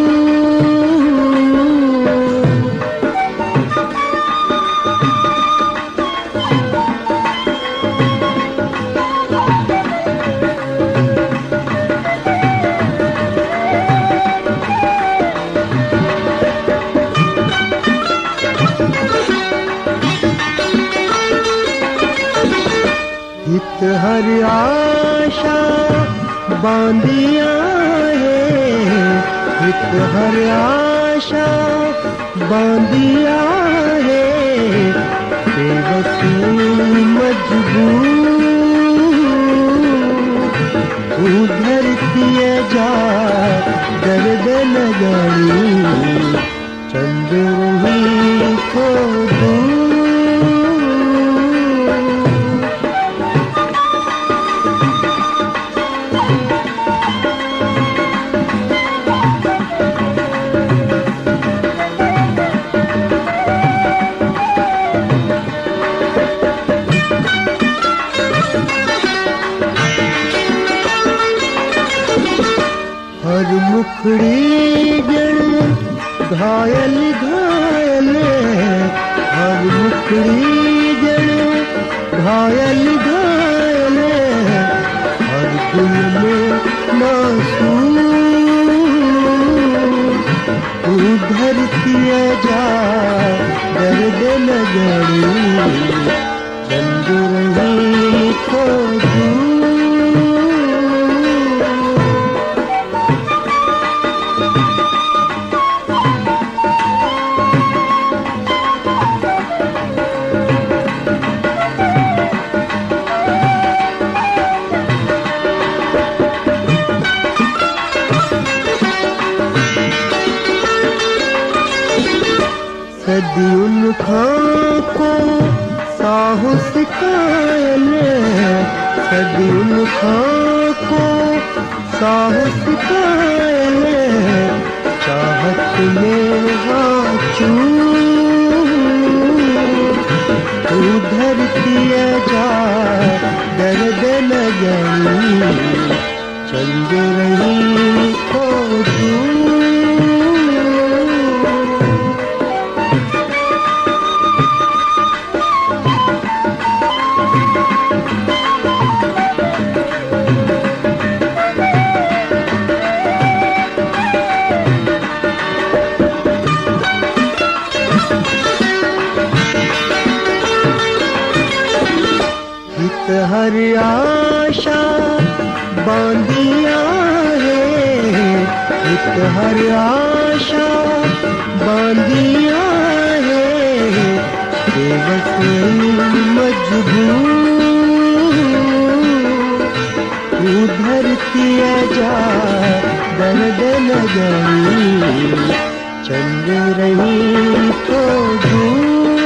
हित हर आशा बांधिया है, हित हर आशा बांधिया है, बेबस मजबूर, तू धरती जा दर्द लगानी, चंद रही थो दूर। हर मुखड़ी जड़ घायल घायल, हर मुखड़ी जड़ घायल घायल, हर दिल में मासूम, तू धरती जा दर्द लगानी, चंद रही थो दूर। सदियुन खाको साहस कायल, सदियुन खाको साहस कायल, चाहत में हाचू, तू धरती जा दर्द लगानी, चंद रही थो दूर। हर आशा बांधिया है, हित हर आशा बांधिया है, बेबस मजबूर, तू धरती जा दर्द लगानी, चंद रही थो दूर।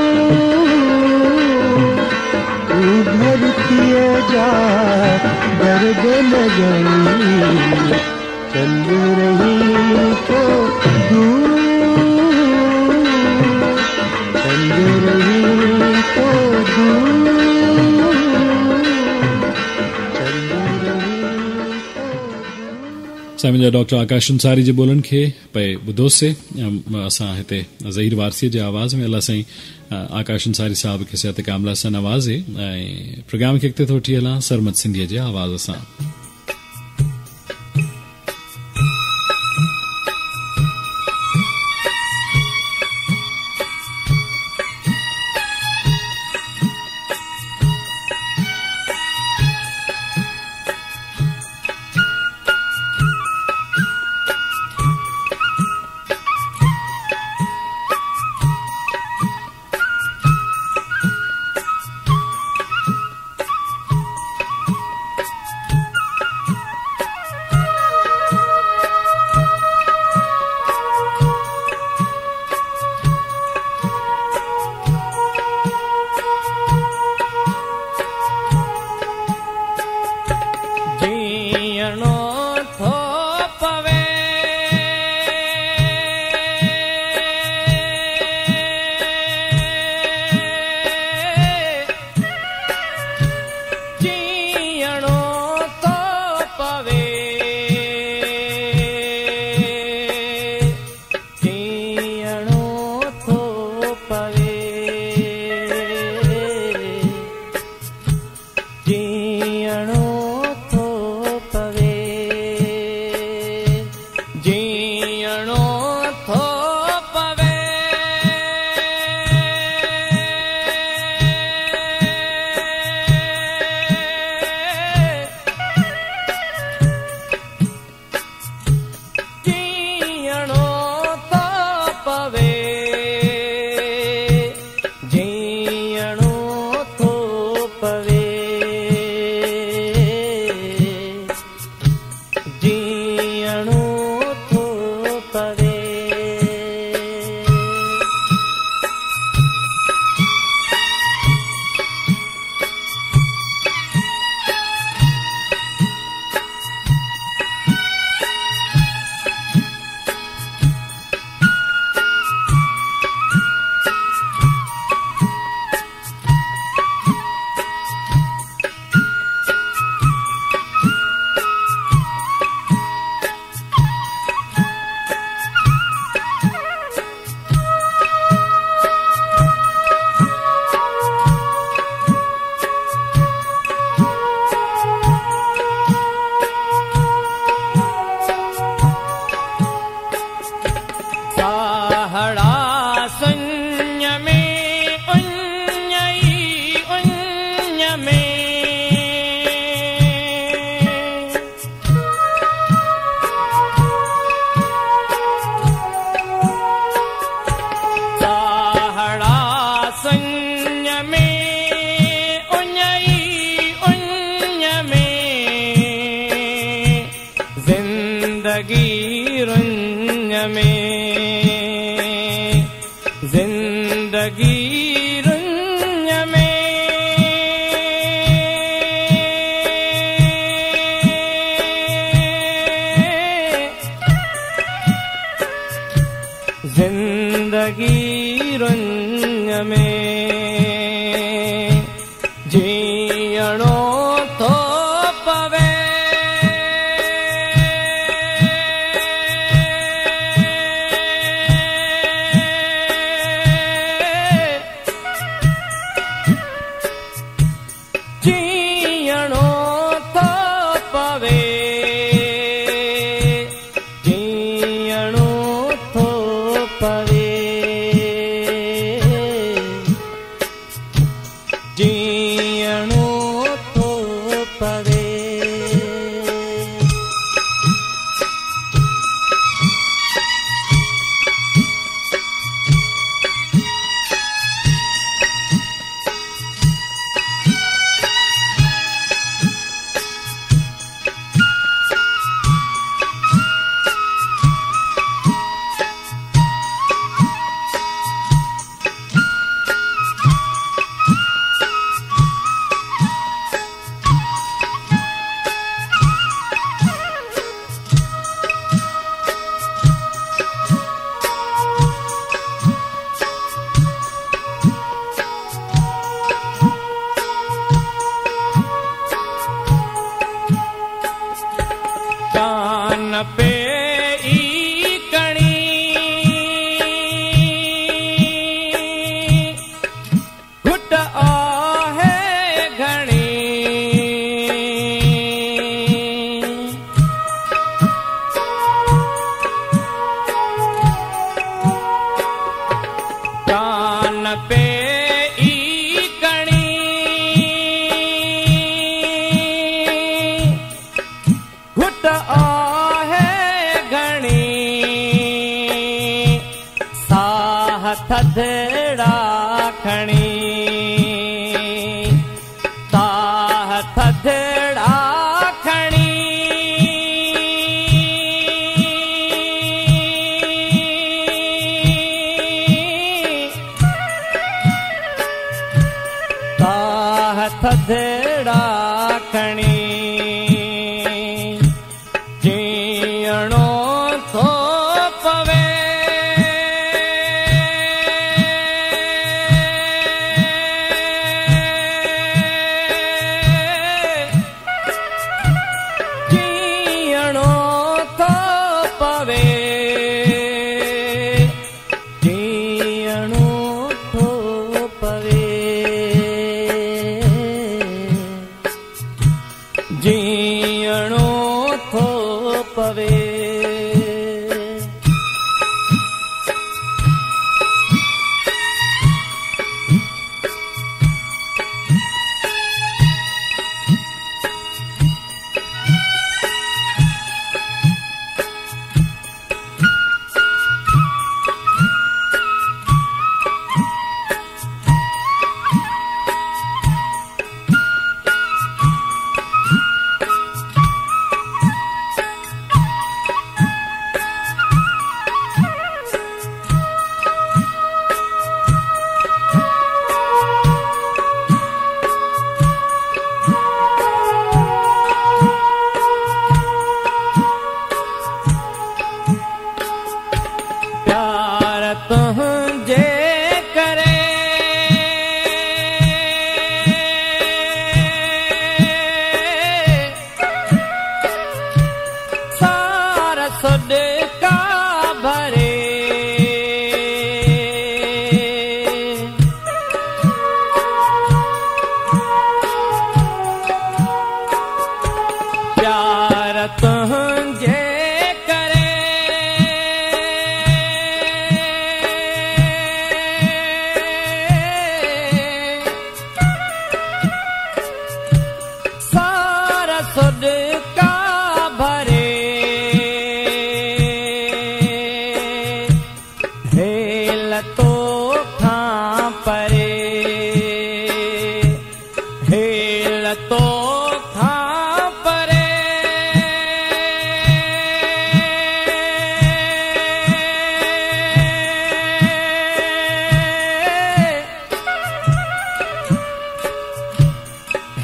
धरती जा दर्द लगानी, चंद रही थो दूर, चंद रही थो दूर, चंद रही थो दूर। साईं जा डॉक्टर आकाश अंसारी जे ॿोलनि खे पे ॿुधो से असां हिते ज़हीर वारसीअ जे आवाज़ में अलाह साईं आकाश अंसारी साहब खे सिहत कामिला सां नवाज़े ऐं प्रोग्राम खे अॻिते थो वठी हलां सरमत सिंधीअ जे आवाज़ सां।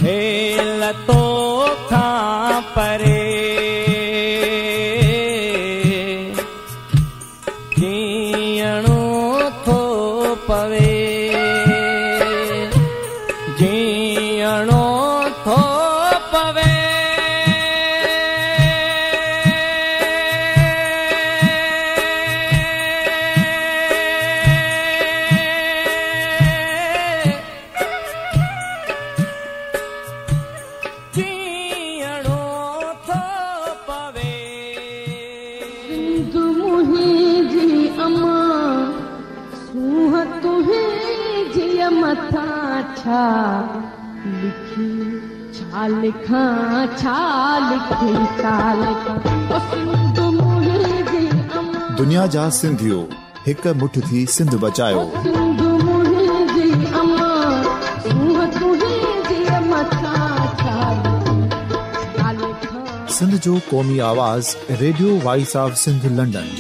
हेल तो खां परे जीअणो थो पवे जीअणो थो पवे छा लिखी छा लिखां छा लिखी छा लिखां दुनिया जा सिंधियो हिक मुठ थी सिंध बचायो सिंध जो क़ौमी आवाज़ radio voice of Sindh London.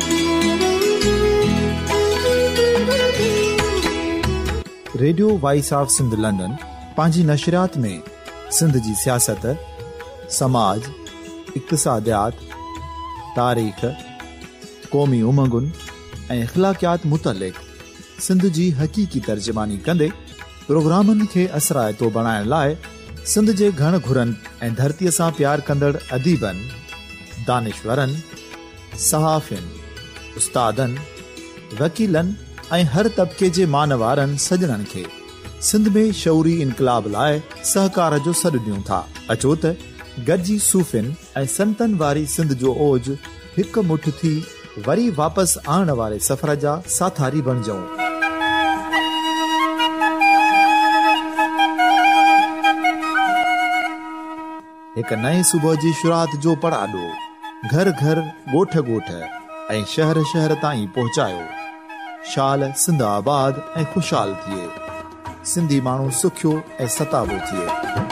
Radio voice of Sindh London पंहिंजी नशरियात में सिंध जी सियासत, समाज, इक़्तिसादियात, तारीख़, क़ौमी उमंगुनि ऐं अख़लाक़ियात मुतलिक़ सिंध जी हक़ीक़ी तर्जुमानी कंदे प्रोग्रामनि खे असराइतो बणाइण लाइ सिंध जे घण घुरनि ऐं धरतीअ सां प्यार कंदड़ अदीबनि, दानिशवरनि, सहाफ़ियुनि, उस्तादनि, वकीलनि ऐं हर तबके जे मानवारनि सजणनि खे सिंध में शऊरी इनकलाब लाइ सहकार जो सॾु ॾियूं था। अचो त गॾिजी सूफ़ियुनि ऐं संतनि वारी सिंध जो ओज हिक मुठ थी वरी वापसि आणण वारे सफ़र जा साथारी बणिजऊं। हिक नए सुबुह जी शुरूआत जो पड़ाॾो घर घर ॻोठ ॻोठ ऐं शहर शहर ताईं पहुचायो। शाल सिंध आबाद ऐं खुशहाल थिए, सिंधी माण्हू सुखियो ऐं सताबो थिए।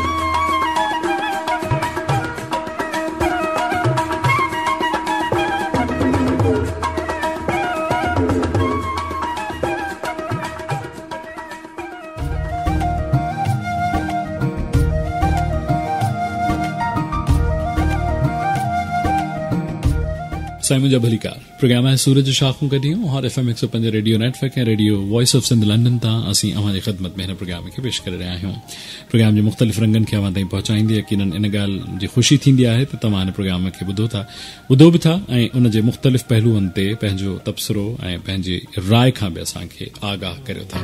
मुंहिंजा भलीकार प्रोग्राम आहे सूरज शाखूं कढियूं और एफ एम एक सौ पंज रेडियो नेटवर्क ऐं radio voice of Sindh London तां असीं अव्हां जी ख़िदमत में हिन प्रोग्राम खे पेश करे रहिया आहियूं। प्रोग्राम जे मुख़्तलिफ़ रंगनि खे अव्हां ताईं पहुचाईंदी यकीनन इन ॻाल्हि जी ख़ुशी थींदी आहे त तव्हां हिन प्रोग्राम खे ॿुधो था ॿुधो बि था ऐं उन जे मुख़्तलिफ़ पहलुअनि ते पंहिंजो तबसरो ऐं पंहिंजी राय खां बि असांखे आगाह करियो था।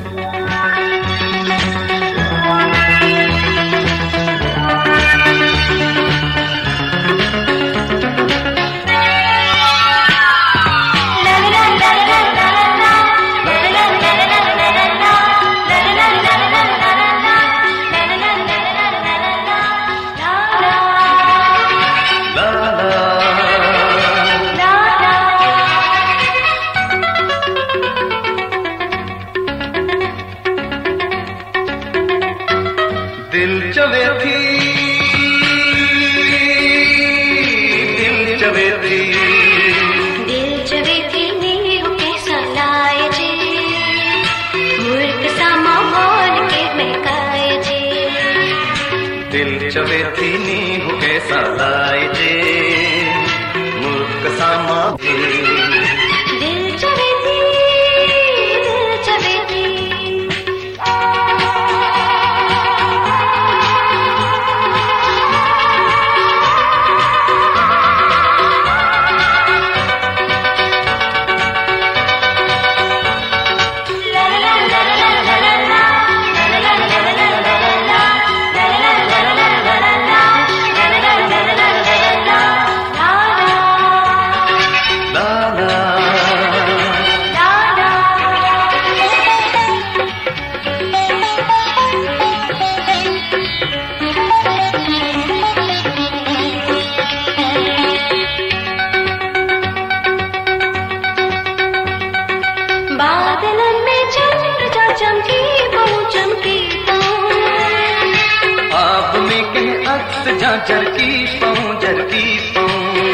जरकी पाऊं जरकी पाऊं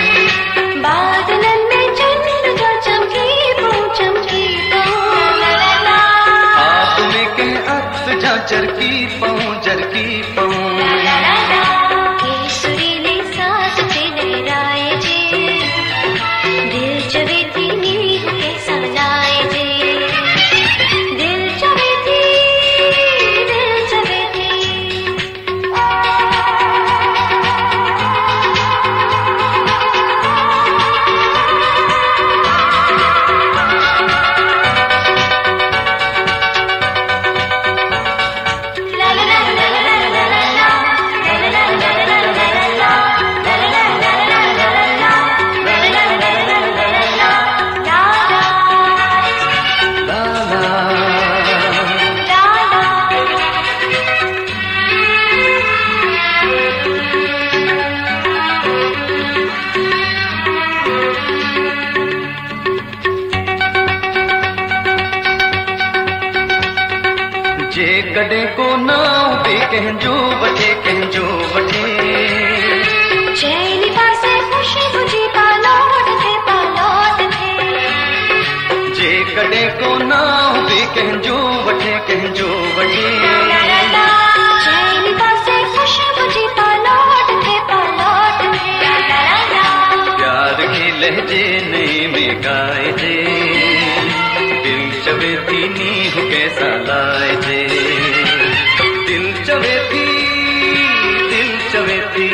बादलन में चंद्र जो चमकी पाऊं चमकी पाऊं आप में के अक्स जा जरकी पाऊं जरकी जे कॾहिं को नाव बि कंहिंजो वठे कंहिंजो वठे चैन पासे ख़ुशबू जी पालोट थे पालोट थे जे कॾहिं को नाव बि कंहिंजो वठे कंहिंजो वठे चैन पासे ख़ुशबू जी पालोट थे पालोट थे प्यार की लहजे नई में गाए जे दिल चवे थी नींह कैसा लाए जे दिल चवे थी दिल चवे थी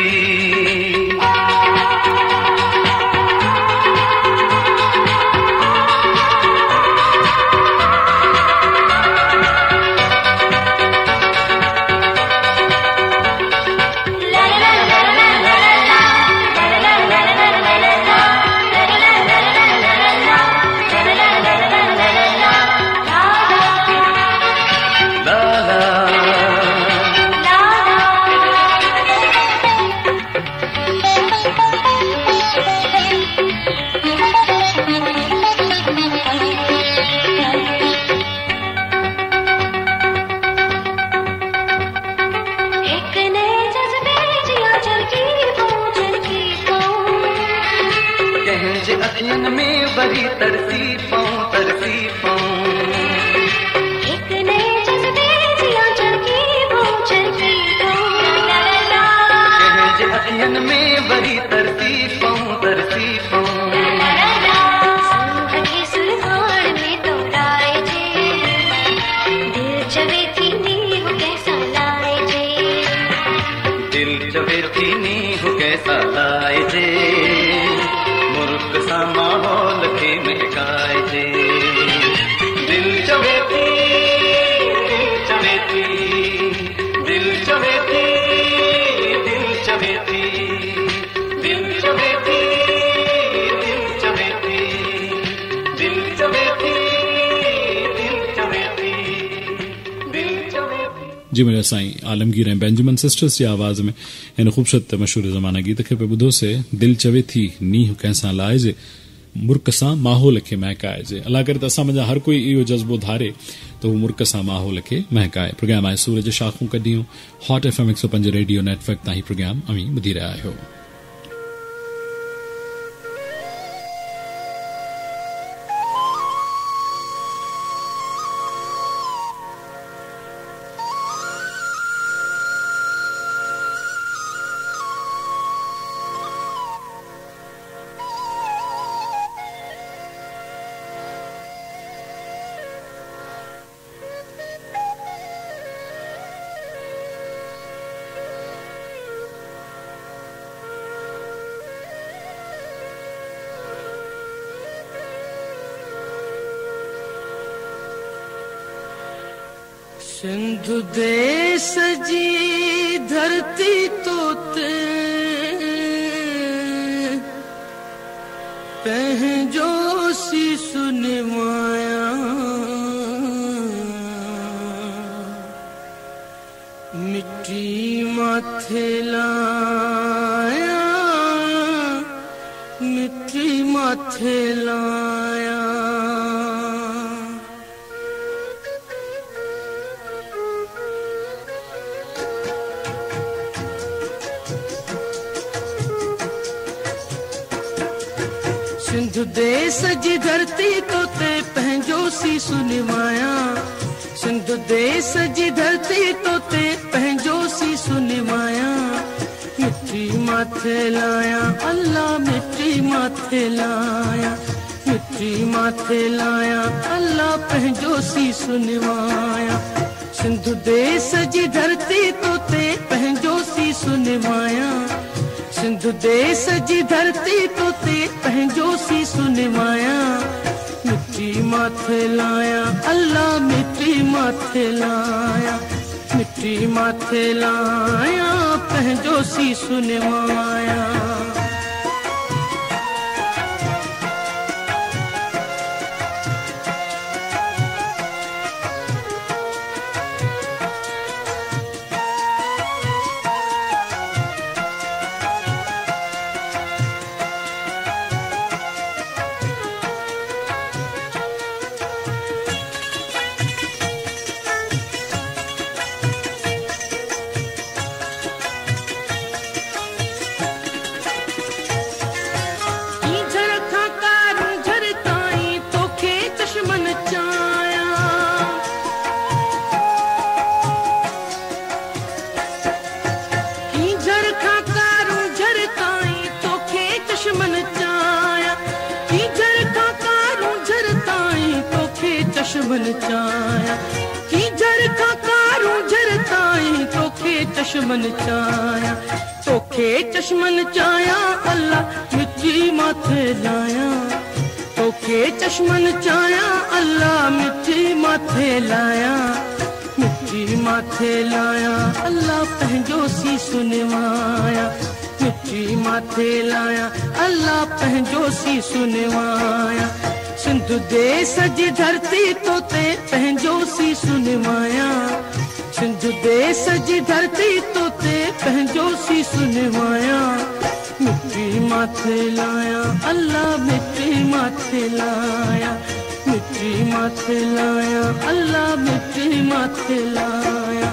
बड़ी तरसी पाऊं तरसी पाऊं एक नए जज्बे जिया चलकी पाऊं चलकी पाऊं कहे अखियन में बड़ी तरसी पाऊं तरसी पाऊं सुहाने सुल्हान में तो राय जे दिल चवे थी नींव कैसा लाए जे दिल चवे थी नींव कैसा लाए जे मुल्क सा माहौल खे महकाए जे दिल चवे थी दिल चवे थी दिल चवे थी दिल चवे थी दिल चवे थी दिल चवे थी दिल चवे थी दिल चवे थी दिल चवे थी जी मेरा साईं आलमगीर ऐं बेंजामिन सिस्टर्स जी आवाज़ में हिन ख़ूबसूरत मशहूर ज़माना गीत खे पिया ॿुधो से दिल चवे थी नींह कंहिंसां लाइजे मुर्क सां माहौल खे महकाइजे अल्लाह करे त असां मुंहिंजा हर कोई इहो जज़्बो धारे त हू मुर्क सां माहौल खे महकाए प्रोग्राम आहे सूरज शाखूं कढियूं हॉट एफ एम एक सौ पंज रेडियो नेटवर्क तां ही प्रोग्राम अवी ॿुधी रहिया आहियो। सिंधु देश जी धरती तोते पंहिंजो सीस निवाया मिट्टी माथे लाया मिट्टी माथे लाया सिंधु देश जी धरती तोते पंहिंजो सीस निवाया सिंधु देश जी धरती तोते पंहिंजो सीस निवाया मिट्टी माथे लाया अल्लाह मिट्टी माथे लाया मिट्टी माथे लाया अल्लाह पंहिंजो सीस निवाया सिंधु देश जी धरती तोते पंहिंजो सीस निवाया सिंधु देश जी धरती तोते पंहिंजो सीस निवाया मिट्टी माथे लाया अल्लाह मिट्टी माथे लाया मिट्टी माथे लाया पंहिंजो सीस निवाया चश्मन चाया की जड़ का कारू झरताई तोखे चश्मन चाया तोखे चश्मन चाया अल्लाह मिट्टी माथे लाया तोखे चश्मन चाया अल्लाह मिट्टी माथे लाया मिट्टी माथे लाया अल्लाह पंहिंजो सी सुनवाया मिट्टी माथे लाया अल्लाह पंहिंजो सी सुनवाया सिंधु देश जी धरती तो ते पंहिंजो सी सुनवाया सिंधु देश जी धरती तो ते पंहिंजो सी सुनवाया मिट्टी माथे लाया अल्लाह मिट्टी माथे लाया मिट्टी माथे लाया अल्लाह मिट्टी माथे लाया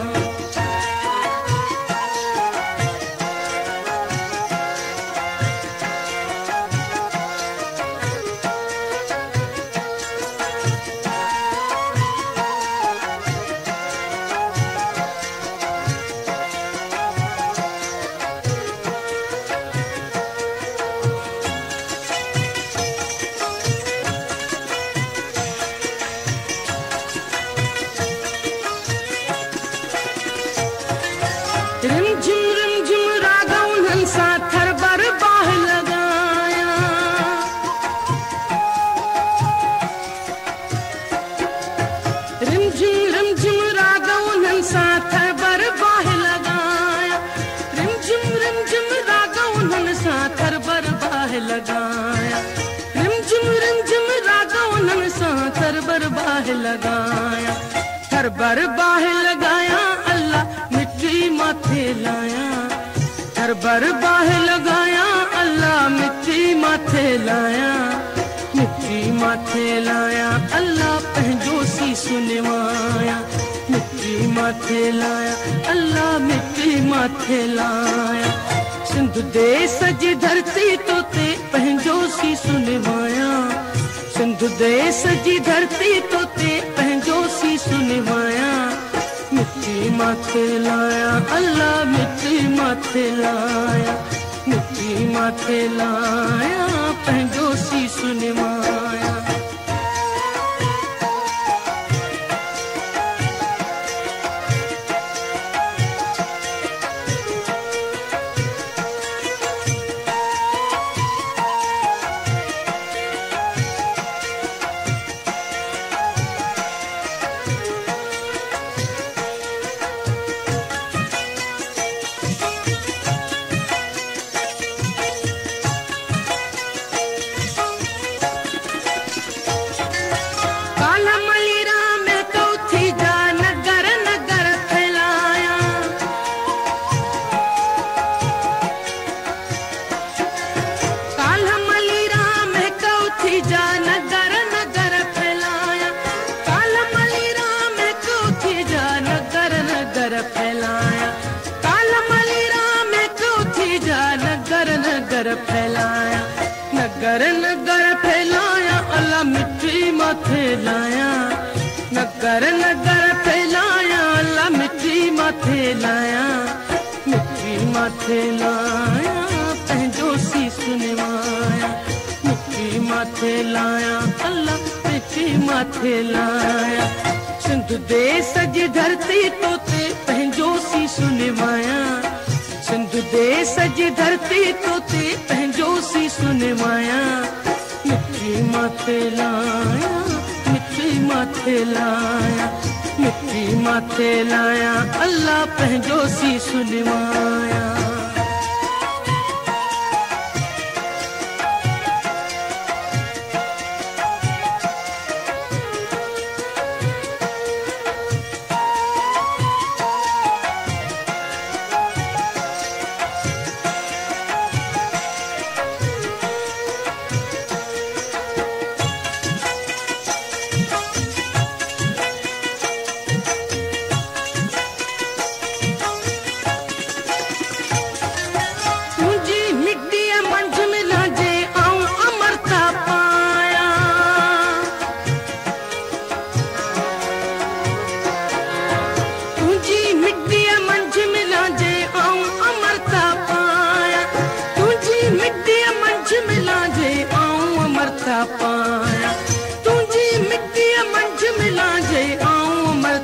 लगाया रिमझिम रिमझिम रागा उन्हनि सां थरबर बाह लगाया थरबर बाह लगाया अल्लाह मिट्टी माथे लाया थरबर बाह लगाया अल्लाह मिट्टी माथे लाया मिट्टी माथे लाया अल्लाह पंहिंजो सी सुनवाया मिट्टी माथे लाया अल्लाह मिट्टी माथे लाया सिंधु देश जी धरती तो ते पंहिंजो सी सुनवाया सिंधु देश जी धरती तो ते पंहिंजो सी सुनवाया मिट्टी माथे लाया अल्लाह मिट्टी माथे लाया मिट्टी माथे लाया पंहिंजो सी सुनवाया फैलाया नगर नगर फैलाया अल्लाह मिट्टी माथे लाया नगर नगर फैलाया अल्लाह मिट्टी माथे लाया मिट्टी माथे लाया पंहिंजो सी सुनवाया मिट्टी माथे लाया अल्लाह मिट्टी माथे लाया सिंधु देश जी धरती तो ते पंहिंजो सी सुनवाया सिंधु देश जी धरती तो ते पंहिंजो सी सुनवाया मिट्टी माथे लाया मिट्टी माथे लाया मिट्टी माथे लाया अल्लाह पंहिंजो सी सुनवाया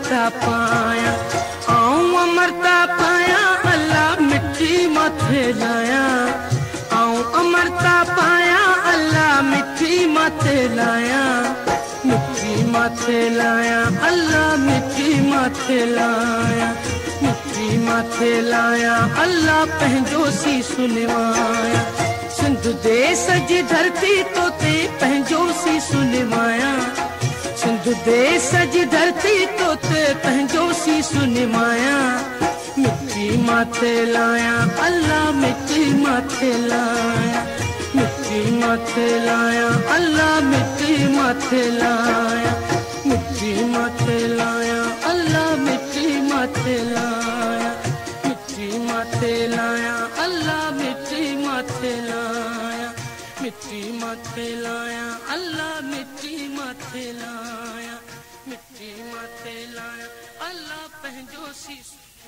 अमरता पाया आऊं अमरता पाया अल्लाह मिट्टी मथे लाया आऊं अमरता पाया अल्लाह मिट्टी मथे लाया मिट्टी मथे लाया अल्लाह मिट्टी मथे लाया मिट्टी मथे लाया अल्लाह पंहिंजो सी सुनवाया सिंध देश जी धरती तो ते पंहिंजो सी सुनवाया सिंध देश जी धरती तो ते पंहिंजो सी सुनवाया मिट्टी मथे लाया अल्लाह मिट्टी मथे लाया मिट्टी मथे लाया अल्लाह मिट्टी मथे लाया मिट्टी मथे लाया अल्लाह मिट्टी मथे लाया मिट्टी मथे लाया अल्लाह मिट्टी मथे लाया मिट्टी मथे लाया अल्लाह मिट्टी मथे लाया मिट्टी मथे लाया अल्लाह पंहिंजो सी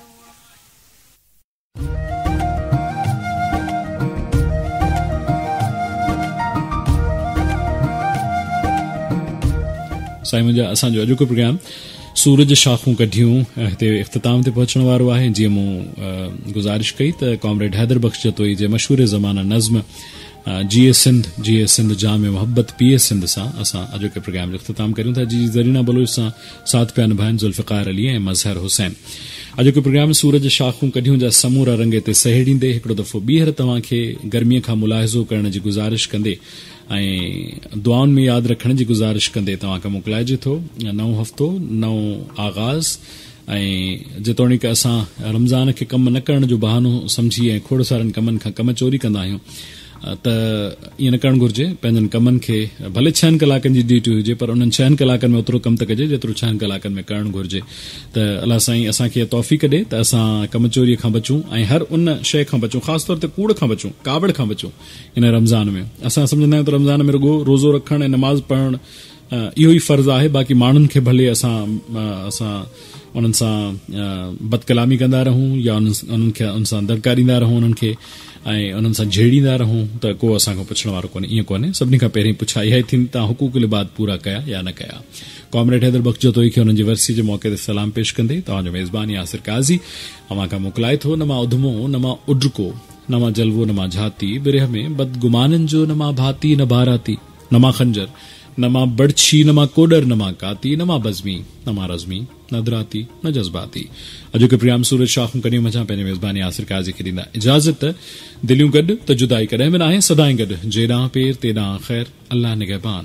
साईं मुंहिंजा असांजो अॼोको प्रोग्राम सूरज शाखूं कढियूं हिते इख़्तिताम ते पहुचण वारो आहे। जीअं मूं गुज़ारिश कई त कॉमरेड हैदर बख्श जतोई जे मशहूर ज़माना नज़्म जी ए सिंध जी ए सिंध जाम मोहब्बत पी ए सिंध सां असां अॼोके प्रोग्राम जो इख़्तिताम करियूं था। जी ज़रीना बलोच सां साथ पिया निभाइनि ज़ुल्फ़िकार अली ऐं मज़हर हुसैन। अॼोके प्रोग्राम सूरज शाखूं कढियूं जा समूरा रंग ते सहेड़ींदे हिकिड़ो दफ़ो ॿीहर तव्हांखे गर्मीअ खां मुलाहिज़ो करण जी गुज़ारिश कंदे ऐं दुआउनि में यादि रखण जी गुज़ारिश कंदे तव्हांखे मोकिलाइजे थो नओं हफ़्तो नओं आगाज़ ऐं जेतोणीकि असां रमज़ान खे कमु न करण जो बहानो सम्झी ऐं खोड़ सारनि कमनि खां कम चोरी कंदा आहियूं त ईअं न करणु घुरिजे। पंहिंजनि कमनि खे भले छहनि कलाकनि जी ड्यूटी हुजे पर उन्हनि छहनि कलाकनि में ओतिरो कमु त कजे जेतिरो छहनि कलाकनि में करणु घुरिजे। त अलाह साईं असांखे तौफ़ीक़ ॾे त असां कम चोरीअ खां बचूं ऐं हर उन शइ खां बचूं, ख़ासि तौर ते कूड़ खां बचूं, कावड़ खां बचूं। इन रमज़ान में असां सम्झंदा आहियूं त रमज़ान में रुगो रोज़ो रखणु ऐं नमाज़ पढ़णु इहो ई फ़र्ज़ु आहे, बाक़ी माण्हुनि खे भले असां असां उन्हनि सां बदकलामी कंदा रहूं या उन्हनि खे उन सां दरकारींदा रहूं उन्हनि खे ऐं उन्हनि सां झेड़ींदा रहूं त को असांखां पुछण वारो कोन्हे। ईअं कोन्हे, सभिनी खां पहिरीं पुछा इहा ई थींदी तव्हां हुकूकुल इबाद पूरा कया या न कया। कॉमरेड हैदर बख्श जतोई खे हुननि जी वरसी जे मौक़े ते सलाम पेश कंदे तव्हांजो मेज़बान यासिर काज़ी अव्हां खां मोकिलाए थो न मां उधमो न मां उड्रको न मां जलवो न मां झाती बिरह में बदगुमाननि जो न मां भाती न बाराती न मां खंजर न मां बड़छी न मां कोडर न मां काती न मां बज़मी न मां रज़मी न दराती न जज़्बाती। अॼोके प्रोग्राम सूरज शाखूं कढियूं मचां पंहिंजे मेज़बान यासिर काज़ी खे ॾींदा इजाज़त। दिलियूं गॾु त जुदाई कॾहिं बि न आहे, सदाई गॾु जेॾां पेर तेॾां ख़ैर अल्लाह निगहबान।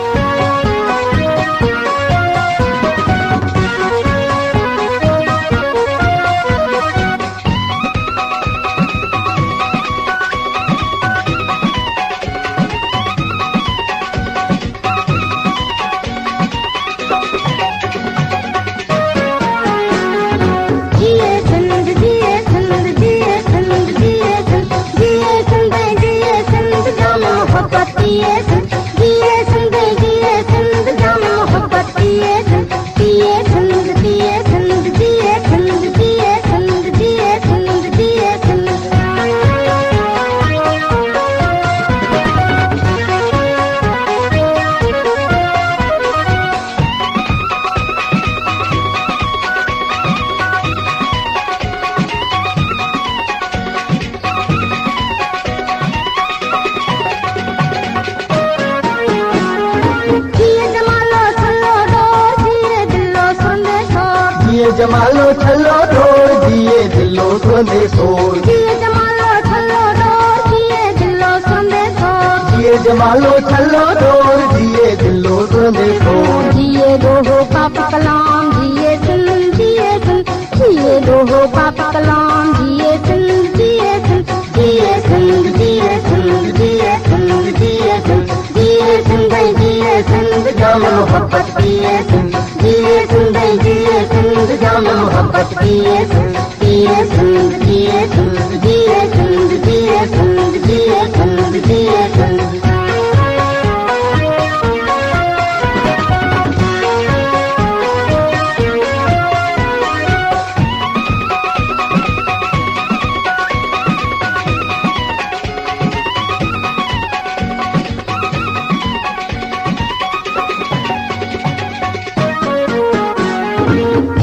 जमालो छलो डोर दिए दिलो सोंदे सोर दिए जमालो छलो डोर दिए दिलो सोंदे सोर दिए जमालो छलो डोर दिए दिलो सोंदे सोर दिए दोहो पाप कलाम दिए सुन दिए सुन दिए दोहो पाप कलाम दिए सुन दिए सुन दिए सुन दिए सुन दिए सुन दिए सुन दिए सुन भाई दिए सुन जाम मोहब्बत दिए सुन दिए सुन भाई दिए सुन जाम मोहब्बत दिए सुन दिए सुन दिए सुन दिए सुन दिए सुन दिए सुन दिए सुन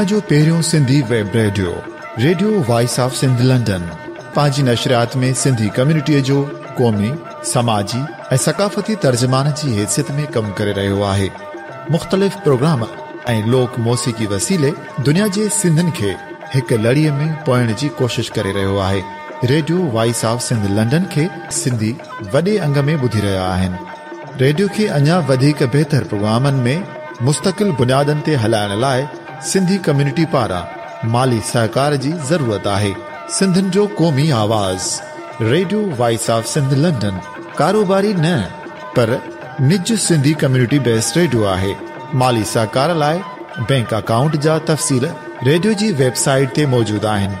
दुनिया जो पहिरियों Sindhi web radio radio voice of Sindh London पंहिंजी नशरियात में सिंधी कम्युनिटीअ जो क़ौमी, समाजी ऐं सक़ाफ़ती तर्जुमान जी हैसियत में कमु करे रहियो आहे। मुख़्तलिफ़ प्रोग्राम ऐं लोक मौसीक़ी वसीले दुनिया जे सिंधियुनि खे हिक लड़ीअ में पोइण जी कोशिश करे रहियो आहे। Radio voice of Sindh London खे सिंधी वॾे अंग में ॿुधी रहिया आहिनि। रेडियो खे अञा वधीक बहितर प्रोग्रामनि में मुस्तक़िल बुनियादनि ते हलाइण लाइ सिंधी कम्युनिटी पारां माली सहकार जी ज़रूरत आहे। सिंधियुनि जो क़ौमी आवाज़ radio voice of Sindh London कारोबारी न पर निज सिंधी कम्युनिटी बेस्ड रेडियो आहे। माली सहकार लाइ बैंक अकाउंट जा तफ़सील रेडियो जी वेबसाइट ते मौजूद आहिनि।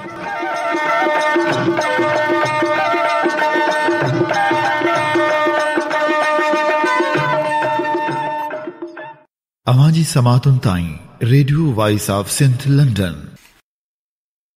अवां जी समातुनि ताईं radio voice of Sindh London